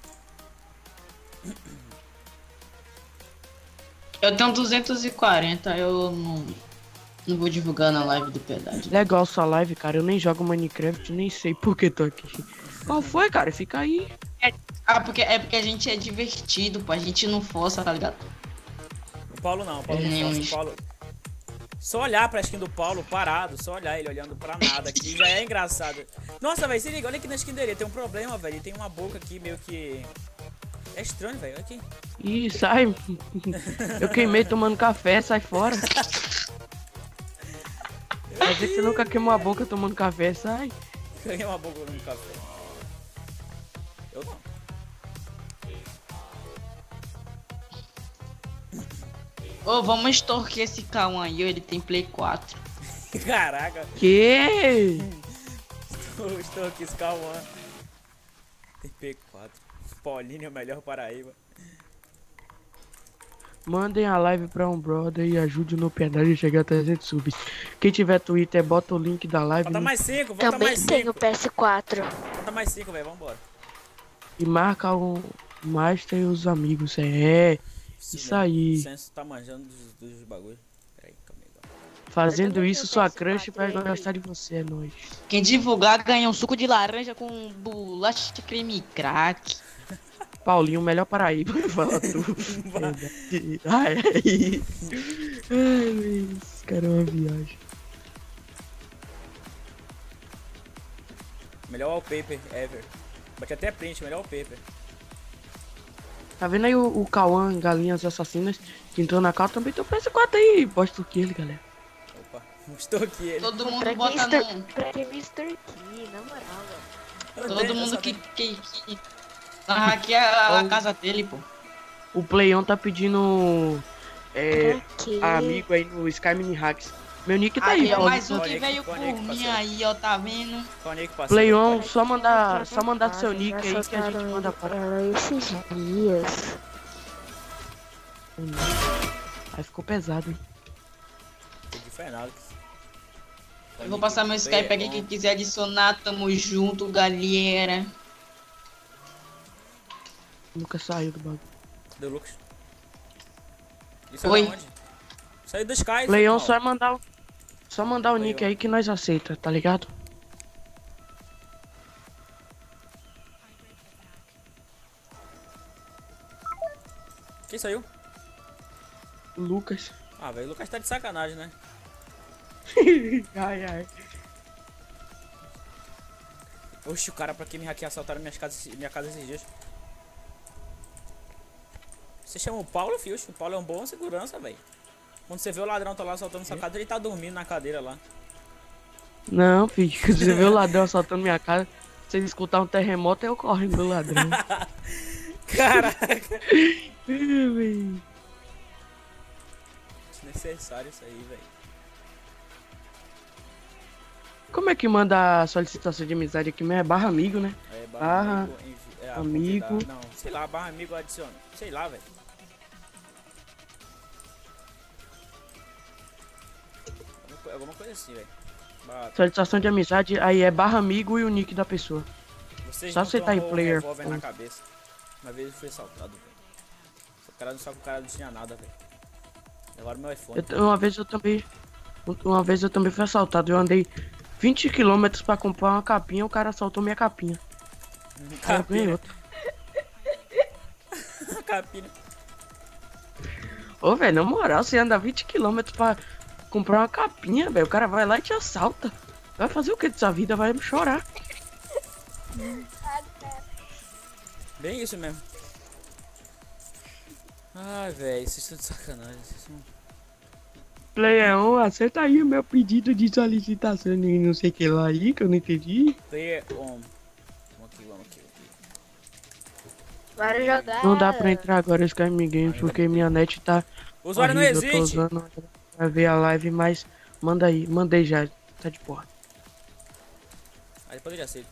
Eu tenho 240, eu não vou divulgar na live do Piedade. Legal sua live, cara. Eu nem jogo Minecraft, nem sei por que tô aqui. Qual foi, cara? Fica aí. Porque a gente é divertido, pô. A gente não força, tá ligado? O Paulo não, o Paulo não Nenhum. gosta. O Paulo... Só olhar pra skin do Paulo parado, só olhar ele olhando pra nada aqui já é engraçado. Nossa, velho, se liga, olha aqui na skin dele. Tem um problema, velho. Ele tem uma boca aqui meio que... É estranho, velho. Olha aqui. Ih, sai. Eu queimei tomando café, sai fora. A gente nunca queimou a boca tomando café, sai. Ganhei uma boca no café. Eu não. Ô, vamos extorquir esse Cauã aí, ele tem Play 4. Caraca. Que? Estou aqui, Scalman. TP4. Paulinho é o melhor Paraíba. Mandem a live pra um brother e ajude no Piedade a chegar a 300 subs. Quem tiver Twitter, bota o link da live Falta no... mais 5, falta Também mais tenho 5. PS4. Falta mais 5, velho. Vambora. e marca o Master e os amigos. É, isso aí. O Senso tá manjando dos bagulhos. Peraí, calma aí. Fazendo isso, sua crush vai gostar de você, é nóis. Quem divulgar ganha um suco de laranja com bolacha de creme crack. Paulinho, o melhor Paraíba. Fala tu. Ai, esse cara é uma viagem. Melhor wallpaper ever. Bate até print, melhor wallpaper. Tá vendo aí o Cauã, Galinhas Assassinas, que entrou na cal, também tem o PS4 aí. Posta o que ele, galera. Opa, mostrou aqui ele. Todo mundo Pra que bota Mr. no... Pra que Mr. Key, na moral, velho. Todo mundo que hackeia a casa dele, pô. O Playon tá pedindo Pra quê? amigo aí no Sky Mini Hacks. Meu nick tá aí, Aí, ó, ó. mais um que Conecta, veio por conecta, mim parceiro. aí, ó, tá vendo? Conecta, parceiro. Playon, só mandar seu nick aí que a gente Assaltaram manda para. ela esses dias. Aí ficou pesado, hein? De Fernandes. Eu vou passar meu Skype aqui, quem quiser adicionar, tamo junto, galera. Nunca saiu do bagulho. Deu Lucas. Isso é Oi. da onde? Saiu do Sky. Playon, irmão. só mandar o nick aí que nós aceita, tá ligado? Quem saiu? O Lucas. Ah, velho, o Lucas tá de sacanagem, né? Ai. Oxi, o cara pra que me hackear assaltaram minha casa esses dias. Você chama o Paulo, filho? O Paulo é um bom segurança, velho. Quando você vê o ladrão tá lá assaltando sua cadeira, ele tá dormindo na cadeira lá. Não, filho, você vê o ladrão assaltando minha casa, você escutar um terremoto, eu corro do ladrão. Caraca. Véi. Desnecessário isso aí, velho. Como é que manda a solicitação de amizade aqui mesmo? É barra amigo, né? É, Barra amigo. amigo. Convidar. Não, sei lá, barra amigo adiciona. Sei lá, velho. Alguma coisa assim, velho. Solicitação de amizade, aí é barra amigo e o nick da pessoa. Vocês Só não aceitar em tomam um player. revólver na cabeça. Uma vez eu fui assaltado, velho. Só que o cara não tinha nada, velho. Levaram meu iPhone. Uma vez eu também fui assaltado. Eu andei 20 km pra comprar uma capinha, o cara assaltou minha capinha. Aí eu ganhei Capina. outra. Capina. Ô, velho, na moral, você anda 20 km pra comprar uma capinha, velho. O cara vai lá e te assalta. Vai fazer o que de sua vida? Vai chorar. Bem isso mesmo. Ai, velho, vocês estão de sacanagem. Vocês são... Player 1, aceita aí o meu pedido de solicitação e não sei o que lá aí, que eu não entendi. Player on. Vamos aqui. Bora jogar. Não dá pra entrar agora no Sky Games porque minha net tá O usuário não horrível. Eu tô existe. usando pra ver a live, mas manda aí, mandei já, tá de porra. Aí depois eu já aceito.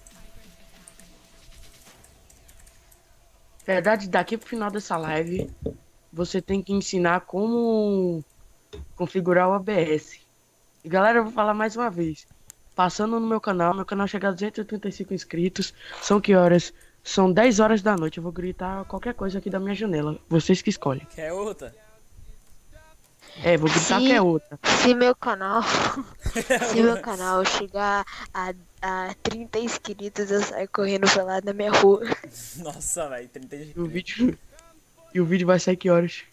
Verdade, daqui pro final dessa live, você tem que ensinar como configurar o OBS. E galera, eu vou falar mais uma vez. Passando no meu canal chega a 285 inscritos. São que horas? São 10 horas da noite. Eu vou gritar qualquer coisa aqui da minha janela. Vocês que escolhem. Quer outra? É, vou gritar Sim. que é outra. Se meu canal chegar a 30 inscritos, eu saio correndo pra lá da minha rua. Nossa, velho, 30 de... E o vídeo vai sair que horas?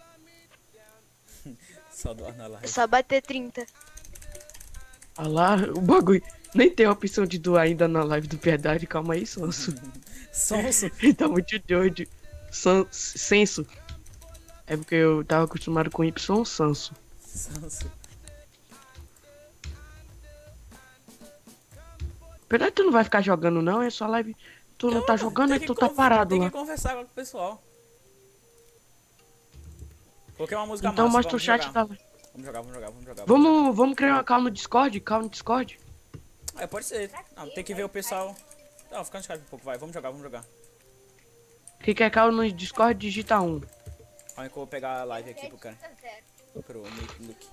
Só do na live. É só bater 30. Ah lá, o bagulho. Nem tem a opção de doar ainda na live do Piedade. Calma aí, Sonso. Sonso. Ele tá muito doido. Senso. É porque eu tava acostumado com Y Sanso. Sonso. Piedade, tu não vai ficar jogando não? É só live. Tu não tá jogando, é tu tá parado Tem lá. que conversar agora com o pessoal. Coloquei uma música Então massa, mostra o vamos chat jogar. da live. Vamos jogar. Vamos criar uma call no Discord? Call no Discord? É, pode ser. Não, tem que ver o pessoal. Não, fica no Skype um pouco, vai. Vamos jogar. Quem quer call no Discord, digita 1. Olha que eu vou pegar a live aqui pro cara. Pro Luke.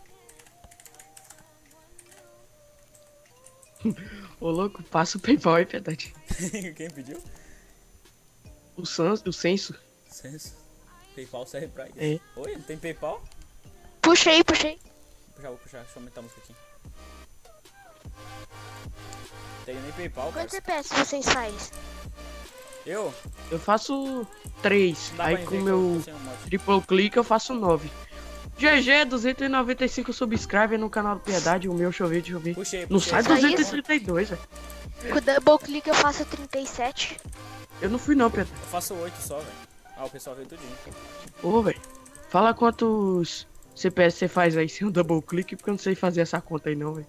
Ô louco, passa o PayPal aí, Piedade. Quem pediu? O Senso. Senso. PayPal serve pra isso. É. Oi, não tem PayPal? Puxei. Vou puxar. Deixa eu aumentar a música aqui. Não tenho nem PayPal, cara. Quantos FPS vocês fazem? Eu? Eu faço 3. Não dá Aí pra com ver o que eu meu tô sem um mouse. triple click eu faço 9. GG, 295 subscribe no canal do Piedade. O meu, deixa eu ver. Puxei. Não sai Só isso? 232, velho. Com o double click eu faço 37. Eu não fui não, Piedade. Eu faço 8 só, velho. Ah, o pessoal veio tudinho. Ô, velho. Fala quantos CPS você faz aí sem o double click, porque eu não sei fazer essa conta aí não, velho.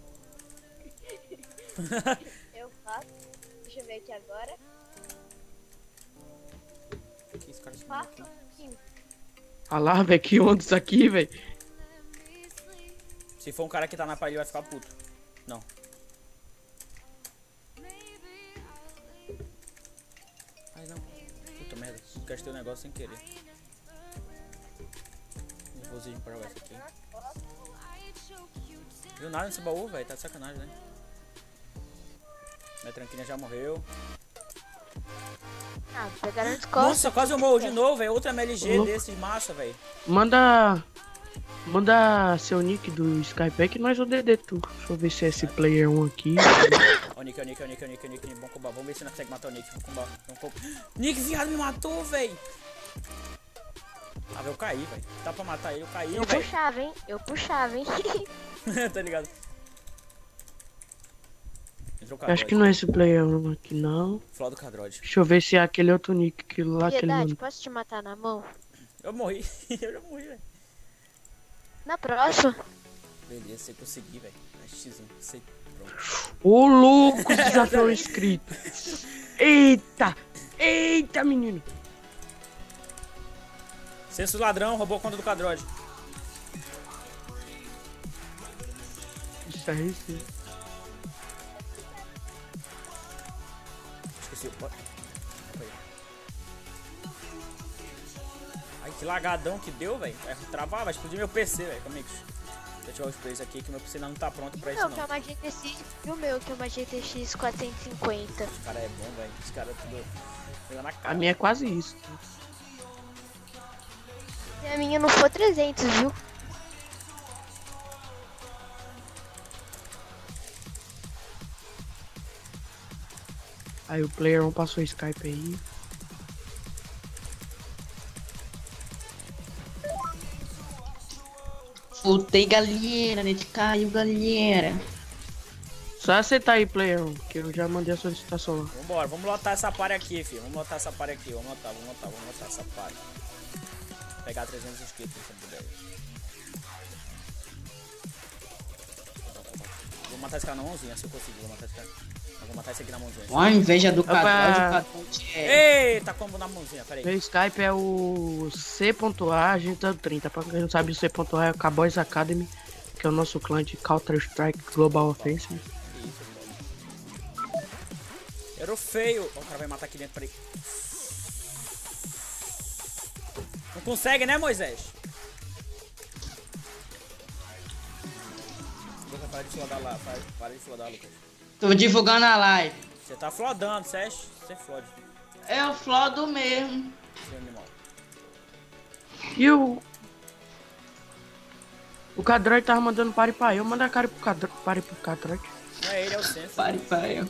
Eu faço. Deixa eu ver aqui agora. Que esse cara sumiu aqui? Ah lá, velho, que onda isso aqui, velho. Se for um cara que tá na parede, vai ficar puto. Não. Ai, não. Puta merda. Gastei o negócio sem querer. Nervosismo pra jogar isso aqui. Viu nada nesse baú, velho. Tá de sacanagem, né? Minha tranquinha já morreu. Ah, pegaram as costas. Nossa, quase eu morro de novo, velho. Outra MLG desses massa, velho. Manda seu nick do Skype aí que nós o DD tu. Deixa eu ver se é esse player 1 aqui. Ó o Nick. Bom combar. Vamos ver se não consegue matar o Nick. Vamos combar. Nick, viado, me matou, velho. Ah, velho, eu caí, velho. Dá pra matar ele, eu caí, Eu velho. puxava, hein? Tá ligado? Entrou o Eu acho que Cadrode. não é esse player 1 aqui não. Flor do Cadrode. Deixa eu ver se é aquele outro nick que lá que ele Piedade, manda. posso te matar na mão? Eu morri. Eu já morri, velho. Na próxima. Beleza, você conseguiu, velho. X1, você. Pronto. Ô louco, desafio inscrito. Eita, menino. Censo ladrão, roubou a conta do Cadrode. Isso aí sim. Esqueci. Ai, que lagadão que deu, velho. Vai travar, vai explodir meu PC, velho. Calma aí. Deixa eu tirar os sprays aqui que meu PC ainda não tá pronto pra isso, Não, não. que é uma GTX. E o meu, que é uma GTX 450. Esse cara é bom, velho. Esse cara é tudo. Pegando na A cara. minha é quase isso. E a minha não for 300, viu? Aí o player 1 passou o Skype aí. Voltei, galera. Net caiu, galera. Só aceitar aí, player 1, que eu já mandei a solicitação lá. Vambora, vamos lotar essa party aqui, filho. Vamos lotar essa party aqui. Vamos lotar essa party. Pegar 300 inscritos se puder. Vou matar esse cara na mãozinha, se eu conseguir. Vou matar esse cara. Eu vou matar esse aqui na mãozinha. Ó, a inveja do Opa. Cadroide é. Eita, combo na mãozinha, peraí. Meu Skype é o C.A, a gente tá 30. Pra quem não sabe, o C.A é o Cowboys Academy, que é o nosso clã de Counter-Strike Global Offensive. Era feio. Ó, o cara vai matar aqui dentro, peraí. Não consegue, né, Moisés? Lucas, para de flodar lá. Para de flodar, Lucas. Tô divulgando a live. Você tá flodando, você flode. É o flodo mesmo. Seu animal. E o Cadroid tava mandando pare pra eu, manda a cara pro Cadroid. Não é ele, é o Senso. Pare, pare.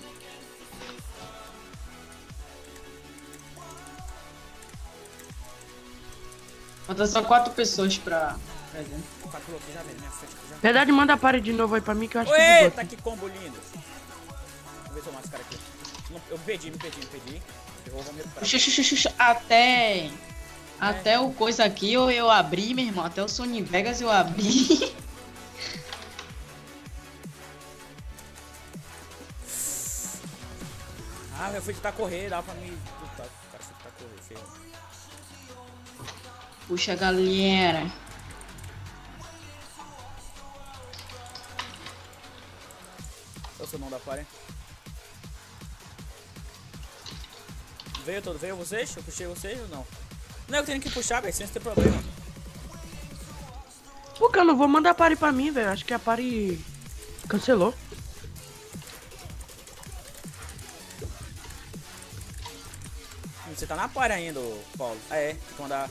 Falta só 4 pessoas pra dentro. O cara colocou já mesmo, minha frente aqui já. Verdade, manda a pare de novo aí pra mim que eu acho que Eita, que combo lindo. Vamos ver se eu mato esse cara aqui. Não, eu me perdi. Eu vou me recuperar. Até o coisa aqui eu abri, meu irmão. Até o Sony Vegas eu abri. Ah, eu fui tentar correr, dava pra mim. Puta, o cara foi tentar correr, feio. Puxa, galera. Eu sou o nome da party. Veio vocês? Eu puxei vocês ou não? Não, eu tenho que puxar, velho, sem ter problema. Por que eu não vou mandar a pare pra mim, velho? Acho que a pare cancelou. Você tá na party ainda, Paulo. Ah, é, tem que mandar.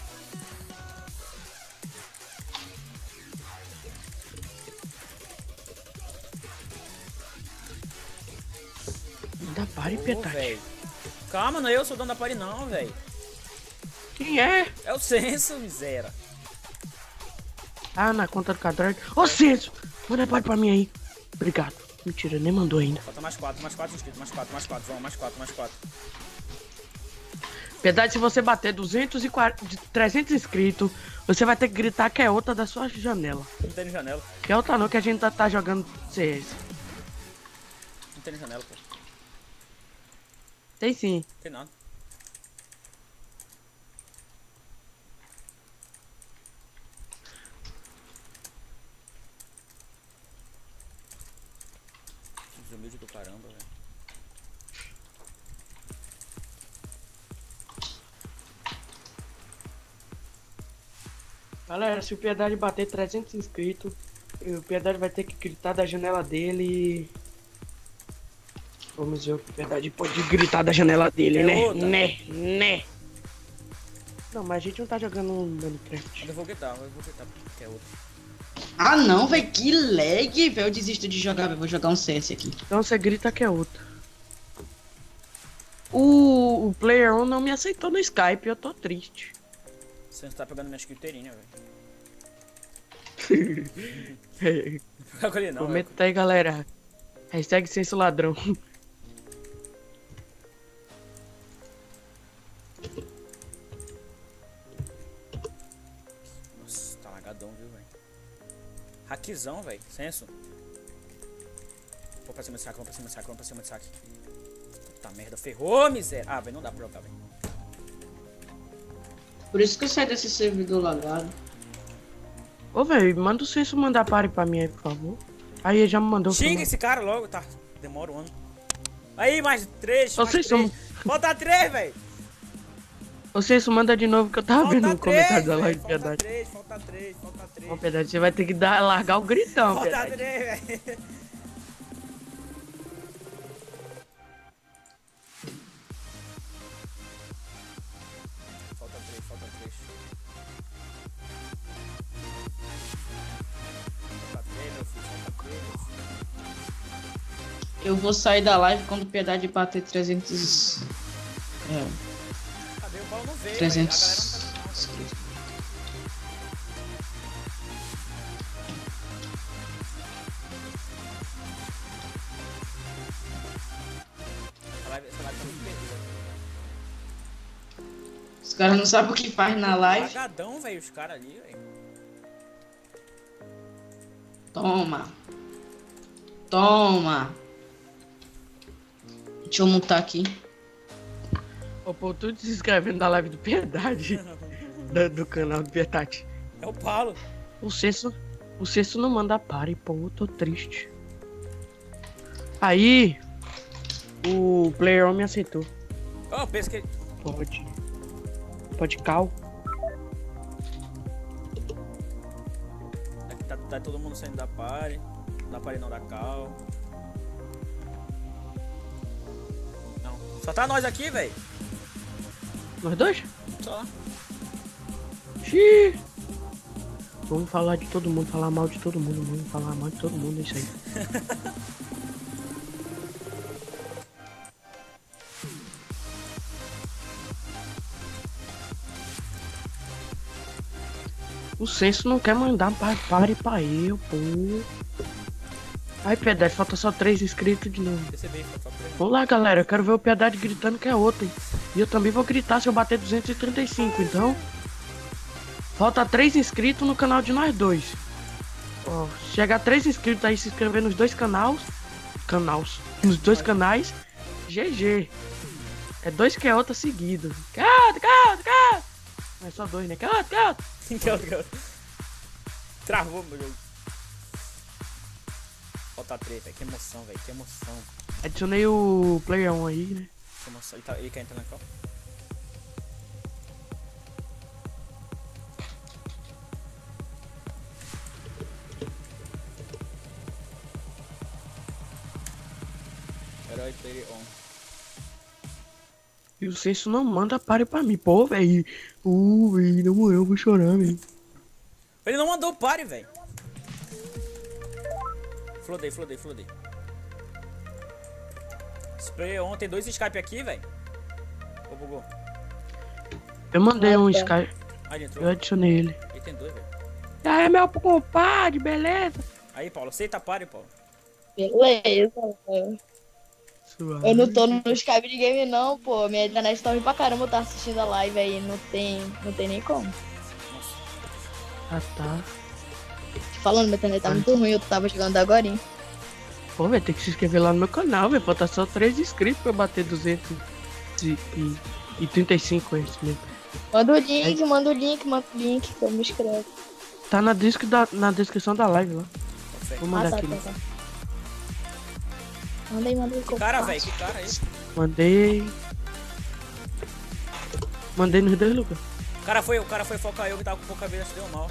Manda pare, Pietade. Velho. Calma, não é eu sou dono da party não, velho. Quem é? É o Senso, miséria. Ah, na conta do Cadroid. Ô, Censo, manda a pare pra mim aí. Obrigado. Mentira, nem mandou ainda. Falta mais 4 inscritos, mais 4, vamos, mais 4. Verdade, se você bater 300 inscritos, você vai ter que gritar que é outra da sua janela. Não tem janela. Que é outra não, que a gente tá jogando CS. Não tem janela, pô. Tem sim. Não tem nada. Desumilde do caramba, velho. Galera, se o Piedade bater 300 inscritos, o Piedade vai ter que gritar da janela dele. Vamos ver o que o Piedade pode gritar da janela dele, né? Não, mas a gente não tá jogando Minecraft. Eu vou gritar, porque é outro. Ah não, velho, que lag, velho. Eu desisto de jogar, eu vou jogar um CS aqui. Então você grita que é outra. O Player 1 não me aceitou no Skype, eu tô triste. Você tá pegando minha escriteirinha, velho. Não, Comenta aí, galera. Hashtag Senso Ladrão. Nossa, tá lagadão, viu, velho? Hackzão, velho. Senso. Vou pra cima desse hack, vamos pra cima desse hack. Puta merda, ferrou, miséria. Ah, velho, não dá pra jogar, velho. Por isso que eu saí desse servidor lagado. Ô, velho, manda o Senso mandar pare pra mim aí, por favor. Aí ele já me mandou. Xinga esse cara logo, tá? Demora um ano. Aí, mais 3, mais Vocês 3. são- Falta 3, velho. Ô, Senso, manda de novo que eu tava vendo no comentário da live, Falta Piedade. 3, falta 3. Ô, Piedade, você vai ter que largar o gritão, Falta Piedade. 3, velho. Falta 3. Falta 3, meu filho, falta 3. Eu vou sair da live quando Piedade bater 300. Cadê o Paulo? Não veio, 300. velho. A galera não tá inscritos. Os caras não sabem o que faz na live. Pagadão, velho, os caras ali, velho. Toma. Toma. Deixa eu montar aqui. Ô, pô, tu se inscrevendo na live do Piedade. do canal do Piedade. É o Paulo. O Cesso não manda pare, pô, eu tô triste. Aí, o player me aceitou. Oh, pensa que... Pode cal. Aqui tá todo mundo saindo da party. Da party não, da cal. Não. Só tá nós aqui, velho. Nós dois? Só. Xiii. Vamos falar de todo mundo, falar mal de todo mundo, vamos falar mal de todo mundo, é isso aí. O Censo não quer mandar pare pra eu, pô. Ai, Piedade, falta só 3 inscritos de novo. Recebi, Vamos lá, galera, eu quero ver o Piedade gritando que é outro, hein. E eu também vou gritar se eu bater 235, então... Falta 3 inscritos no canal de nós dois. Ó, chegar 3 inscritos aí, se inscrever nos dois nos dois canais, GG. É 2 que é outra seguido. Calma. Mas só 2, né? Calma. Travou, meu jogo. Falta 3, velho. Que emoção, velho. Que emoção. Adicionei o Player 1 aí, né? Que emoção. Ele quer entrar na cal? Herói player on. E o Censo não manda pare pra mim. Pô, velho. Velho, na moral, eu vou chorar, velho. Ele não mandou pare, velho. Flodei. Spray on. Tem 2 Skype aqui, velho. Ô, bugou. Eu mandei um Skype. Aí ele entrou. Eu adicionei ele. Ele tem 2, velho. E aí, meu compadre, beleza? Aí, Paulo. Aceita pare, Paulo. Beleza. Suave. Eu não tô no Skype de game não, pô. Minha internet tá ruim pra caramba, eu tô assistindo a live aí, não tem nem como. Ah, tá. Tô falando, minha internet tá muito ruim, eu tava jogando agora, hein. Pô, velho, tem que se inscrever lá no meu canal, velho. Falta só 3 inscritos pra eu bater 235, é isso mesmo. Manda o link, que eu me inscrevo. Tá na descrição da live lá. Vou mandar aqui. Tá. Manda aí, Que cara, velho. Que cara aí. Mandei nos dois lugares. O cara foi focar eu que tava com pouca vida, se deu mal.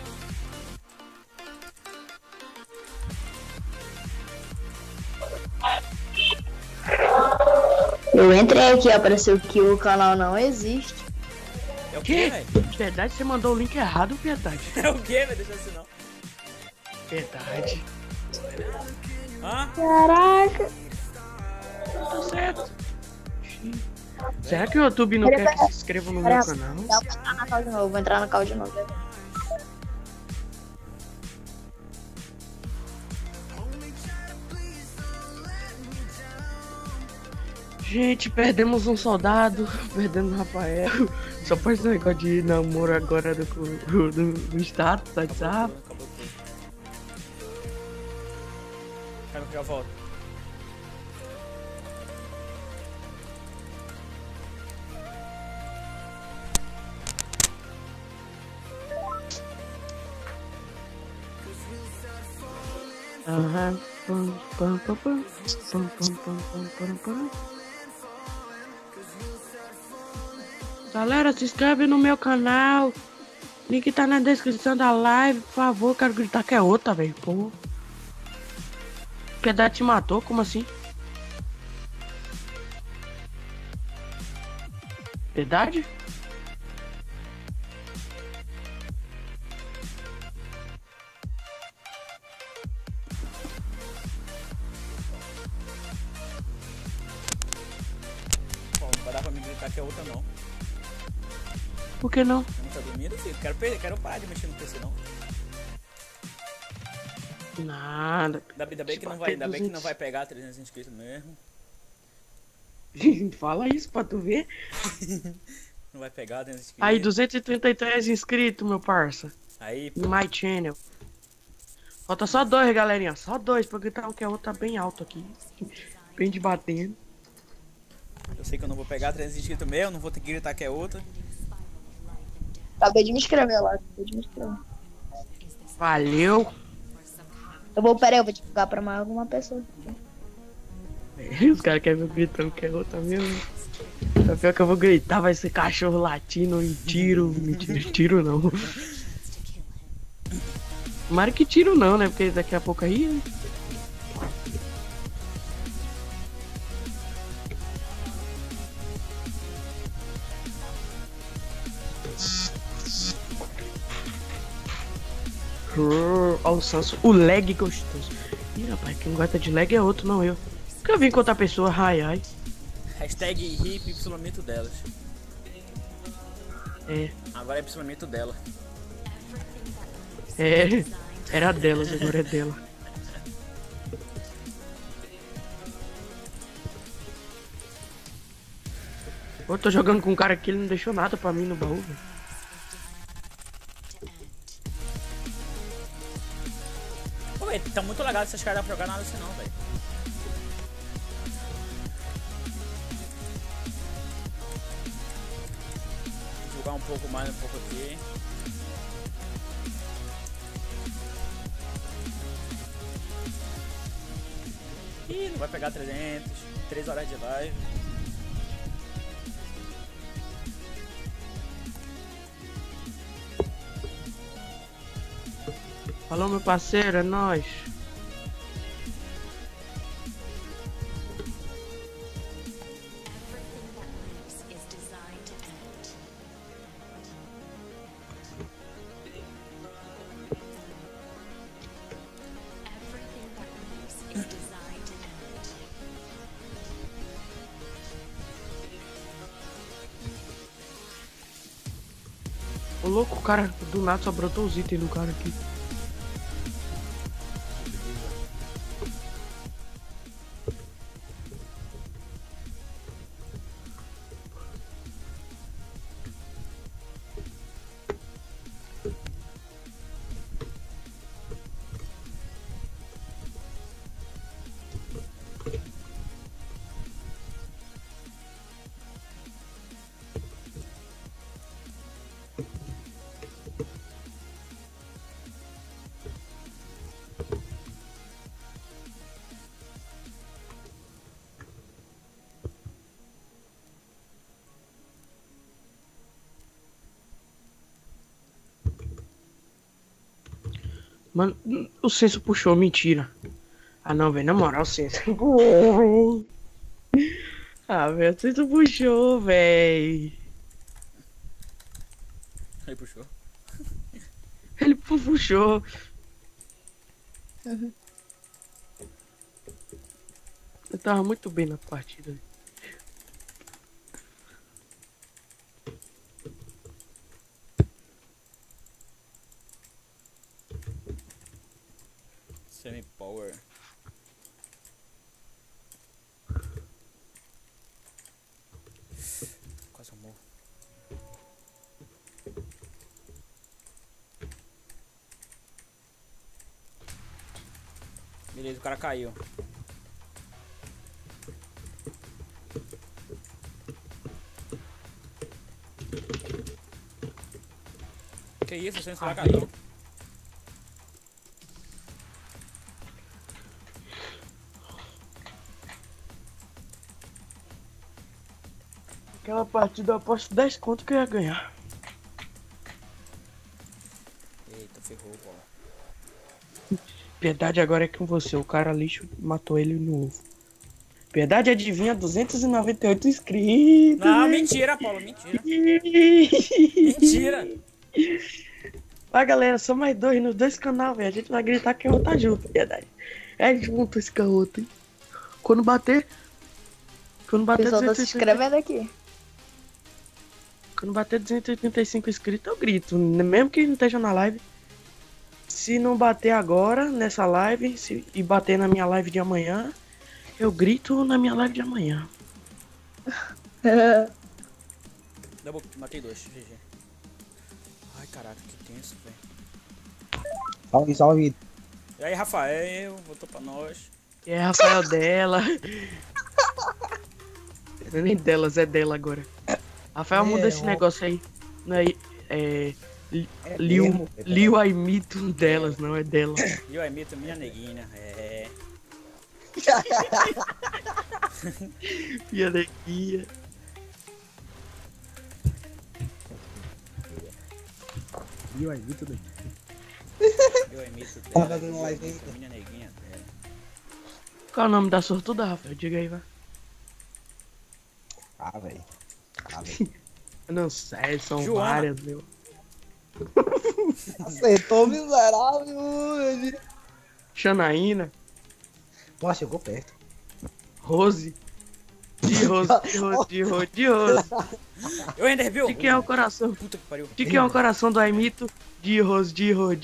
Eu entrei aqui, apareceu que o canal não existe. É o quê, velho? Piedade, você mandou o link errado, Piedade. É o quê, velho? Deixa assim não. Piedade. Hã? Caraca. Tá certo. Será que o YouTube não quer que se inscreva no meu canal? Vou entrar na call de novo. Gente, perdemos um soldado, perdemos o Rafael. Só faz esse negócio de namoro agora do status, tá de sapo. Acabou tudo. Calma que eu já volto. Aham. Galera, se inscreve no meu canal. Link tá na descrição da live, por favor. Quero gritar que é outra, velho. Pô. Piedade te matou? Como assim? Piedade? Bom, não vai dar pra me gritar que é outra não. Por que não? Eu não tá dormindo, filho. Quero parar de mexer no PC não. Nada. Ainda bem que não vai pegar 300 inscritos mesmo. Fala isso pra tu ver. Não vai pegar dentro de Aí, 233 inscritos, meu parça. Aí, No my channel. Falta só 2, galerinha. Só 2 pra gritar que a outra tá bem alto aqui. Bem debatendo. eu sei que eu não vou pegar 300 inscritos meu, não vou ter que gritar que é outra. Acabei de me inscrever lá. Acabei de me inscrever. Valeu. Peraí, eu vou divulgar pra mais alguma pessoa. Os caras querem ver eu gritando que é outra mesmo. O pior que eu vou gritar vai ser cachorro latindo em tiro. Mentira, tiro não. Tomara que tiro não, né? Porque daqui a pouco aí. Né? Olha o Sanso, o lag gostoso. Ih, rapaz, quem gosta de lag é outro, não eu. Porque eu vim com outra pessoa, ai. Hashtag hip ypsilamento delas. É, Agora é ypsilamento dela. era delas, agora é dela. Eu tô jogando com um cara que ele não deixou nada pra mim no baú, velho. Pô, velho, tá muito legal essas caras pra jogar nada assim não, velho. Jogar um pouco mais, um pouco aqui. Ih, não vai pegar 300, 3 horas de live. Falou, meu parceiro, é nóis. Ô louco, o cara do nada só brotou os itens do cara aqui. Mano, o Censo puxou, mentira. Ah não, velho, na moral, o Censo. Ah, velho, o Censo puxou, velho. Ele puxou. Ele puxou. Eu tava muito bem na partida. Semi-power. Quase eu morro. Beleza, o cara caiu. Que isso, o sensor caiu. Aquela partida eu aposto 10 conto que eu ia ganhar. Eita, ferrou, bola. Piedade agora é com você, o cara lixo matou ele no ovo. Piedade adivinha 298 inscritos. Não, né? mentira, Paulo, mentira. Mentira. Vai galera, só mais 2 nos 2 canais, velho. A gente vai gritar que eu tá junto, Piedade. É junto esse caoto, hein? Quando bater. Quando O bater pessoal tá se 280, inscrevendo aqui. quando bater 285 inscritos, eu grito. Mesmo que não esteja na live. Se não bater agora, nessa live, e bater na minha live de amanhã, eu grito na minha live de amanhã. Matei 2, GG. Ai, caraca, que tenso, velho. Salve, salve. E aí, Rafael, voltou pra nós. E é Rafael dela. Não é nem delas, é dela agora. Rafael, muda esse negócio aí. Não é. Liu Aimito delas, não é dela. E eu imito minha neguinha, Minha neguinha. E aí, tudo bem? Eu imito Tá dela, fazendo live eu aí? imito minha neguinha. Qual é o nome da sortuda, Rafael? Diga aí, vai. Ah, velho. Eu não sei, são Joana. várias, meu. Acertou, miserável, velho. Xanaína, Pô, chegou perto. Rose. De Rose. Eu Enderville! De quem é o coração? Puta que pariu. De quem é o coração do Aimito? De Rose.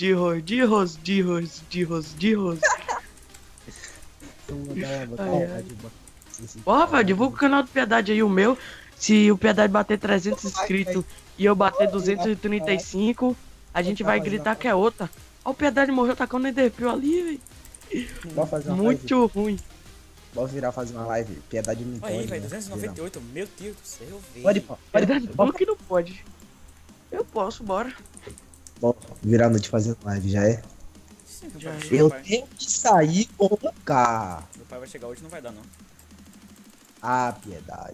Ô, Rafael, divulga o canal do Piedade aí, o meu. Se o Piedade bater 300 inscritos e eu bater 235, a gente vai gritar que é outra. Ó, o Piedade morreu tacando o Enderpeel ali, Bora fazer velho. uma Muito ruim. Bora virar fazer uma live. Piedade não Olha aí, pode, velho, né? 298, meu Deus do céu, velho. Pode, pô. Piedade falou que não pode. Eu posso, bora. Bora virar a noite fazendo live, já é? Sim, Já meu, é. pai, Eu tenho que sair com o carro. meu pai vai chegar hoje, não vai dar não. Ah, Piedade.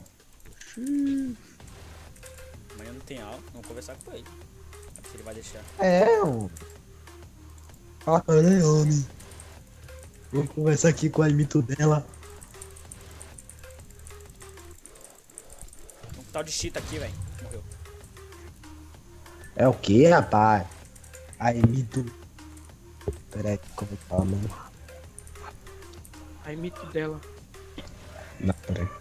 Amanhã não tem aula, vamos conversar com ele. Se ele vai deixar. É, homem. Fala com ele, homem. Vou conversar aqui com a mito dela. Um tal de Cheetah aqui, velho. Morreu. É o que, rapaz? Aí, mito. Pera aí, como tá, mano? Aimito dela. Não, pera aí.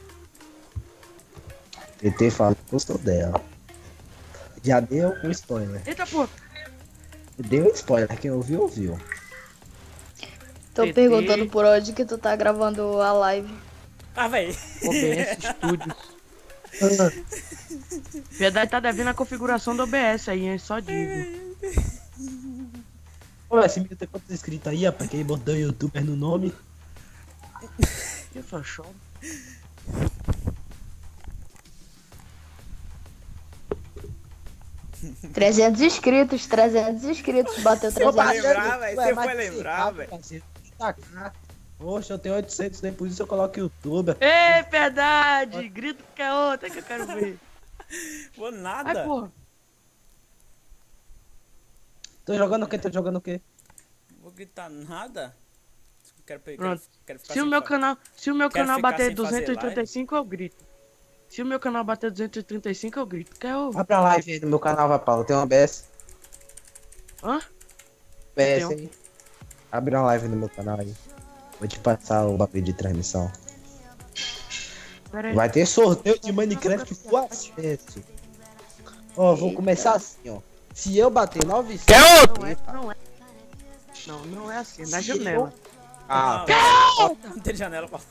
TT falou que gostou dela. Já deu um spoiler. Eita, pô. Deu um spoiler. Quem ouviu, ouviu. Tô TT. perguntando por onde que tu tá gravando a live. Ah, velho. OBS Studios. Piedade tá devendo a configuração do OBS aí, hein? Só digo. Ô, esse menino tem quantos inscritos aí, rapaz? Quem botou youtuber no nome? Eu só choro. Trezentos inscritos, bateu Você vai 300. lembrar, velho. Você vai lembrar, velho. Poxa, eu tenho 800, nem por isso eu coloco youtuber. Ei, Piedade! Grito que é outra que eu quero ver. Vou Ai, nada. porra. Tô jogando o quê? Tô jogando o quê? Não vou gritar nada. Quero pegar. Pronto. Quero ficar Se o sem meu fa- canal, se o meu Quero canal ficar bater sem fazer 235, eu grito. Se o meu canal bater 235, eu grito. Quer ouvir? Abre a live aí no meu canal, vai, Paulo. Tem um OBS. Hã? OBS Tem. aí. Abre uma live no meu canal aí. Vou te passar o bagulho de transmissão. Pera aí. Vai ter sorteio de Minecraft com acesso. Ó, vou começar assim, ó. Se eu bater 900... Quer outro? Não é, não é. Não, não é assim, é na janela. Ah, Não tem janela pra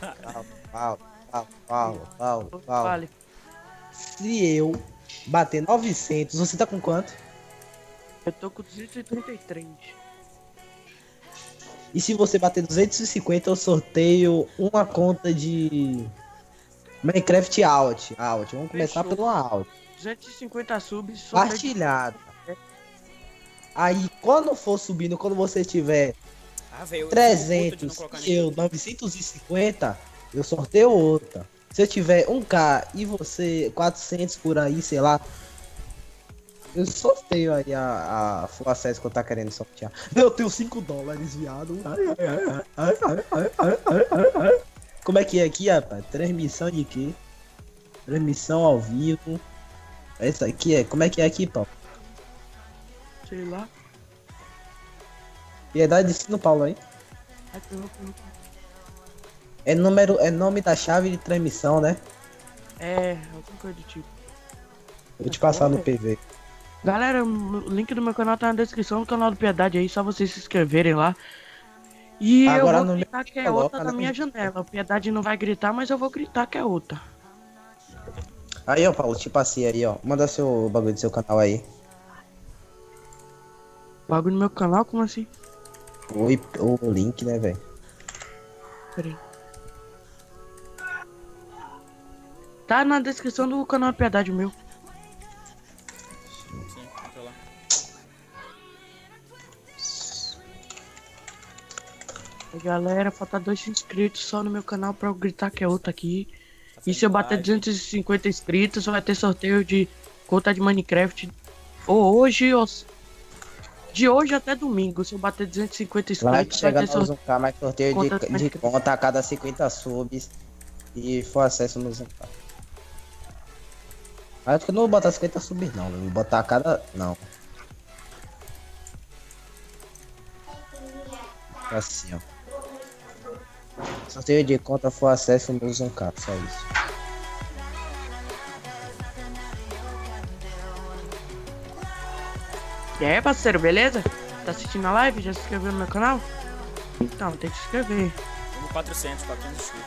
Paulo. Vale. Se eu bater 900, você tá com quanto? Eu tô com 233. E se você bater 250, eu sorteio uma conta de Minecraft Out. Vamos começar Fechou. pelo Out. 250 subs, sorteio de- Partilhado. Aí, quando for subindo, quando você tiver Ah, velho. 300 e eu 950, eu sorteio outra. Se eu tiver 1k e você 400 por aí, sei lá, eu sorteio aí a Full Access que eu tá querendo sortear. Eu tenho 5 dólares, viado. Como é que é aqui, rapaz? Transmissão de quê? Transmissão ao vivo. Essa aqui é... Como é que é aqui, Paulo? Sei lá. Piedade de Sino Paulo aí. Ai, que louco. É número, é nome da chave de transmissão, né? É, alguma coisa do tipo. Vou te passar no PV. Galera, o link do meu canal tá na descrição do canal do Piedade aí, só vocês se inscreverem lá. E Agora eu no vou meu gritar que é coloca outra da no- minha janela. O Piedade não vai gritar, mas eu vou gritar que é outra. Aí, ó, Paulo, te passei aí, ó. Manda seu bagulho do seu canal aí. Bagulho no meu canal? Como assim? O link, né, velho? Peraí. Tá na descrição do canal Piedade meu. Sim, entra lá. Galera, falta 2 inscritos só no meu canal pra eu gritar que é outro aqui. Tá E se eu fazendo bater live. 250 inscritos, vai ter sorteio de conta de Minecraft. Ou hoje, ou... de hoje até domingo. Se eu bater 250 Vai inscritos, vai chegar ter no sorteio. Zuncar, mais sorteio Conta de Minecraft. conta a cada 50 subs. E for acesso no Zuncar. Acho que eu não vou botar 50 subs não, eu vou botar a cada. Não. Assim, ó. Sorteio de conta for acesso no Zuncar, só isso. E aí, parceiro, beleza? Tá assistindo a live? Já se inscreveu no meu canal? Então, tem que se inscrever. Vamos 400 inscritos.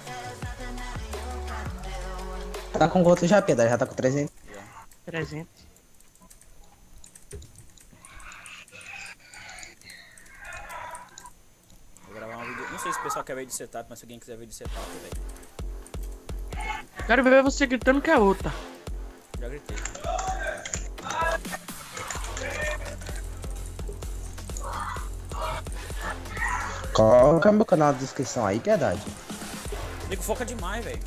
Tá com quanto já, Pedro? Já tá com 300? 300. Vou gravar um vídeo. Não sei se o pessoal quer ver de setup, mas se alguém quiser ver de setup, velho. Quero ver você gritando que é outra. Já gritei. Coloca meu canal na descrição aí, Piedade. Nego foca demais, velho.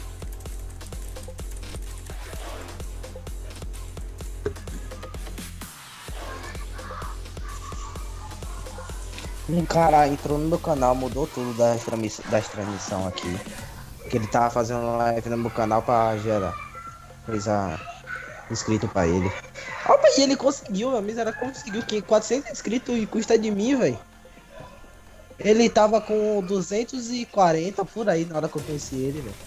Um cara entrou no meu canal, mudou tudo das transmissão aqui. Que ele tava fazendo live no meu canal pra gerar coisa inscrito pra ele. Opa, e ele conseguiu, a miséria conseguiu 400 inscritos e custa de mim, velho. Ele tava com 240 por aí na hora que eu conheci ele, velho.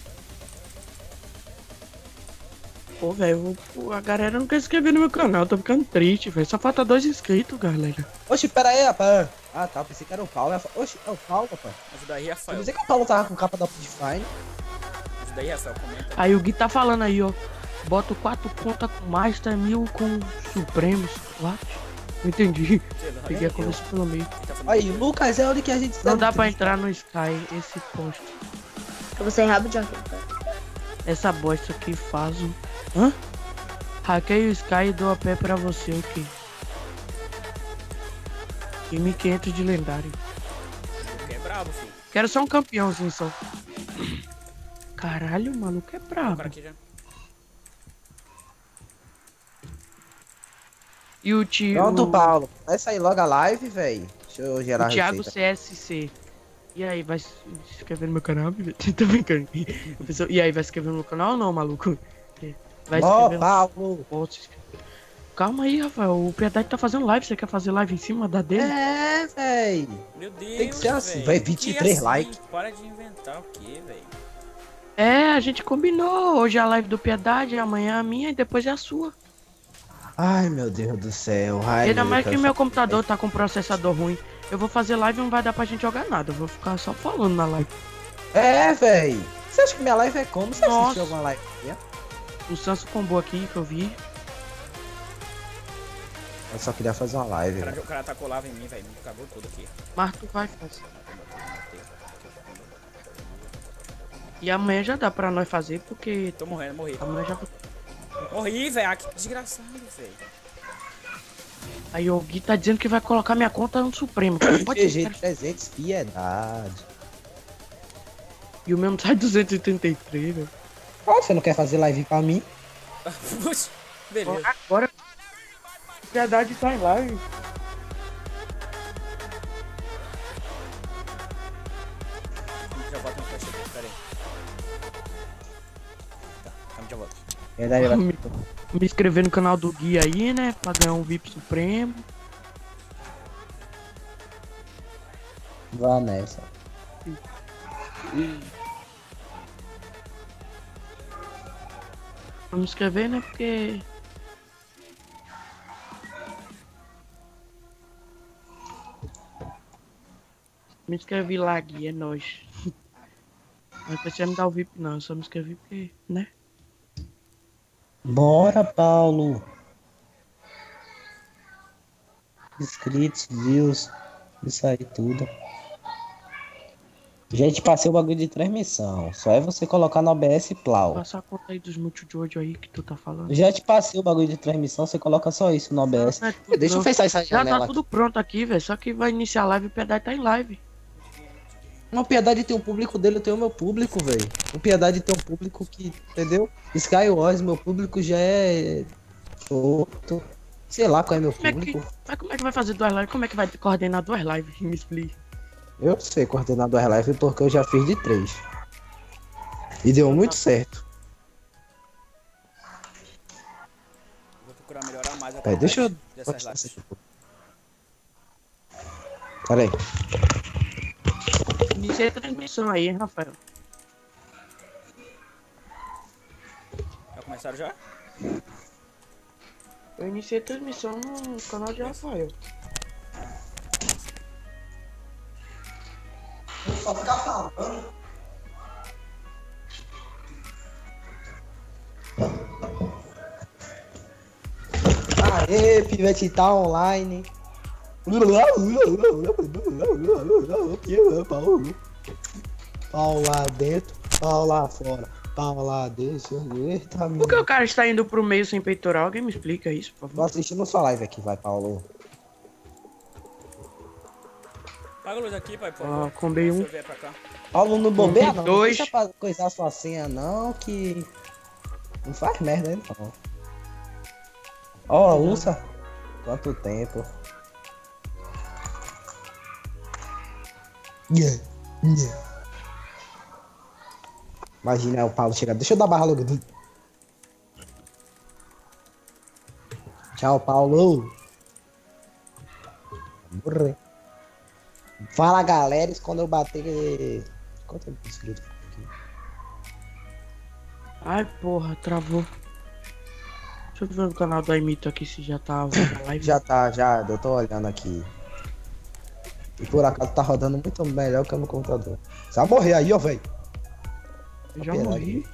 Pô, velho, a galera não quer se inscrever no meu canal. Eu tô ficando triste, velho. Só falta 2 inscritos, galera. Oxi, pera aí, rapaz. Ah, tá, pensei que era o Paulo. Oxi, é o Paulo, rapaz. Ajuda aí, Eu Rafael. pensei que o Paulo tava com capa da Define. Ajuda aí, Rafael. Comenta. Aí o Gui tá falando aí, ó. Boto 4 contas com Master, 1000 com Supremos. What? Não entendi. Sei lá, Peguei a conversa pelo meio. quem tá fazendo Aí, vídeo? Lucas é onde que a gente Não dá pra entrar no Sky, esse post. Eu vou ser rabo de aqui. Essa bosta aqui faz o... Hã? Hackei o Sky e dou a pé pra você, o quê? E 1500 de lendário. Que é brabo, filho. Quero só um campeãozinho só. Caralho, o maluco é O brabo. cara aqui já. E o tio... Pronto, Paulo. Vai sair logo a live, velho. Deixa eu gerar O a Thiago receita. CSC. E aí, vai se inscrever no meu canal? Tô brincando. A pessoa- E aí, vai se inscrever no meu canal ou não, maluco? Vai se Ó, inscrever no... Paulo. Pô, se inscreve. Calma aí, Rafael. O Piedade tá fazendo live. Você quer fazer live em cima da dele? É, véi. Meu Deus, Tem que ser assim, velho. vai, Que 23 assim? likes. Para de inventar o quê, velho? É, a gente combinou. Hoje é a live do Piedade, amanhã a minha e depois é a sua. Ai, meu Deus do céu. Ai, Ainda meu mais Deus, que eu meu quero computador tá com processador ruim. Eu vou fazer live e não vai dar pra gente jogar nada. Eu vou ficar só falando na live. É, véi. Você acha que minha live é como? Você Nossa. assistiu alguma live minha? O Sanso combou aqui que eu vi. Eu só queria fazer uma live, O velho. cara tacou lava em mim, velho. Me cagou tudo aqui. Mas tu vai fazer. E amanhã já dá pra nós fazer, porque Tô morrendo, morri. amanhã já... Morri, velho. Ah, que desgraçado, velho. Aí o Gui tá dizendo que vai colocar minha conta no Supremo. Pode GG ser. 300, piedade. E o meu não sai 283, velho. Ó, você não quer fazer live pra mim? Puxa, beleza. Agora... Piedade tá em live. Já volto no flash aqui, pera aí. Tá, calma, já volto. Piedade vai... Me inscrever no canal do Gui aí, né? Pra ganhar um VIP Supremo. Vá nessa. Vamos inscrever, né? Porque... Me inscrevi lá, Gui, é nóis. Não precisa me dar o VIP não, eu só me inscrevi porque, né? Bora, Paulo. Inscritos, views, isso aí tudo. Gente, passei o bagulho de transmissão. Só é você colocar no OBS Plau. Passa a conta aí dos multijojo aí que tu tá falando. Já te passei o bagulho de transmissão, você coloca só isso no OBS. Não é tudo, Deixa eu não. fechar essa Já janela tá aqui. tudo pronto aqui, velho. Só que vai iniciar a live e o Piedade tá em live. O Piedade tem o público dele, eu tenho o meu público, velho. O Piedade tem um público que, entendeu? Skywars, meu público já é outro. Sei lá qual é meu Como é que, público. mas como é que vai fazer duas lives? Como é que vai coordenar duas lives? Me explique. Eu sei coordenar duas lives porque eu já fiz de 3. E deu muito certo. Vou procurar melhorar mais a Peraí, deixa eu... dessas lives. Peraí. Iniciei a transmissão aí, hein, Rafael. Já começaram já? Eu iniciei a transmissão no canal de Rafael. Só ficar falando. Aê, Pivete tá online. Pau lá dentro, pau lá fora, pau lá dentro. Eita, Por que o cara está indo pro meio sem peitoral? Alguém me explica isso, por Tô favor. assistindo sua live aqui, vai, Paulo. Paga a luz aqui, pai, por Ó, favor. combei Se um. eu vier pra cá. Paulo não bombeia não, não Dois. deixa pra coisar sua senha não, que não faz merda aí não. Ó, Ursa, quanto tempo. Imagina o Paulo chegar, deixa eu dar barra logo. Tchau, Paulo. Morrer. Fala, galera, isso quando eu bater... Quanto tempo inscrito aqui? Ai, porra, travou. Deixa eu ver no canal do Aimito aqui se já tá na live. Já tá, já, eu tô olhando aqui. E por acaso tá rodando muito melhor que o meu computador. Você vai morrer aí, ó, velho. Eu já morri.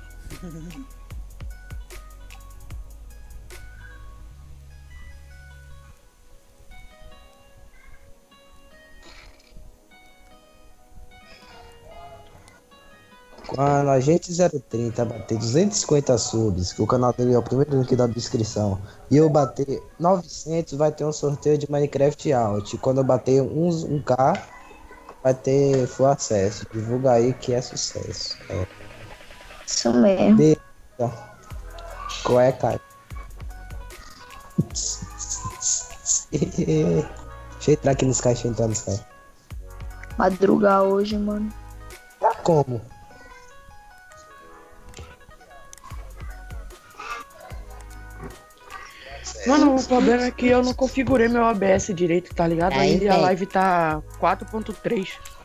Quando a gente 030 bater 250 subs, que o canal dele é o primeiro link da descrição, e eu bater 900, vai ter um sorteio de Minecraft Out. Quando eu bater 1k, vai ter full acesso. Divulga aí que é sucesso. É. Isso mesmo. Qual é, cara? Deixa eu entrar aqui nos caixas, entrar nos caixas. Madrugar hoje, mano. Tá como? Mano, o problema é que eu não configurei meu OBS direito, tá ligado? Aí Aí a tem. live tá 4.3.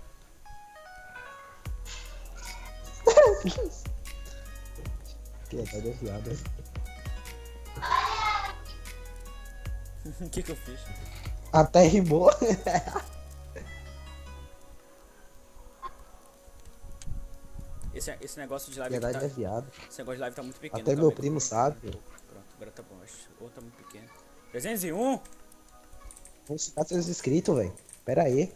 Que tá desviado. O que eu fiz? Até rimou. Esse negócio de live Verdade aqui é tá, viado. esse negócio de live tá muito pequeno. Até tá meu vendo? primo sabe. Pronto, agora tá bom. Acho que o outro tá muito pequeno. 301? Vamos ficar seus inscritos, velho. Pera aí.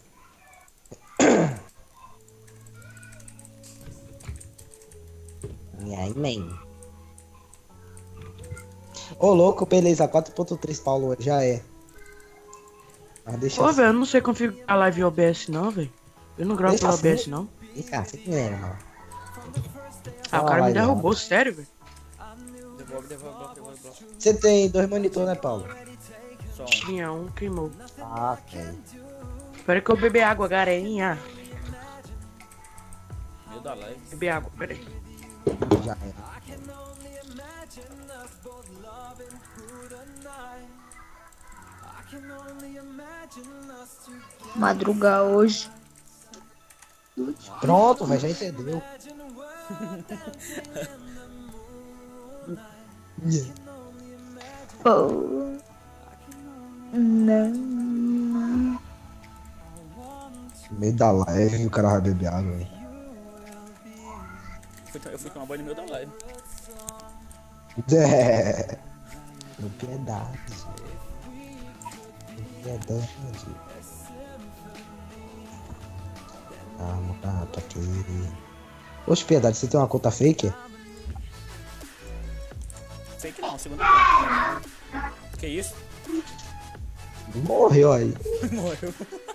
E aí, man. Ô, louco, beleza. 4.3 Paulo já é. Mas deixa Pô, velho, eu não sei configurar a live OBS não, velho. Eu não gravo Deixa pelo assim. OBS não. Vem cá, fica mesmo, mano. Ah, o Fala cara lá, me derrubou, Eduardo. sério, velho. Devolve bloco. Você tem 2 monitores, né, Paulo? Só um. Tinha um, queimou. Ah, ok. Espera que eu beber água, galerinha. Meio da live. Beber água, pera aí. Já é. Madrugar hoje. Pronto, velho, já entendeu. Oh. Não. No meio da live o cara vai beber água, velho. Eu fui tomar banho no meio da live. É. Propriedade. Propriedade. Calma, tá aqui. Oxe, Piedade, você tem uma conta fake? Fake não, segunda conta. Que isso? Morreu aí. Morreu.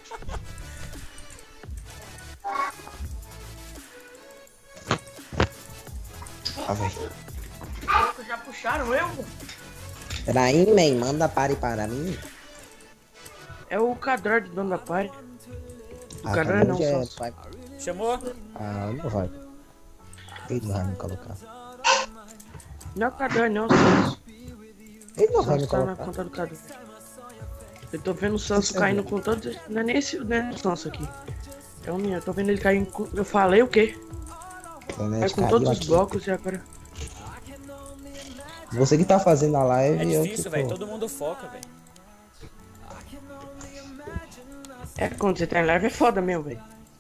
Ah, velho. Já puxaram eu? Peraí, man, manda pare para mim. É o Cadrão dono da party. O Cadrão Cadrão não, já é, só. vai. Chamou? Ah, não vai. Ele não vai me colocar. Não é o Cadrão não, Sanso. Ele não vai me Sanso tá na colocar. conta do Cadrão. Eu tô vendo o Sanso caindo com todos. Não é nem esse, não é o Sanso aqui. É o meu, eu tô vendo ele caindo com... Eu falei o quê? Cai com todos os blocos e agora... Você que tá fazendo a live, É eu difícil, que velho. tô. Todo mundo foca, velho. É, quando você tá em live é foda mesmo, velho.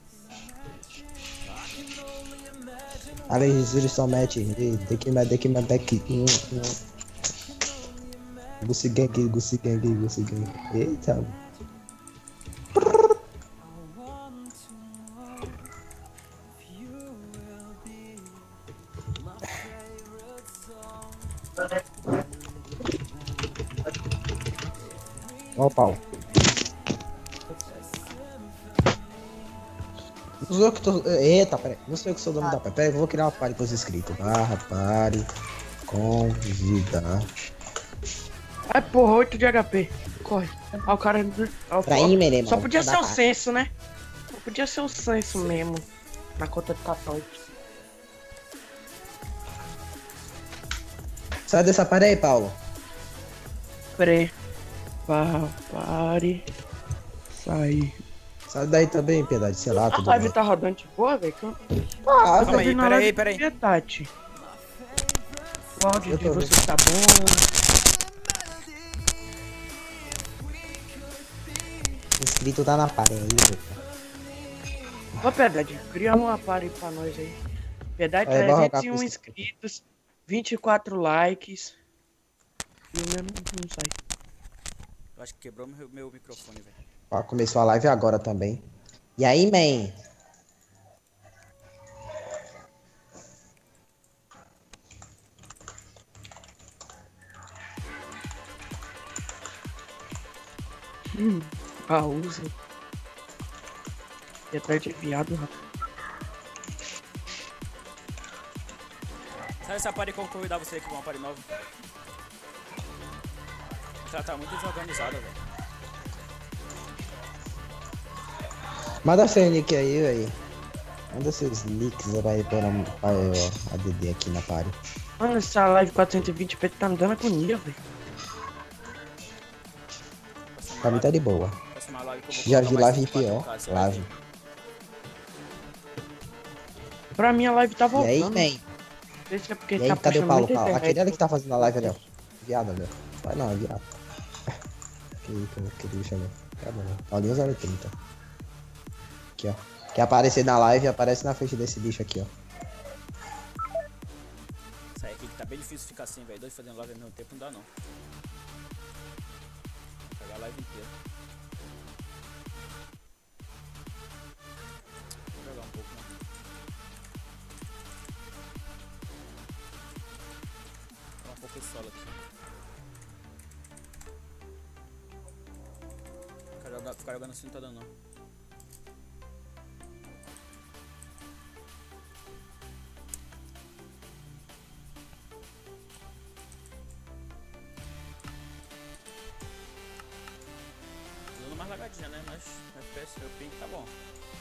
Allez, Jesus só mete. Daqui. Gussi Gang. Eita. Ó o pau. Não sou eu que tô... Eita, peraí. Não sou eu que sou o dono da party. Peraí, eu vou criar uma party pros inscritos. Barra, party, convidar. Ai, porra, 8 de HP. Corre. Ah, o cara... Peraí, menino. Só podia ser o senso, né? Só podia ser o senso mesmo. Na conta de 14. Sai dessa party aí, Paulo. Peraí. Pare. Sair. Sai daí também, Piedade. Sei lá, A tudo live bem. tá rodando de boa, velho? Ah, Calma aí, peraí. Tati. O áudio Eu de tô vocês tá bom. inscrito tá na party aí, velho. Ô, Piedade, cria uma party pra nós aí. Piedade, É, vai rogar 301 com inscritos, 24 likes. E o meu não sai. Eu acho que quebrou meu microfone, velho. Ó, começou a live agora também. E aí, man? Usa. Piedade é viado, rapaz. Sabe essa party que eu convidar você aqui pra uma party nova? Ela tá muito desorganizada, velho. Manda seu nick aí, velho. Manda seus nicks aí para a DD aqui na party. Mano, essa live 420p tá me dando agonia, velho. Pra mim tá de boa. Próxima live que eu vou Já colocar vi mais live 24K, pior. você vai Live. ver. Pra mim a live tá E aí, voltando. man? Não sei se é porque E aí, tá cadê o puxando Paulo? muita Paulo? internet. Aquele ali que tá fazendo a live ali, ó. Viado ali, ó. Vai não, é viado. Que bicho ali. Tá bom. Paulinho 030. Aqui, ó. Quer aparecer na live, aparece na frente desse bicho aqui, ó. Isso aí aqui que tá bem difícil ficar assim, velho. Dois fazendo live ao mesmo tempo não dá não. Vou pegar a live inteira. Vou jogar um pouco, né? Vou um pouco de solo aqui. Ficar jogando assim não tá dando não. Dando mais lagadinha, né? Mas FPS, meu ping tá bom.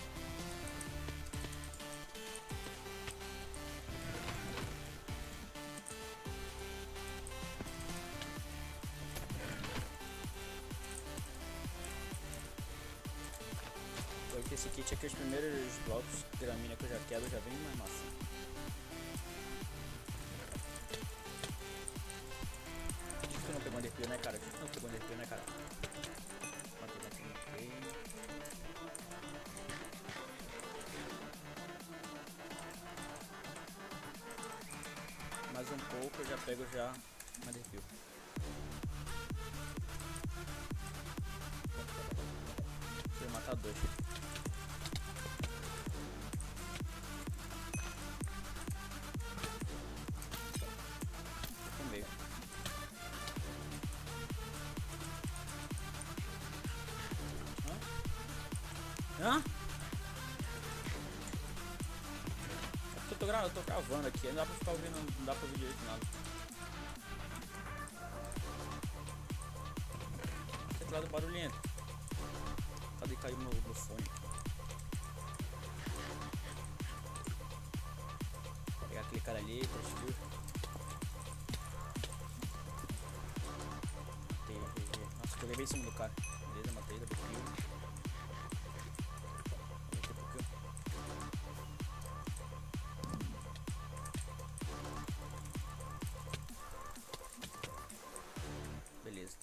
Porque esse kit aqui, os primeiros blocos de gramínea que eu já quebro, já vem mais massa. Tu não pegou DP, né, cara? Tu não pegou DP, né, cara? Mais um pouco, eu já pego já Motherfield. Deixa eu matar 2. No meio. Hã? Eu tô gravando aqui, não dá pra ficar ouvindo, não dá pra ouvir direito nada. Teclado barulhento. Cadê caiu meu fone? Vou pegar aquele cara ali, transfio. Matei. Nossa, eu levei em cima do cara. Beleza, matei, double kill. Beleza.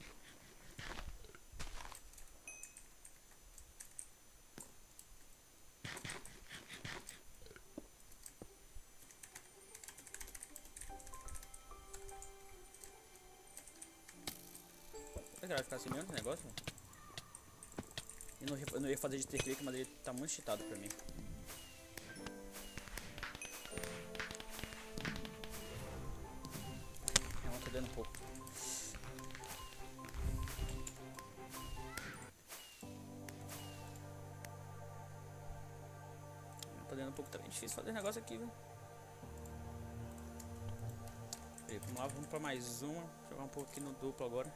Será que vai ficar assim mesmo esse negócio? Eu não ia fazer de ter clique, mas ele tá muito cheatado pra mim. Não, tá dando um pouco. Tá dando um pouco também. Difícil fazer negócio aqui, viu? Vamos lá, vamos pra mais uma. Jogar um pouco aqui no duplo agora.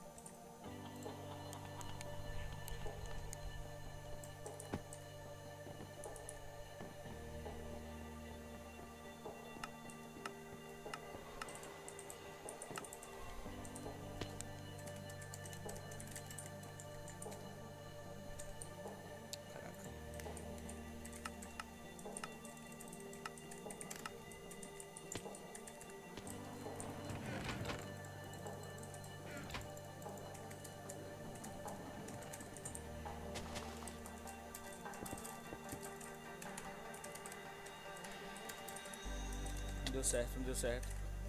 Não deu certo, não deu certo.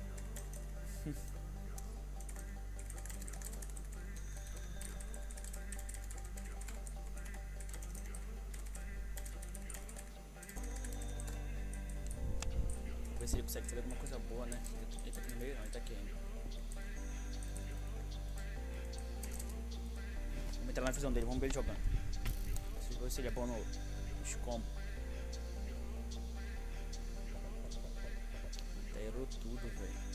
Vamos ver se ele consegue fazer alguma coisa boa, né? Ele tá aqui no meio, não, ele tá aqui ainda. Vamos entrar na visão dele, vamos ver ele jogando. Vamos ver se ele é bom nos combos. Errou tudo, velho.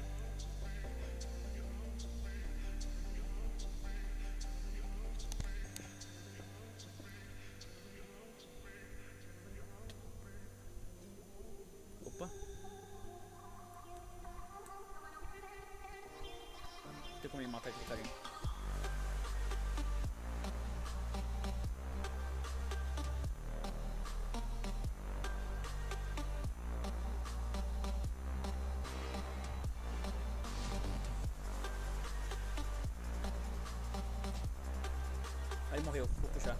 Opa. Não tem como ele matar aquele carinha. Aí morreu, vou puxar.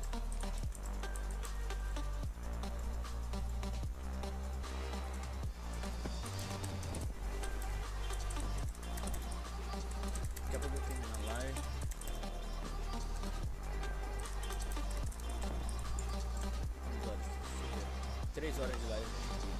Daqui a pouco eu termino a live. Quantas horas? 3 horas de live.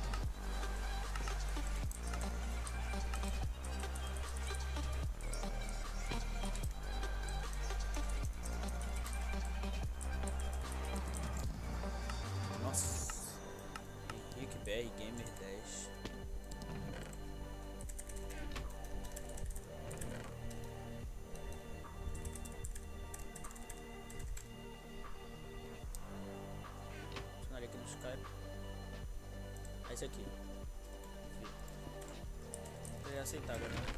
Nossa, Henrique BR Gamer 10. Adicionar aqui no Skype. É esse aqui. Vou aceitar agora, né?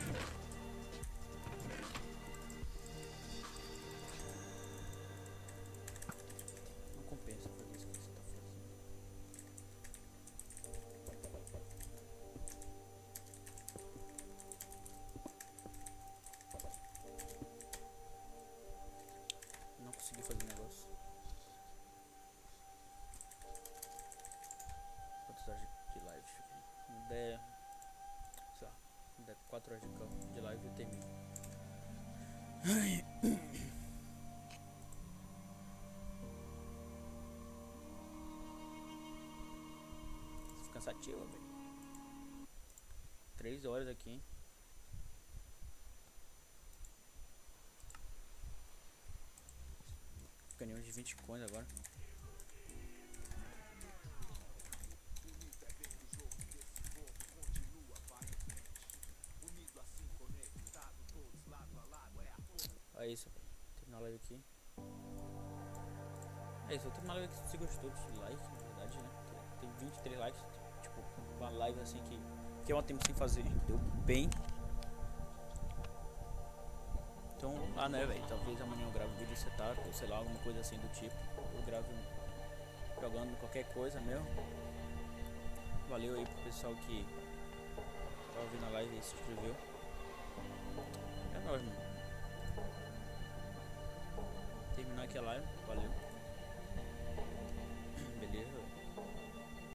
Não compensa fazer isso que você tá fazendo. Não consegui fazer o negócio. Quantas horas de live? Sei lá, Cansativo, velho. 3 horas aqui. Ganhei uns de 20 coins agora. É isso, terminar a live aqui. É isso, eu terminar a live aqui. Se gostou, deixa o like, na verdade, né? Tem 23 likes. Tipo, uma live assim que eu há tempo sem fazer. Deu bem. Então, né, velho? Talvez amanhã eu grave um vídeo setup, ou sei lá, alguma coisa assim do tipo. Eu gravo jogando qualquer coisa mesmo. Valeu aí pro pessoal que tá ouvindo a live e se inscreveu. É nóis, mano. Terminar aqui a live. Valeu.